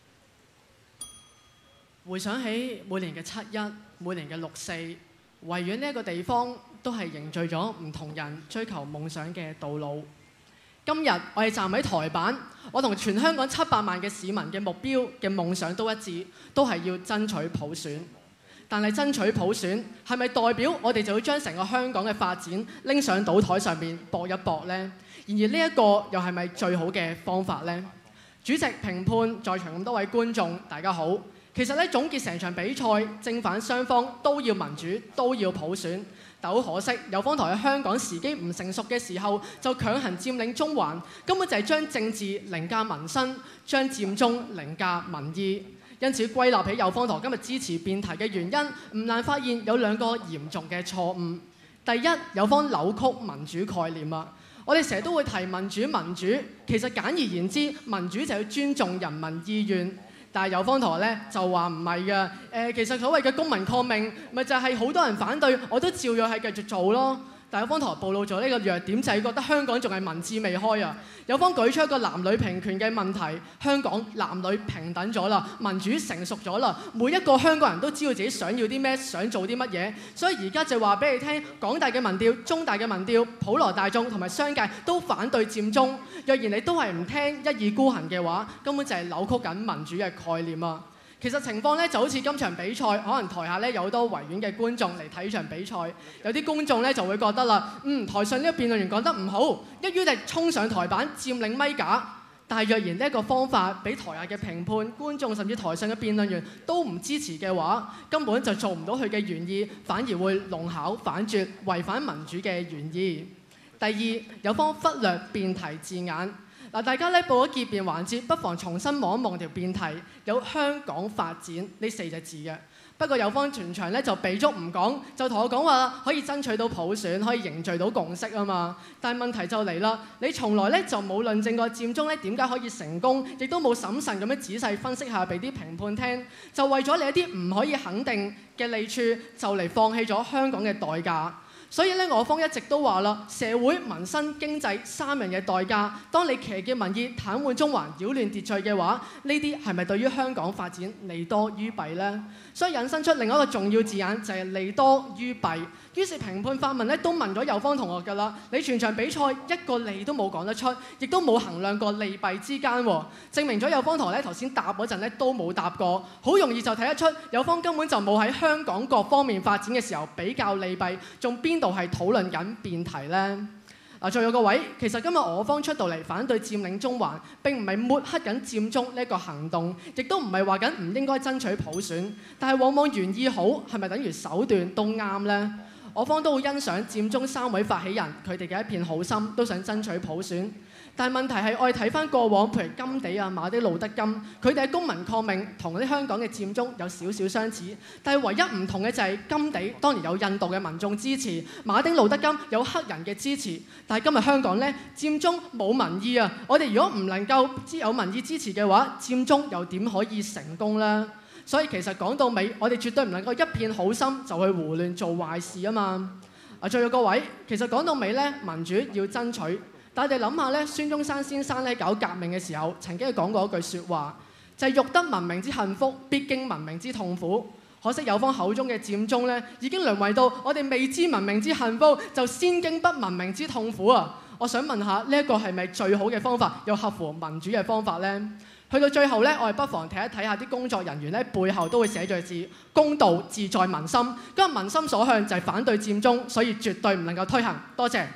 回想起每年嘅七一、每年嘅六四，維園呢一個地方都係凝聚咗唔同人追求夢想嘅道路。今日我哋站喺台板，我同全香港七百萬嘅市民嘅目標嘅夢想都一致，都係要爭取普選。但係爭取普選係咪代表我哋就要將成個香港嘅發展拎上賭台上面搏一搏呢？然而呢一個又係咪最好嘅方法呢？主席、評判、在場咁多位觀眾，大家好。其實咧總結成場比賽，正反雙方都要民主，都要普選。但好可惜，友邦台喺香港時機唔成熟嘅時候，就強行佔領中環，根本就係將政治凌駕民生，將佔中凌駕民意。因此歸納起友邦台今日支持辯題嘅原因，唔難發現有兩個嚴重嘅錯誤。第一，友邦扭曲民主概念啊！我哋成日都會提民主民主，其實簡而言之，民主就要尊重人民意願。但係友邦台咧就話唔係嘅，誒其實所謂嘅公民抗命，咪就係好多人反對，我都照樣係繼續做咯。但係友邦台暴露咗呢個弱點，就係覺得香港仲係民智未開啊！友邦舉出一個男女平權嘅問題，香港男女平等咗啦，民主成熟咗啦，每一個香港人都知道自己想要啲咩，想做啲乜嘢，所以而家就話俾你聽，港大嘅民調、中大嘅民調、普羅大眾同埋商界都反對佔中。若然你都係唔聽，一意孤行嘅話，根本就係扭曲緊民主嘅概念啊！其實情況咧就好似今場比賽，可能台下咧有好多維園嘅觀眾嚟睇場比賽，有啲觀眾咧就會覺得啦，嗯，台上呢個辯論員講得唔好，一於就衝上台板佔領咪架。但係若然呢一個方法俾台下嘅評判、觀眾甚至台上嘅辯論員都唔支持嘅話，根本就做唔到佢嘅原意，反而會弄巧反拙，違反民主嘅原意。第二，有方忽略辯題字眼。嗱，大家咧報咗結辯環節，不妨重新望一望條辯題，有香港發展呢四隻字嘅。不過友邦全場咧就避足唔講，就同我講話可以爭取到普選，可以凝聚到共識啊嘛。但係問題就嚟啦，你從來咧就冇論證過佔中咧點解可以成功，亦都冇審慎咁樣仔細分析下俾啲評判聽，就為咗你一啲唔可以肯定嘅利處，就嚟放棄咗香港嘅代價。所以咧，我方一直都話啦，社會、民生、經濟三樣嘅代價。當你騎劫民意、癱瘓中環、擾亂秩序嘅話，呢啲係咪對於香港發展利多於弊呢？所以引申出另一個重要字眼就係利多於弊。於是評判發問咧都問咗友邦同學㗎啦，你全場比賽一個利都冇講得出，亦都冇衡量過利弊之間喎，證明咗友邦台咧頭先答嗰陣咧都冇答過，好容易就睇得出友邦根本就冇喺香港各方面發展嘅時候比較利弊，仲邊度係討論緊辯題呢？嗱，仲有個位，其實今日我方出到嚟反對佔領中環，並唔係抹黑緊佔中呢一個行動，亦都唔係話緊唔應該爭取普選，但係往往原意好，係咪等於手段都啱呢？我方都好欣賞佔中三位發起人佢哋嘅一片好心，都想爭取普選。但係問題係，我哋睇翻過往，譬如甘地啊、馬丁路德金，佢哋嘅公民抗命同啲香港嘅佔中有少少相似，但係唯一唔同嘅就係甘地當然有印度嘅民眾支持，馬丁路德金有黑人嘅支持，但係今日香港呢，佔中冇民意啊！我哋如果唔能夠有民意支持嘅話，佔中又點可以成功呢？所以其實講到尾，我哋絕對唔能夠一片好心就去胡亂做壞事啊嘛！啊，最後個位，其實講到尾咧，民主要爭取，但係你諗下咧，孫中山先生咧搞革命嘅時候，曾經講過一句説話，就係、是、欲得文明之幸福，必經文明之痛苦。可惜友邦口中嘅佔中咧，已經淪為到我哋未知文明之幸福，就先經不文明之痛苦啊！我想問下，呢一個係咪最好嘅方法，又合乎民主嘅方法呢？去到最後咧，我哋不妨睇一睇下啲工作人員咧背後都會寫住字，公道自在民心。今日民心所向就係反對佔中，所以絕對唔能夠推行。多謝。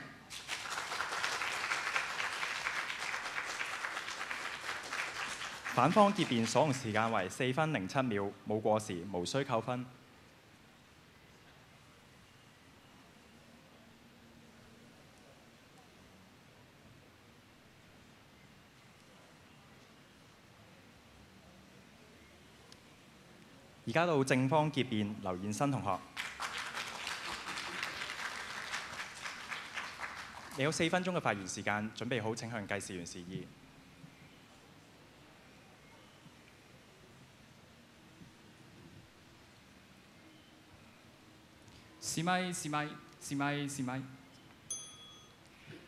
反方結辯所用時間為四分零七秒，冇過時，無需扣分。而家到正方結辯，劉燕新同學，你有四分鐘嘅發言時間，準備好請向計時員示意。 試咪試咪試咪試咪。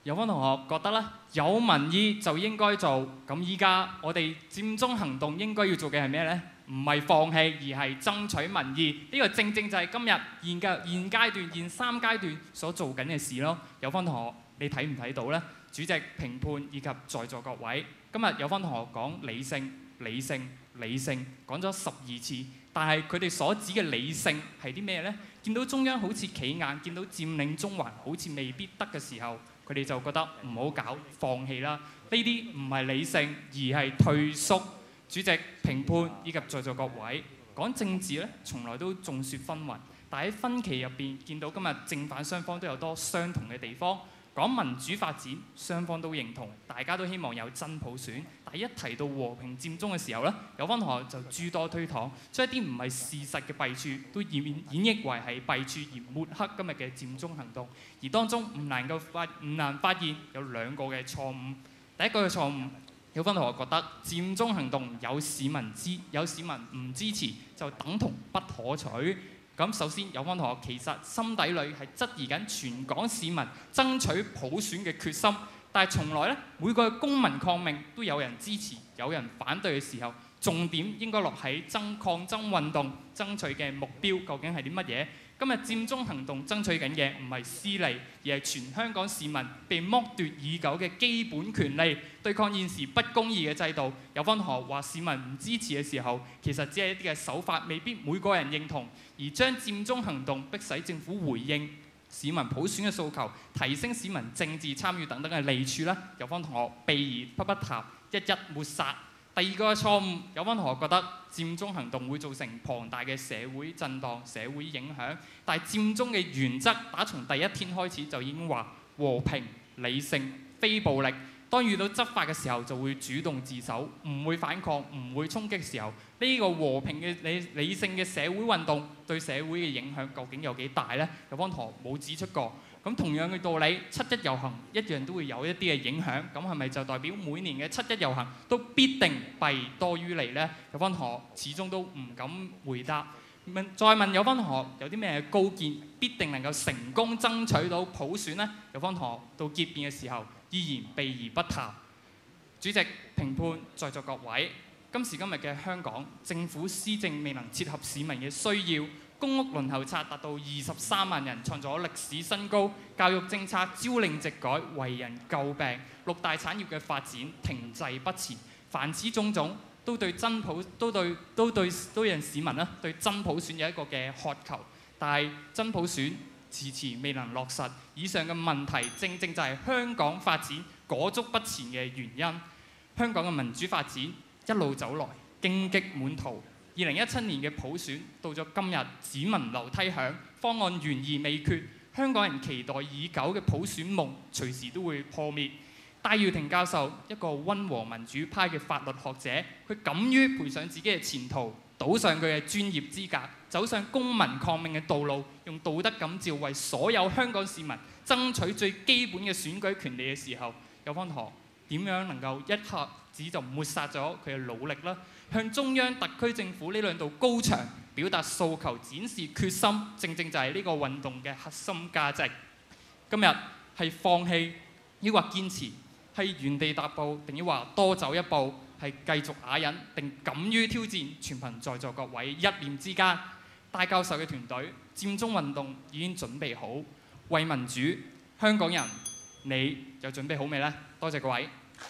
有方同學覺得咧有民意就應該做，咁依家我哋佔中行動應該要做嘅係咩呢？唔係放棄，而係爭取民意。呢、這個正正就係今日現嘅現階段、現三階段所做緊嘅事咯。有方同學，你睇唔睇到呢？主席、評判以及在座各位，今日有方同學講理性、理性、理性，講咗十二次，但係佢哋所指嘅理性係啲咩呢？見到中央好似企硬，見到佔領中環好似未必得嘅時候，佢哋就覺得唔好搞，放棄啦。呢啲唔係理性，而係退縮。主席、評判以及在座各位，講政治咧，從來都眾說紛紜，但喺分歧入邊見到今日正反雙方都有多相同嘅地方。講民主發展，雙方都認同，大家都希望有真普選。但係一提到和平佔中嘅時候咧，有方同學就諸多推搪，將一啲唔係事實嘅弊處都演演繹為係弊處，而抹黑今日嘅佔中行動。而當中唔難夠發唔難發現有兩個嘅錯誤。第一個嘅錯誤，有方同學覺得佔中行動有市民支有市民唔支持就等同不可取。咁首先，有方同學其實心底裏係質疑緊全港市民爭取普選嘅決心，但係從來咧每個公民抗命都有人支持，有人反對嘅時候，重點應該落喺爭抗爭運動爭取嘅目標究竟係啲乜嘢？今日佔中行動爭取緊嘅唔係私利，而係全香港市民被剝奪已久嘅基本權利，對抗現時不公義嘅制度。有方同學話市民唔支持嘅時候，其實只係一啲嘅手法，未必每個人認同，而將佔中行動迫使政府回應市民普選嘅訴求，提升市民政治參與等等嘅利處咧，有方同學避而不不談，一一抹殺。第二個錯誤，有方同學覺得佔中行動會造成龐大嘅社會震盪、社會影響，但係佔中嘅原則打從第一天開始就已經話和平、理性、非暴力。當遇到執法嘅時候就會主動自首，唔會反抗，唔會衝擊嘅時候，呢、這個和平嘅理理性嘅社會運動對社會嘅影響究竟有幾大呢？有方同學冇指出過。咁同樣嘅道理，七一遊行一樣都會有一啲嘅影響。咁係咪就代表每年嘅七一遊行都必定弊多於利呢？有方同學始終都唔敢回答。問再問有方同學有啲咩高見，必定能夠成功爭取到普選呢？有方同學到結辯嘅時候依然避而不談。主席、評判、在座各位，今時今日嘅香港政府施政未能切合市民嘅需要。公屋輪候冊達到二十三萬人，創咗歷史新高。教育政策朝令夕改，為人詬病。六大產業嘅發展停滯不前。凡此種種，都對真普都對都對都讓市民咧對真普選有一個嘅渴求。但係真普選遲遲未能落實。以上嘅問題，正正就係香港發展裹足不前嘅原因。香港嘅民主發展一路走來，荊棘滿途。二零一七年嘅普選到咗今日，只聞樓梯響，方案懸而未決。香港人期待已久嘅普選夢，隨時都會破滅。戴耀廷教授，一個溫和民主派嘅法律學者，佢敢於賠上自己嘅前途，賭上佢嘅專業資格，走上公民抗命嘅道路，用道德感召為所有香港市民爭取最基本嘅選舉權利嘅時候，有方同學點樣能夠一下子就抹殺咗佢嘅努力呢？向中央特區政府呢兩道高牆表達訴求、展示決心，正正就係呢個運動嘅核心價值。今日係放棄，抑或堅持？係原地踏步，定抑或多走一步？係繼續啞忍，定敢於挑戰？全憑在座各位一念之間。戴教授嘅團隊，佔中運動已經準備好，為民主，香港人，你又準備好未呢？多謝各位。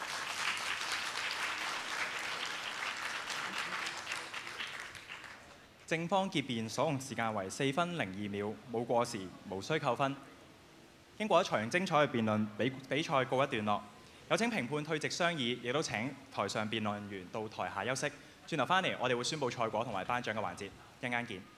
正方結辯所用時間為四分零二秒，冇過時，無需扣分。經過一場精彩嘅辯論，比比賽告一段落。有請評判退席商議，亦都請台上辯論員到台下休息。轉頭翻嚟，我哋會宣佈賽果同埋頒獎嘅環節，一陣間見。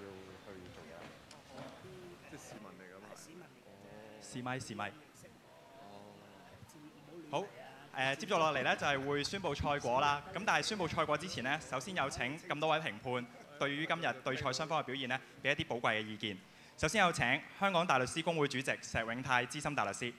試咪試咪。 好，誒、接住落嚟咧就係會宣布賽果啦。咁但係宣布賽果之前呢，首先有請咁多位評判對於今日對賽雙方嘅表現呢，俾一啲寶貴嘅意見。首先有請香港大律師公會主席石永泰資深大律師。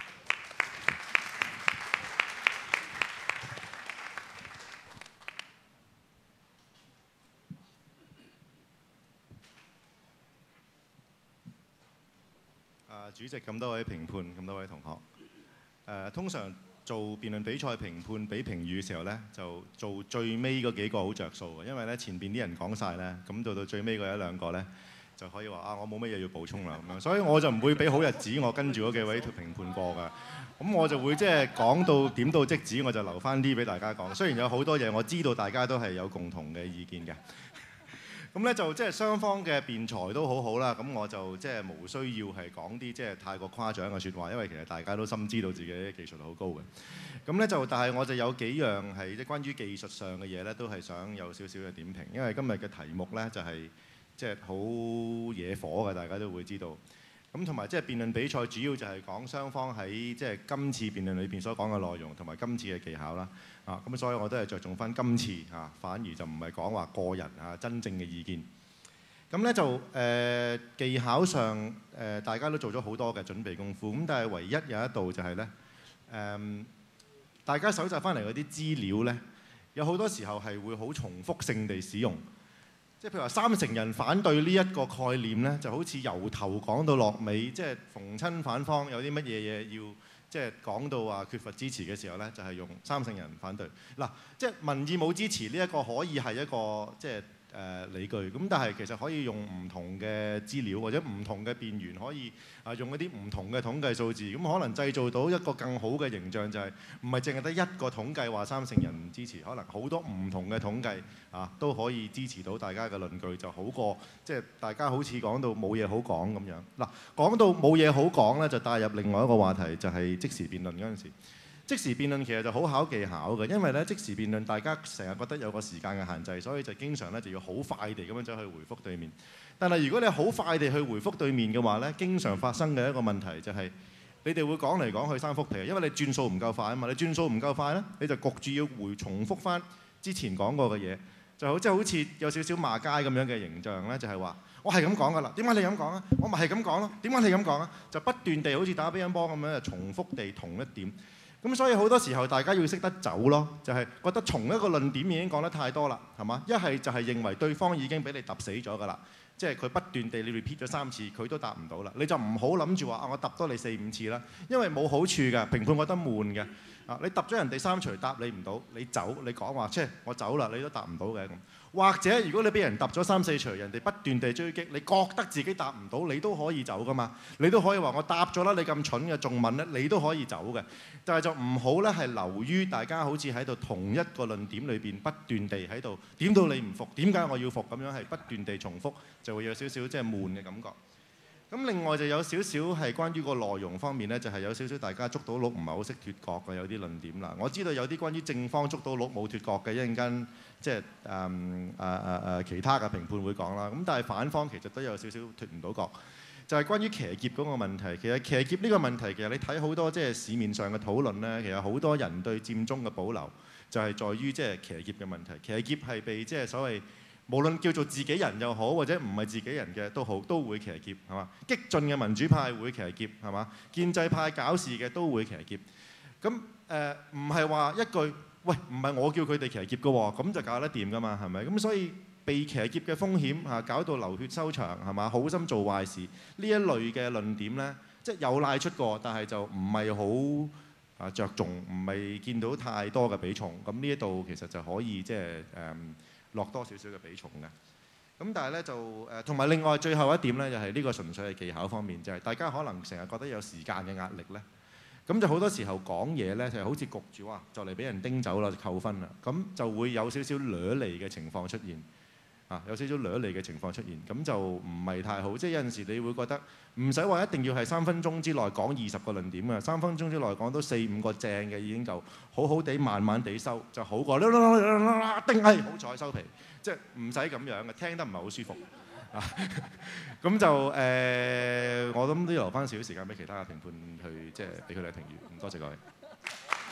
啊，主席咁多位評判，咁多位同學，誒、通常做辯論比賽評判俾評語嘅時候咧，就做最尾嗰幾個好着數嘅，因為咧前邊啲人講晒咧，咁到到最尾嗰一兩個咧就可以話啊，我冇乜嘢要補充啦咁樣，所以我就唔會俾好日子我跟住嗰幾位評判過㗎。咁我就會即係講到點到即止，我就留翻啲俾大家講。雖然有好多嘢我知道大家都係有共同嘅意見嘅。咁咧就即係雙方嘅辯才都好好啦，咁我就即係無需要係講啲即係太過誇張嘅説話，因為其實大家都深知道自己技術好高嘅。咁咧就但係我就有幾樣係即係關於技術上嘅嘢咧，都係想有少少嘅點評，因為今日嘅題目咧就係即係好惹火嘅，大家都會知道。咁同埋即係辯論比賽主要就係講雙方喺即係今次辯論裏邊所講嘅內容同埋今次嘅技巧啦。啊，咁所以我都係着重翻今次啊，反而就唔係講話個人啊真正嘅意見。咁咧就誒、呃、技巧上誒、呃、大家都做咗好多嘅準備功夫，咁但係唯一有一度就係咧誒大家搜集翻嚟嗰啲資料咧，有好多時候係會好重複性地使用。即係譬如話三成人反對呢一個概念咧，就好似由頭講到落尾，即係逢親反方有啲乜嘢嘢要即係講到話缺乏支持嘅時候咧，就係用三成人反對。嗱，即係民意冇支持呢一個可以係一個即係誒理據，咁但係其實可以用唔同嘅資料或者唔同嘅辯員可以啊用一啲唔同嘅統計數字，咁可能製造到一個更好嘅形象，就係唔係淨係得一個統計話三成人唔支持，可能好多唔同嘅統計啊都可以支持到大家嘅論據，就好過即係大家好似講到冇嘢好講咁樣。嗱，講到冇嘢好講咧，就帶入另外一個話題，就係即時辯論嗰陣時。即時辯論其實就好考技巧嘅，因為咧即時辯論大家成日覺得有個時間嘅限制，所以就經常咧就要好快地咁樣走去回覆對面。但係如果你好快地去回覆對面嘅話咧，經常發生嘅一個問題就係你哋會講嚟講去三幅皮，因為你轉數唔夠快啊嘛。你轉數唔夠快咧，你就焗住要回重複翻之前講過嘅嘢，就好即係好似有少少罵街咁樣嘅形象咧，就係話我係咁講㗎啦，點解你咁講啊？我咪係咁講咯，點解你咁講啊？就不斷地好似打乒乓波咁樣，重複地同一點。咁所以好多時候大家要識得走咯，就係覺得從一個論點已經講得太多啦，係嘛？一係就係認為對方已經俾你揼死咗㗎啦，即係佢不斷地你 repeat 咗三次，佢都答唔到啦，你就唔好諗住話啊我揼多你四五次啦，因為冇好處㗎，評判覺得悶嘅。啊，你揼咗人哋三錘答你唔到，你走你講話，即係我走啦，你都答唔到嘅咁。或者如果你俾人揼咗三四錘，人哋不斷地追擊，你覺得自己答唔到，你都可以走噶嘛。你都可以話我答咗啦，你咁蠢嘅仲問咧，你都可以走嘅。但係就唔好咧，係流於大家好似喺度同一個論點裏邊不斷地喺度點到你唔服，點解我要服咁樣係不斷地重複，就會有少少即係悶嘅感覺。咁另外就有少少係關於個內容方面咧，就係、是、有少少大家捉到鹿唔係好識脫角嘅有啲論點啦。我知道有啲關於正方捉到鹿冇脫角嘅，一陣間即係誒誒誒誒其他嘅評判會講啦。咁但係反方其實都有少少脫唔到角，就係、是、關於騎劫嗰個問題。其實騎劫呢個問題，其實你睇好多即係市面上嘅討論咧，其實好多人對佔中嘅保留就係在於即係騎劫嘅問題。騎劫係被即係所謂無論叫做自己人又好，或者唔係自己人嘅都好，都會騎劫係嘛？激進嘅民主派會騎劫係嘛？建制派搞事嘅都會騎劫。咁誒唔係話一句喂，唔係我叫佢哋騎劫嘅喎，咁就搞得掂㗎嘛？係咪？咁所以被騎劫嘅風險嚇，搞到流血收場係嘛？好心做壞事呢一類嘅論點咧，即係有賴出過，但係就唔係好啊著重，唔係見到太多嘅比重。咁呢一度其實就可以即係誒。嗯落多少少嘅比重嘅，咁但係咧就誒，同埋另外最後一點咧，就係呢個純粹係技巧方面，就係大家可能成日覺得有時間嘅壓力咧，咁就好多時候講嘢咧就係好似焗住啊，就嚟俾人叮走啦，扣分啦，咁就會有少少掠離嘅情況出現。啊，有少少掠離嘅情況出現，咁就唔係太好。即係有陣時你會覺得唔使話一定要係三分鐘之內講二十個論點啊，三分鐘之內講到四五個正嘅已經夠，好好地慢慢地收就好過，叮係好彩收皮，即係唔使咁樣嘅，聽得唔係好舒服啊。咁就誒、呃，我諗都要留翻少少時間俾其他嘅評判去，即係俾佢哋評語。唔多謝各位。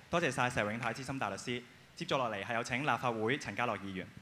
多謝晒石永泰資深大律師。接咗落嚟係有請立法會陳家樂議員。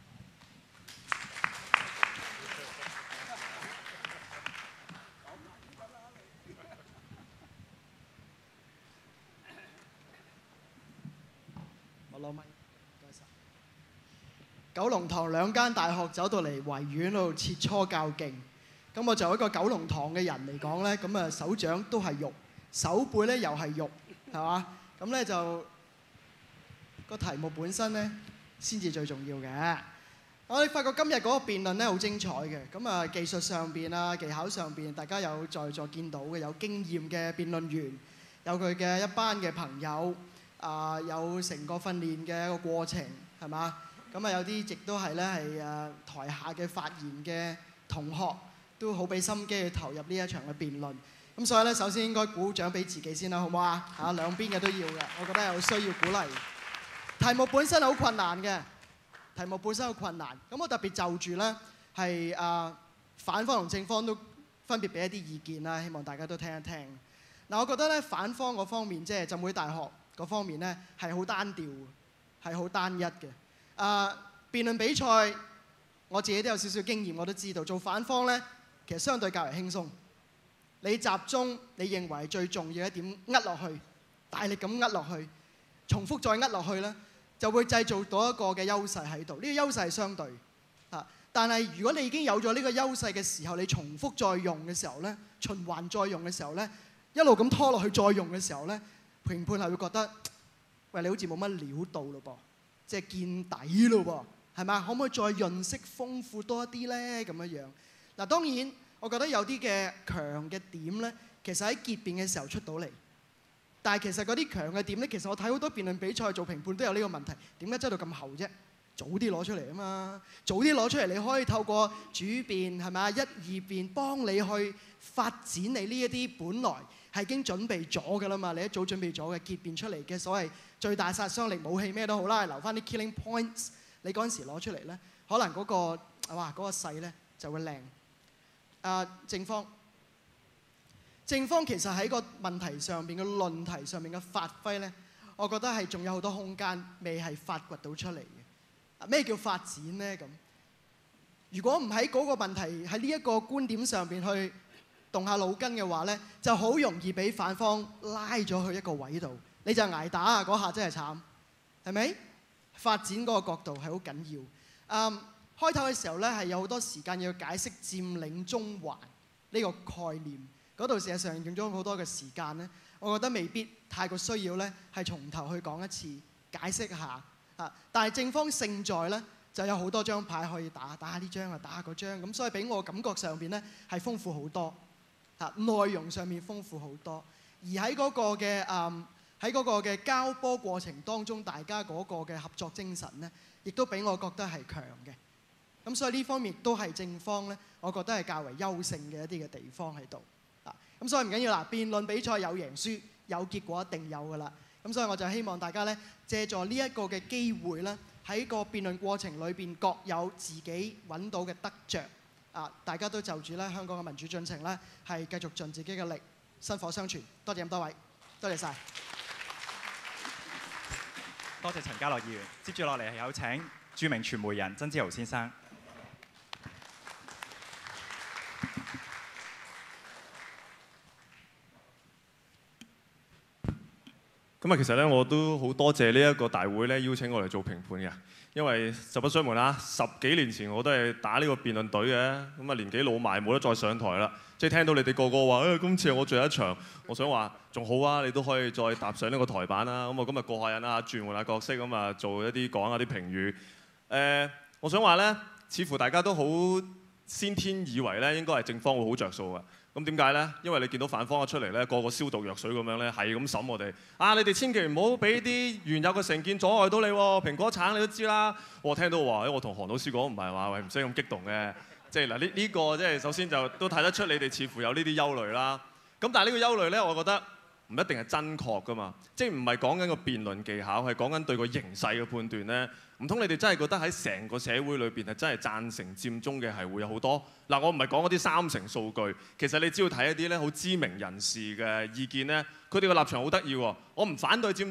我攞咪，唔該晒。九龍塘兩間大學走到嚟維園嗰度切磋較勁，咁我就一個九龍塘嘅人嚟講咧，咁啊手掌都係肉，手背咧又係肉，係嘛？咁咧就個題目本身咧先至最重要嘅。我哋發覺今日嗰個辯論咧好精彩嘅，咁啊技術上邊啊技巧上邊，大家有在座見到嘅，有經驗嘅辯論員，有佢嘅一班嘅朋友。啊，有成個訓練嘅一個過程，係嘛？咁啊有啲亦都係咧係誒台下嘅發言嘅同學，都好俾心機去投入呢一場嘅辯論。咁所以咧，首先應該鼓掌俾自己先啦，好唔好啊？嚇，兩邊嘅都要嘅，我覺得有需要鼓勵。題目本身好困難嘅，題目本身好困難。咁我特別就住咧係誒反方同正方都分別俾一啲意見啦，希望大家都聽一聽。嗱，我覺得咧反方嗰方面即係浸會大學嗰方面咧係好單調，係好單一嘅。啊，辯論比賽我自己都有少少經驗，我都知道做反方咧其實相對較為輕鬆。你集中你認為最重要一點呃落去，大力咁呃落去，重複再呃落去咧，就會製造到一個嘅優勢喺度。呢個優勢係相對啊，但係如果你已經有咗呢個優勢嘅時候，你重複再用嘅時候咧，循環再用嘅時候咧，一路咁拖落去再用嘅時候咧，評判係會覺得，喂，你好似冇乜料到咯噃，即係見底咯噃，係咪？可唔可以再潤色豐富多一啲咧？咁樣樣嗱，當然我覺得有啲嘅強嘅點咧，其實喺結辯嘅時候出到嚟，但係其實嗰啲強嘅點咧，其實我睇好多辯論比賽做評判都有呢個問題，點解執到咁後啫？早啲攞出嚟啊嘛，早啲攞出嚟，你可以透過主辯係咪啊，一二辯幫你去發展你呢一啲本來係已經準備咗㗎啦嘛，你一早準備咗嘅結辯出嚟嘅所謂最大殺傷力武器咩都好啦，留翻啲 killing points， 你嗰陣時攞出嚟咧，可能嗰個哇嗰個勢咧就會靚。啊，正方，正方其實喺個問題上邊嘅論題上面嘅發揮咧，我覺得係仲有好多空間未係發掘到出嚟嘅。咩叫發展呢？咁如果唔喺嗰個問題喺呢一個觀點上邊去動下腦筋嘅話呢，就好容易俾反方拉咗去一個位度，你就捱打啊！嗰下真係慘，係咪？發展嗰個角度係好緊要。嗯，開頭嘅時候呢，係有好多時間要解釋佔領中環呢個概念，嗰度事實上用咗好多嘅時間呢，我覺得未必太過需要呢，係從頭去講一次解釋下。啊！但係正方勝在咧，就有好多張牌可以打，打下呢張啊，打下嗰張，咁所以俾我感覺上邊咧係豐富好多，嚇內容上面豐富好多，而喺嗰個嘅誒喺嗰個嘅交波過程當中，大家嗰個嘅合作精神咧，亦都俾我覺得係強嘅。咁所以呢方面都係正方咧，我覺得係較為優勝嘅一啲嘅地方喺度。啊，咁所以唔緊要啦，辯論比賽有贏輸，有結果一定有㗎啦。咁所以我就希望大家咧，借助呢一個嘅機會咧，喺個辯論過程裏邊各有自己揾到嘅得着。啊，大家都就住咧香港嘅民主進程咧，係繼續盡自己嘅力，薪火相傳。多謝咁多位，多謝晒。 多謝陳家樂議員。接住落嚟係有請著名傳媒人曾之豪先生。 咁啊，其實咧我都好多謝呢一個大會咧邀請我嚟做評判嘅，因為實不相瞞啦，十幾年前我都係打呢個辯論隊嘅，咁啊年紀老埋冇得再上台啦，即係聽到你哋個個話，誒、哎、今次係我最後一場，我想話仲好啊，你都可以再踏上呢個台板啦，咁我今日過下癮啦，轉換下角色咁啊，做一啲講下啲評語。誒、呃，我想話咧，似乎大家都好先天以為咧應該係正方會好着數嘅。咁點解呢？因為你見到反方一出嚟咧，個個消毒藥水咁樣咧，係咁審我哋。啊，你哋千祈唔好俾啲原有嘅成見阻礙到你喎。蘋果橙你都知啦。我聽到話，我同韓老師講唔係話，喂唔使咁激動嘅。即係嗱，呢呢個即係首先就都睇得出你哋似乎有呢啲憂慮啦。咁但係呢個憂慮咧，我覺得唔一定係真確噶嘛。即係唔係講緊個辯論技巧，係講緊對個形勢嘅判斷咧。唔通你哋真係覺得喺成個社會裏邊係真係贊成佔中嘅係會有好多？嗱，我唔係講嗰啲三成數據，其實你只要睇一啲咧好知名人士嘅意見咧，佢哋個立場好得意喎。我唔反對佔中，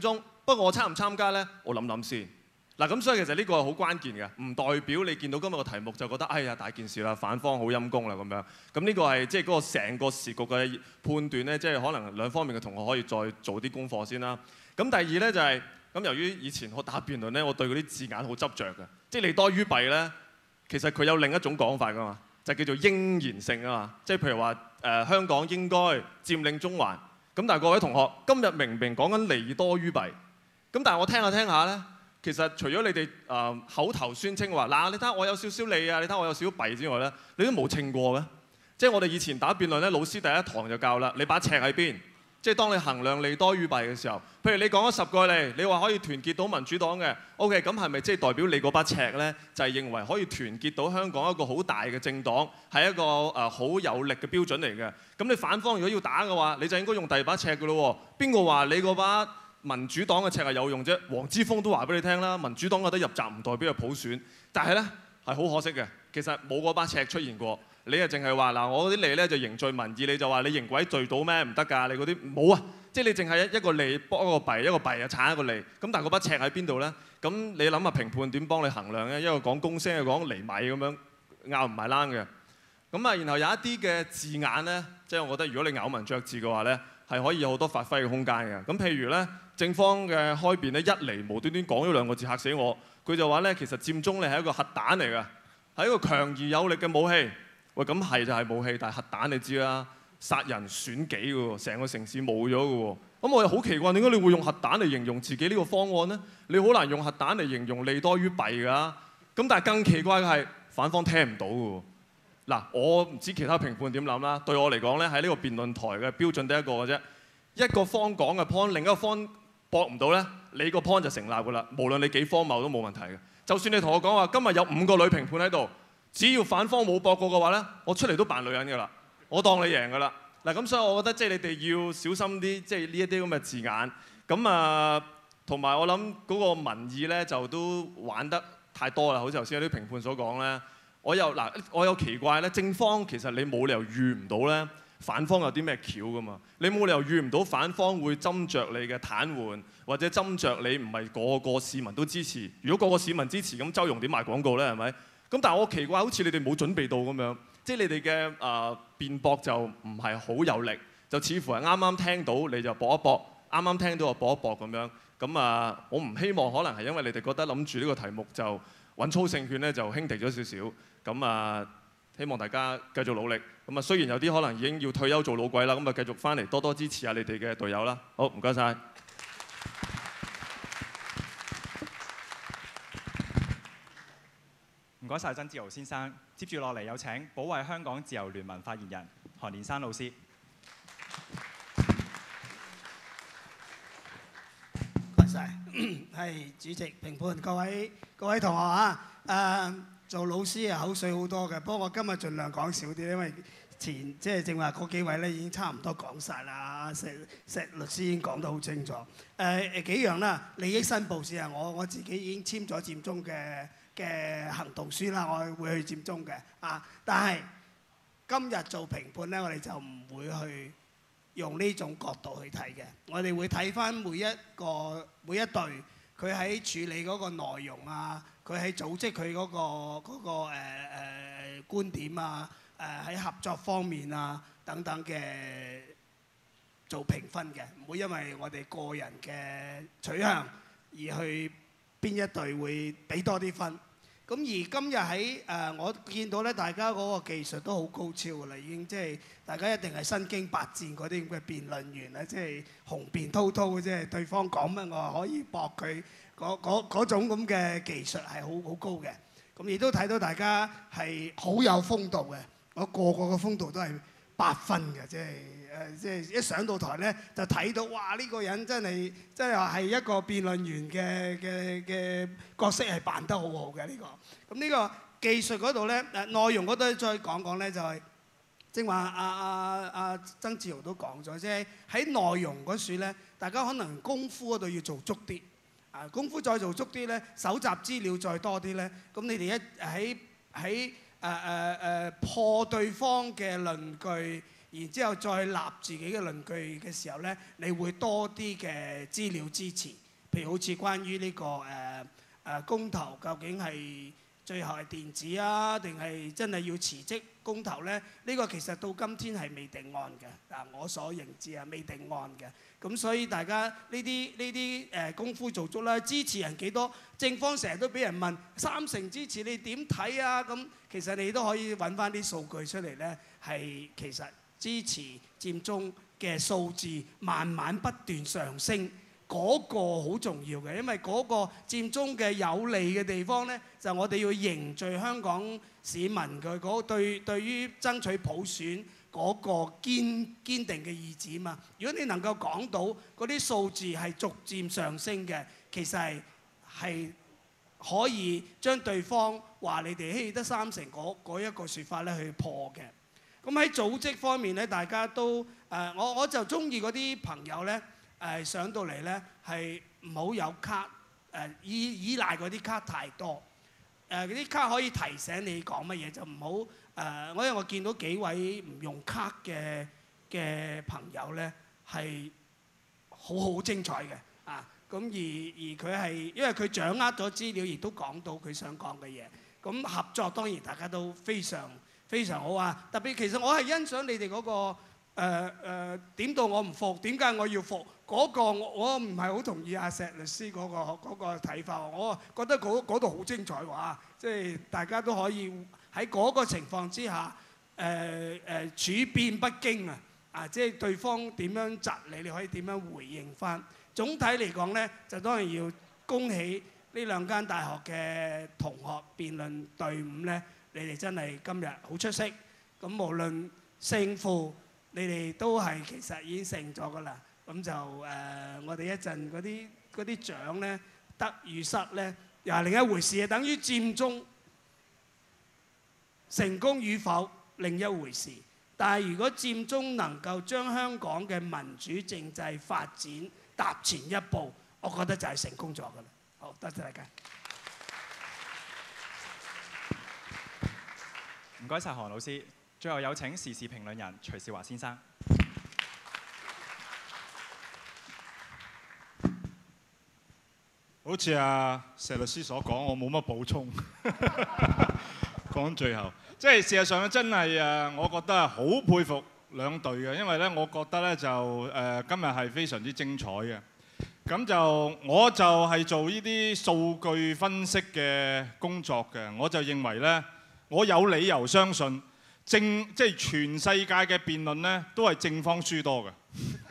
不過我參唔參加呢？我諗諗先。嗱咁所以其實呢個係好關鍵嘅，唔代表你見到今日個題目就覺得哎呀大件事啦，反方好陰功啦咁樣。咁呢個係即係嗰個成個時局嘅判斷呢，即係可能兩方面嘅同學可以再做啲功課先啦。咁第二呢，就係、是、咁，由於以前我打辯論呢，我對嗰啲字眼好執着嘅，即係利多於弊呢，其實佢有另一種講法㗎嘛，就叫做應然性啊嘛。即係譬如話誒、呃、香港應該佔領中環，咁但係各位同學今日明明講緊利多於弊，咁但係我聽下聽下呢。其實除咗你哋誒、呃、口頭宣稱話嗱，你睇下我有少少利啊，你睇下我有少少弊之外咧，你都冇稱過嘅。即係我哋以前打辯論咧，老師第一堂就教啦，你把尺喺邊？即係當你衡量利多於弊嘅時候，譬如你講咗十個利，你話可以團結到民主黨嘅 ，OK， 咁係咪即係代表你嗰把尺咧，就係、是、認為可以團結到香港一個好大嘅政黨，係一個誒好、呃、有力嘅標準嚟嘅？咁你反方如果要打嘅話，你就應該用第二把尺嘅咯喎。邊個話你嗰把民主黨嘅尺係有用啫？黃之鋒都話俾你聽啦，民主黨覺得入閘唔代表係普選，但係咧係好可惜嘅，其實冇嗰把尺出現過。你啊淨係話嗱，我嗰啲利咧就凝聚民意，你就話你凝鬼聚到咩？唔得㗎，你嗰啲冇啊！即係你淨係一個利幫一個弊，一個弊啊撐一個利。咁但係嗰把尺喺邊度咧？咁你諗下評判點幫你衡量咧？一個講公聲，一個講厘米咁樣拗唔埋欄嘅。咁啊，然後有一啲嘅字眼咧，即係我覺得如果你咬文嚼字嘅話咧，係可以有好多發揮嘅空間嘅。咁譬如咧，正方嘅開辯咧，一嚟無端端講咗兩個字嚇死我，佢就話咧其實佔中咧係一個核彈嚟嘅，係一個強而有力嘅武器。喂，咁係就係武器，但係核彈你知啦，殺人損己嘅喎，成個城市冇咗嘅喎。咁我又好奇怪，點解你會用核彈嚟形容自己呢個方案呢？你好難用核彈嚟形容利多於弊㗎。咁但係更奇怪嘅係反方聽唔到嘅喎。嗱，我唔知其他評判點諗啦。對我嚟講咧，喺呢個辯論台嘅標準得一個嘅啫。一個方講嘅 point， 另一個方駁唔到咧，你個 point 就成立㗎啦。無論你幾荒謬都冇問題嘅。就算你同我講話今日有五個女評判喺度，只要反方冇駁過嘅話咧，我出嚟都扮女人㗎啦，我當你贏㗎啦。嗱，咁所以我覺得即係你哋要小心啲，即係呢一啲咁嘅字眼。咁啊，同埋我諗嗰個民意咧就都玩得太多啦。好似頭先有啲評判所講咧，我又嗱，我有奇怪咧，正方其實你冇理由遇唔到咧。反方有啲咩橋㗎嘛？你冇理由遇唔到反方會斟酌你嘅癱瘓，或者斟酌你唔係個個市民都支持。如果個個市民支持，咁周融點賣廣告咧？係咪？咁但係我奇怪，好似你哋冇準備到咁樣，即係你哋嘅誒辯駁就唔係好有力，就似乎係啱啱聽到你就駁一駁，啱啱聽到就駁一駁咁樣。咁啊，我唔希望可能係因為你哋覺得諗住呢個題目就穩操勝券咧，就輕敵咗少少。咁啊，希望大家繼續努力。咁啊，雖然有啲可能已經要退休做老鬼啦，咁啊繼續翻嚟多多支持下你哋嘅隊友啦。好，唔該晒。 唔該晒曾志豪先生。接住落嚟有請保衞香港自由聯盟發言人韓連山老師。 唔該曬，係主席、評判、各位各位同學啊，誒、呃、做老師啊口水好多嘅，不過我今日盡量講少啲，因為前即係正話嗰幾位咧已經差唔多講晒啦，石石律師已經講得好清楚。誒、呃、誒幾樣啦，利益申報先啊，我我自己已經簽咗佔中嘅嘅行動書啦，我會去佔中嘅啊，但係今日做評判咧，我哋就唔會去用呢種角度去睇嘅，我哋會睇返每一個每一隊佢喺處理嗰個內容啊，佢喺組織佢嗰個嗰個誒誒觀點啊，誒喺合作方面啊等等嘅做評分嘅，唔會因為我哋個人嘅取向而去邊一隊會俾多啲分。咁而今日喺誒我見到咧，大家嗰個技術都好高超㗎啦，已經即係大家一定係身經百戰嗰啲咁嘅辯論員咧，即係雄辯滔滔嘅，即係對方講乜我可以駁佢，嗰嗰嗰種咁嘅技術係好好高嘅。咁亦都睇到大家係好有風度嘅，我個個嘅風度都係八分嘅，即係誒即係一上到台咧就睇到哇呢個人真係真係係一個辯論員嘅嘅嘅角色係扮得好好嘅呢個。咁呢個技術嗰度咧誒內容嗰度再講講咧就係正話阿阿阿曾志豪都講咗，即係喺內容嗰處咧，大家可能功夫嗰度要做足啲啊，功夫再做足啲咧，搜集資料再多啲咧，咁你哋一喺喺誒誒誒破對方嘅論據，然之後再立自己嘅論據嘅時候咧，你會多啲嘅資料支持。譬譬如好似關於呢、這個誒誒、呃呃、公投，究竟係最後係電子啊，定係真係要辭職公投呢？呢、這個其實到今天係未定案嘅。嗱，我所認知啊，未定案嘅。咁所以大家呢啲呢啲誒功夫做足啦，支持人幾多？正方成日都俾人問三成支持，你點睇啊？咁其實你都可以揾翻啲數據出嚟呢，係其實支持佔中嘅數字慢慢不斷上升，嗰個好重要嘅，因為嗰個佔中嘅有利嘅地方呢，就我哋要凝聚香港市民嘅嗰對對於爭取普選嗰個堅堅定嘅意志嘛。如果你能夠講到嗰啲數字係逐漸上升嘅，其實係係可以將對方話你哋希得三成嗰嗰一個説法咧去破嘅。咁喺組織方面咧，大家都誒、呃，我我就中意嗰啲朋友咧誒、呃、上到嚟咧係唔好有卡誒、呃、依依賴嗰啲卡太多誒，嗰、呃、啲卡可以提醒你講乜嘢，就唔好誒。我因為我見到幾位唔用卡嘅嘅朋友咧係好好精彩嘅啊！咁而而佢係因為佢掌握咗資料，亦都講到佢想講嘅嘢。咁合作當然大家都非常非常好啊！特別其實我係欣賞你哋嗰、嗰個誒誒、呃呃、點到我唔服，點解我要服嗰、嗰個我我唔係好同意阿石律師嗰、嗰個嗰睇、嗰個、法，我覺得嗰度好精彩喎！即係大家都可以喺嗰個情況之下，誒、呃、誒、呃、處變不驚啊！啊，即係對方點樣窒你，你可以點樣回應翻。總體嚟講咧，就當然要恭喜呢兩間大學嘅同學辯論隊伍咧。你哋真係今日好出色，咁無論勝負，你哋都係其實已經勝咗噶啦。咁就誒、呃，我哋一陣嗰啲嗰啲獎咧，得與失咧，又係另一回事啊。等於佔中成功與否另一回事，但係如果佔中能夠將香港嘅民主政制發展踏前一步，我覺得就係成功咗噶啦。好，多謝大家。 唔該晒韓老師，最後有請時事評論人徐少華先生。 好似阿石律師所講，我冇乜補充。講最後，即係事實上咧，真係誒，我覺得係好佩服兩隊嘅，因為咧，我覺得咧就誒、呃、今日係非常之精彩嘅。咁就我就係做呢啲數據分析嘅工作嘅，我就認為咧。我有理由相信正即係全世界嘅辯論咧，都係正方輸多嘅。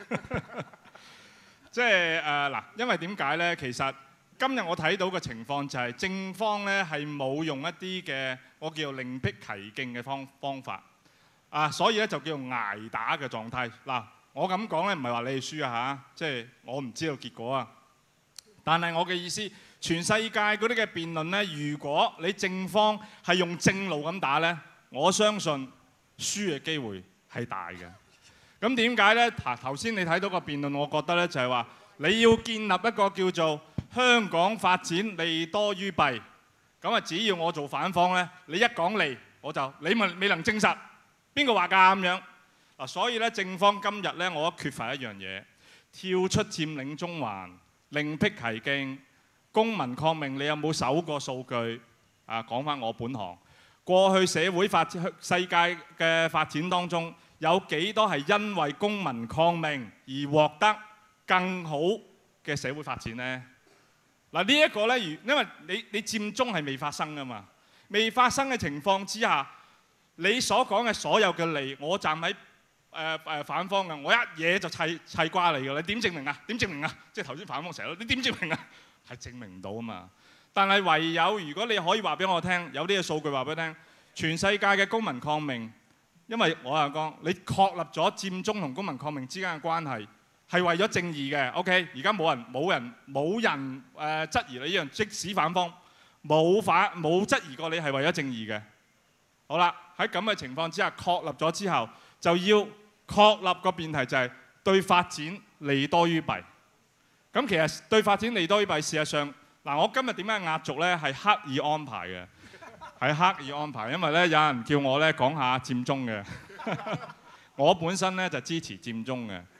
即係誒嗱，因為點解咧？其實今日我睇到嘅情況就係正方咧係冇用一啲嘅我叫做另辟蹊徑嘅方方法啊，所以咧就叫做捱打嘅狀態。嗱，我咁講咧唔係話你哋輸啊嚇，即係我唔知道結果啊。但係我嘅意思。全世界嗰啲嘅辯論呢，如果你正方係用正路咁打呢，我相信輸嘅機會係大嘅。咁點解呢？頭先你睇到個辯論，我覺得呢就係話你要建立一個叫做香港發展利多於弊。咁啊，只要我做反方呢，你一講利我就你咪未能證實邊個話㗎咁樣嗱。所以呢，正方今日呢，我缺乏一樣嘢，跳出佔領中環，另辟蹊徑。公民抗命，你有冇搜過數據？啊，講翻我本行，過去社會發展、世界嘅發展當中，有幾多係因為公民抗命而獲得更好嘅社會發展呢？嗱，呢一個呢，因為你你佔中係未發生噶嘛，未發生嘅情況之下，你所講嘅所有嘅利，我站喺誒誒反方嘅，我一嘢就砌砌瓜你㗎，你點證明啊？點證明啊？即係頭先反方成日都，你點證明啊？係證明唔到啊嘛，但係唯有如果你可以話俾我聽，有啲嘅數據話俾我聽，全世界嘅公民抗命，因為我係講你確立咗佔中同公民抗命之間嘅關係係為咗正義嘅。OK， 而家冇人冇人冇人誒、呃、質疑你呢樣，即使反方冇反冇質疑過你係為咗正義嘅。好啦，喺咁嘅情況之下確立咗之後，就要確立個辯題就係對發展利多於弊。咁其實對發展利多於弊，事實上嗱，我今日點解壓軸咧？係刻意安排嘅，係刻意安排，因為咧有人叫我咧講下佔中嘅，我本身咧就支持佔中嘅，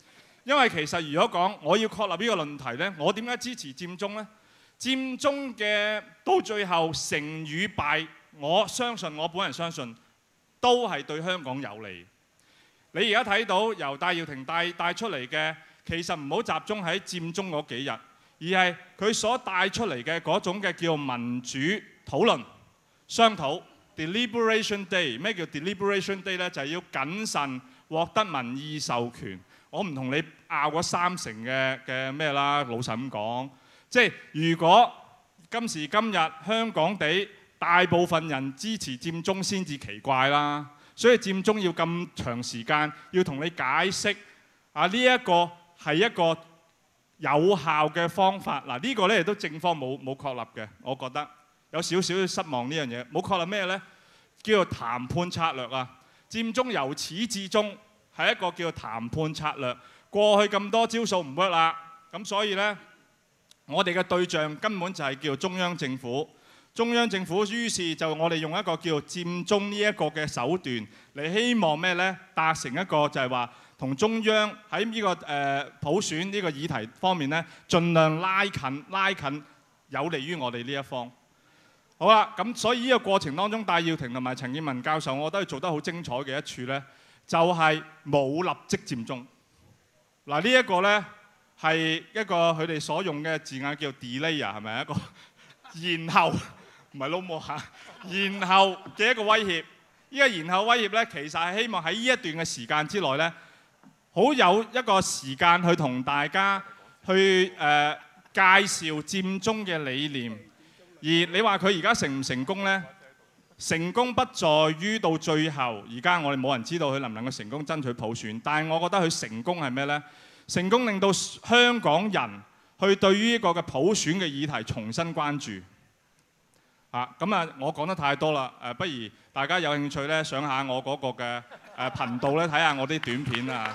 因為其實如果講我要確立呢個論題呢，我點解支持佔中呢？佔中嘅到最後成與敗，我相信我本人相信都係對香港有利。你而家睇到由戴耀廷帶帶出嚟嘅，其實唔好集中喺佔中嗰幾日，而係佢所帶出嚟嘅嗰種嘅叫民主討論、商討 （deliberation day）。咩叫 deliberation day 呢？就係要謹慎獲得民意授權。我唔同你拗嗰三成嘅嘅咩啦，老實咁講。即係如果今時今日香港地大部分人支持佔中先至奇怪啦，所以佔中要咁長時間要同你解釋啊，呢一個係一個有效嘅方法。嗱、這、呢個咧亦都正方冇冇確立嘅，我覺得有少少失望呢樣嘢。冇確立咩呢？叫做談判策略啊！佔中由始至終係一個叫做談判策略。過去咁多招數唔 work 啦，咁所以呢。我哋嘅對象根本就係叫中央政府，中央政府於是就我哋用一個叫佔中呢一個嘅手段嚟希望咩呢？達成一個就係話同中央喺呢、這個誒、呃、普選呢個議題方面呢，盡量拉近拉近，有利於我哋呢一方。好啦，咁所以呢個過程當中，戴耀廷同埋陳健民教授，我覺得佢做得好精彩嘅一處呢，就係、是、冇立即佔中。嗱呢一個呢。係一個佢哋所用嘅字眼叫 delay 啊，係咪一個延後？唔係撈摸下，延後嘅一個威脅。呢個延後威脅咧，其實係希望喺呢一段嘅時間之內咧，好有一個時間去同大家去誒、呃、介紹佔中嘅理念。而你話佢而家成唔成功咧？成功不在於到最後，而家我哋冇人知道佢能唔能夠成功爭取普選。但係我覺得佢成功係咩咧？成功令到香港人去對於呢個嘅普選嘅議題重新關注。啊，咁啊，我講得太多啦。誒，不如大家有興趣咧，上下我嗰個嘅誒頻道咧，睇下我啲短片啊。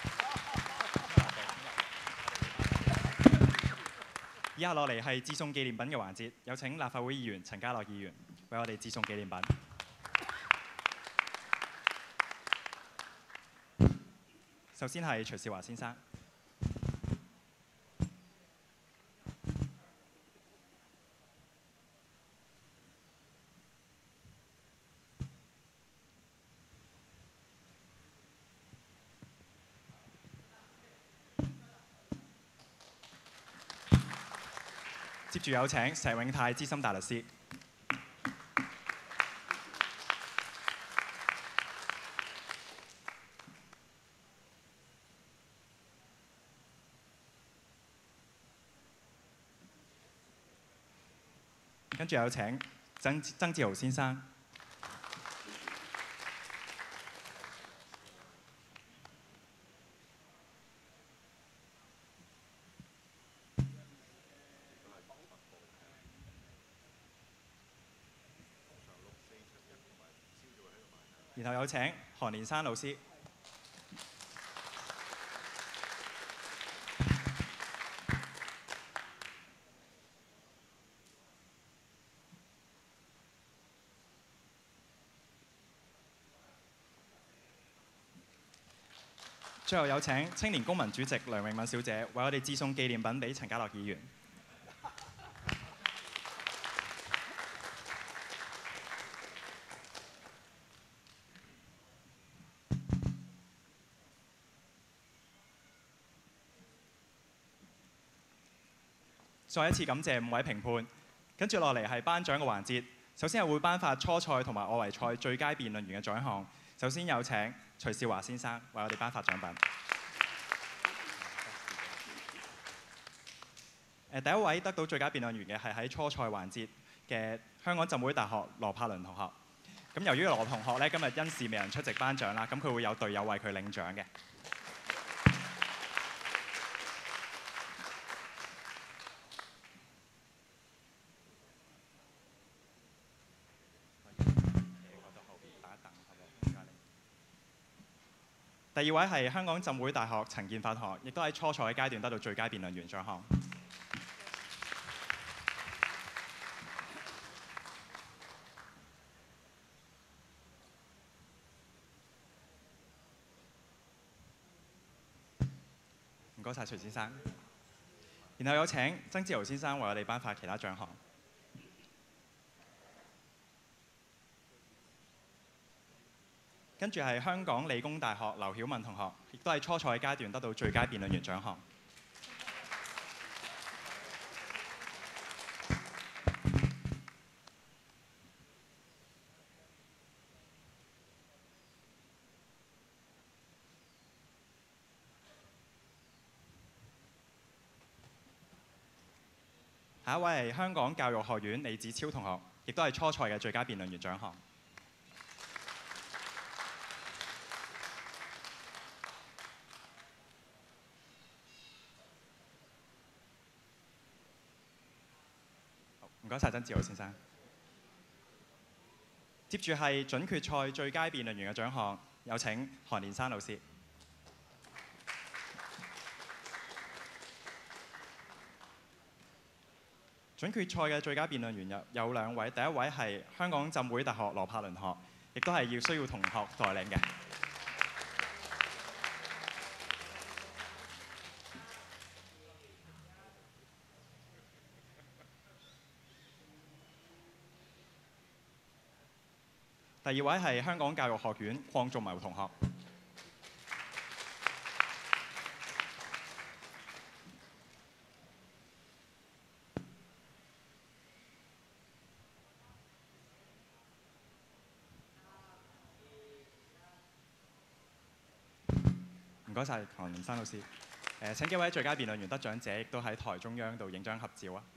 以下落嚟係致送紀念品嘅環節，有請立法會議員陳家樂議員為我哋致送紀念品。首先係徐少華先生。接住有請石永泰資深大律師。跟住有請曾曾志豪先生。然後有請韓連山老師。最後有請青年公民主席梁詠敏小姐為我哋致送紀念品俾陳家樂議員。再一次感謝五位評判，跟住落嚟係頒獎嘅環節。首先係會頒發初賽同埋外圍賽最佳辯論員嘅獎項。首先有請徐少華先生為我哋頒發獎品。誒，第一位得到最佳辯論員嘅係喺初賽環節嘅香港浸會大學羅柏倫同學。咁由於羅同學咧今日因事未能出席頒獎啦，咁佢會有隊友為佢領獎嘅。第二位係香港浸會大學陳建發同學，亦都喺初賽階段得到最佳辯論員獎項。 該晒徐先生。然後有請曾志豪先生為我哋頒發其他獎項。跟住係香港理工大學劉曉文同學，亦都係初賽階段得到最佳辯論員獎項。下一位係香港教育學院李子超同學，亦都係初賽嘅最佳辯論員獎項。唔該晒曾志豪先生。接住係準決賽最佳辯論員嘅獎項，有請韓連山老師。準決賽嘅最佳辯論員有有兩位，第一位係香港浸會大學羅柏倫學，亦都係要需要同學代領嘅。第二位係香港教育學院鄺仲謀同學。唔該晒，韓連山老師。誒，請幾位最佳辯論員得獎者亦都喺台中央度影張合照啊！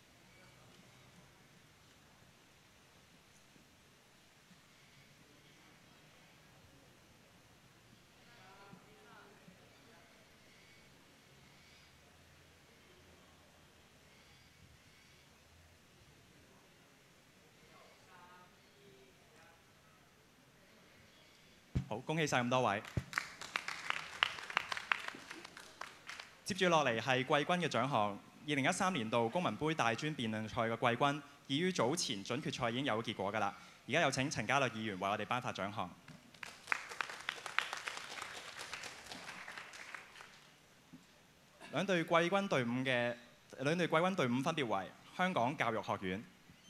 好，恭喜晒咁多位。接住落嚟係季軍嘅獎項，二零一三年度公民杯大專辯論賽嘅季軍，已於早前準決賽已經有結果㗎啦。而家有請陳家律議員為我哋頒發獎項。兩隊季軍隊伍嘅兩隊季軍隊伍分別為香港教育學院、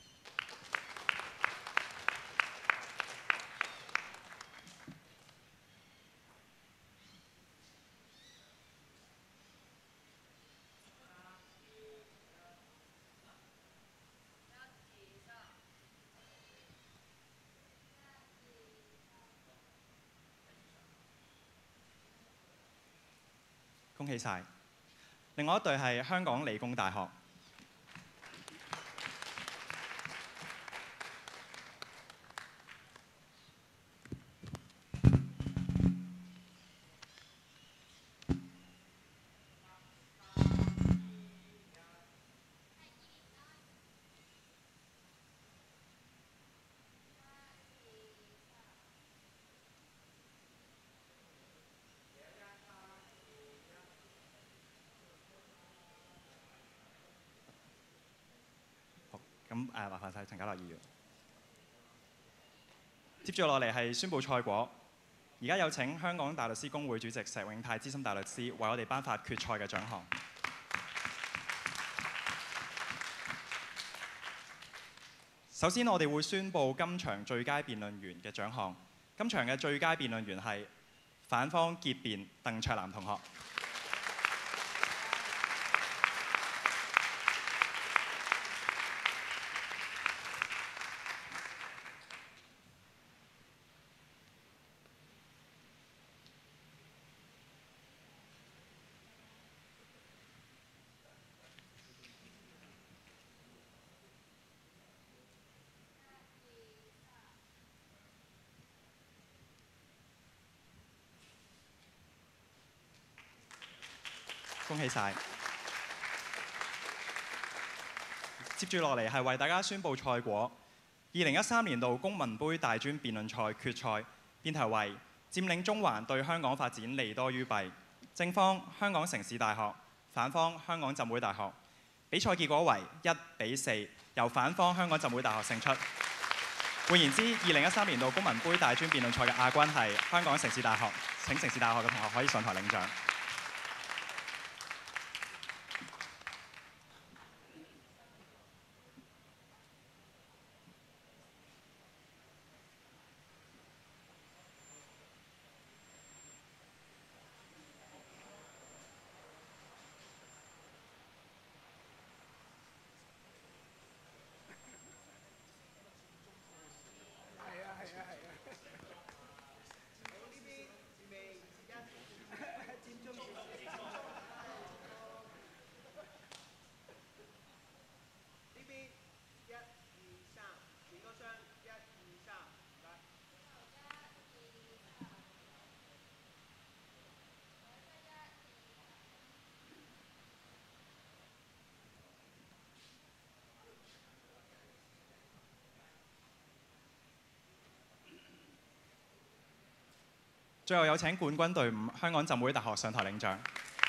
恭喜晒！另外一隊係香港理工大學。咁誒，麻煩晒陳家樂議員。接住落嚟係宣佈賽果，而家有請香港大律師公會主席石永泰資深大律師為我哋頒發決賽嘅獎項。首先，我哋會宣佈今場最佳辯論員嘅獎項。今場嘅最佳辯論員係反方結辯鄧卓南同學。恭喜晒！接住落嚟係為大家宣佈賽果。二零一三年度公民杯大專辯論賽決賽，辯題為佔領中環對香港發展利多於弊。正方香港城市大學，反方香港浸會大學。比賽結果為一比四，由反方香港浸會大學勝出。換言之，二零一三年度公民杯大專辯論賽嘅亞軍係香港城市大學。請城市大學嘅同學可以上台領獎。 最後有請冠軍隊伍香港浸會大學上台領獎。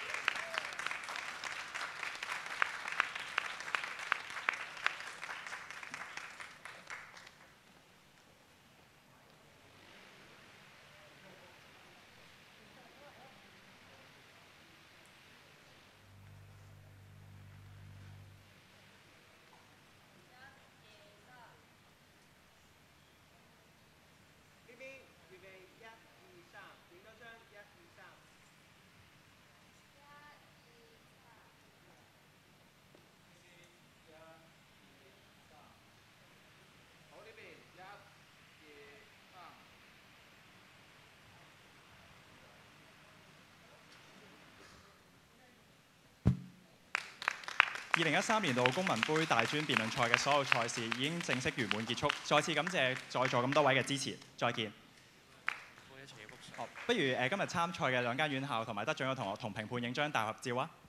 二零一三年度公民杯大專辯論賽嘅所有賽事已經正式圓滿結束，再次感謝在座咁多位嘅支持，再見。哦，不如誒今日參賽嘅兩間院校同埋得獎嘅同學同評判影張大合照啊！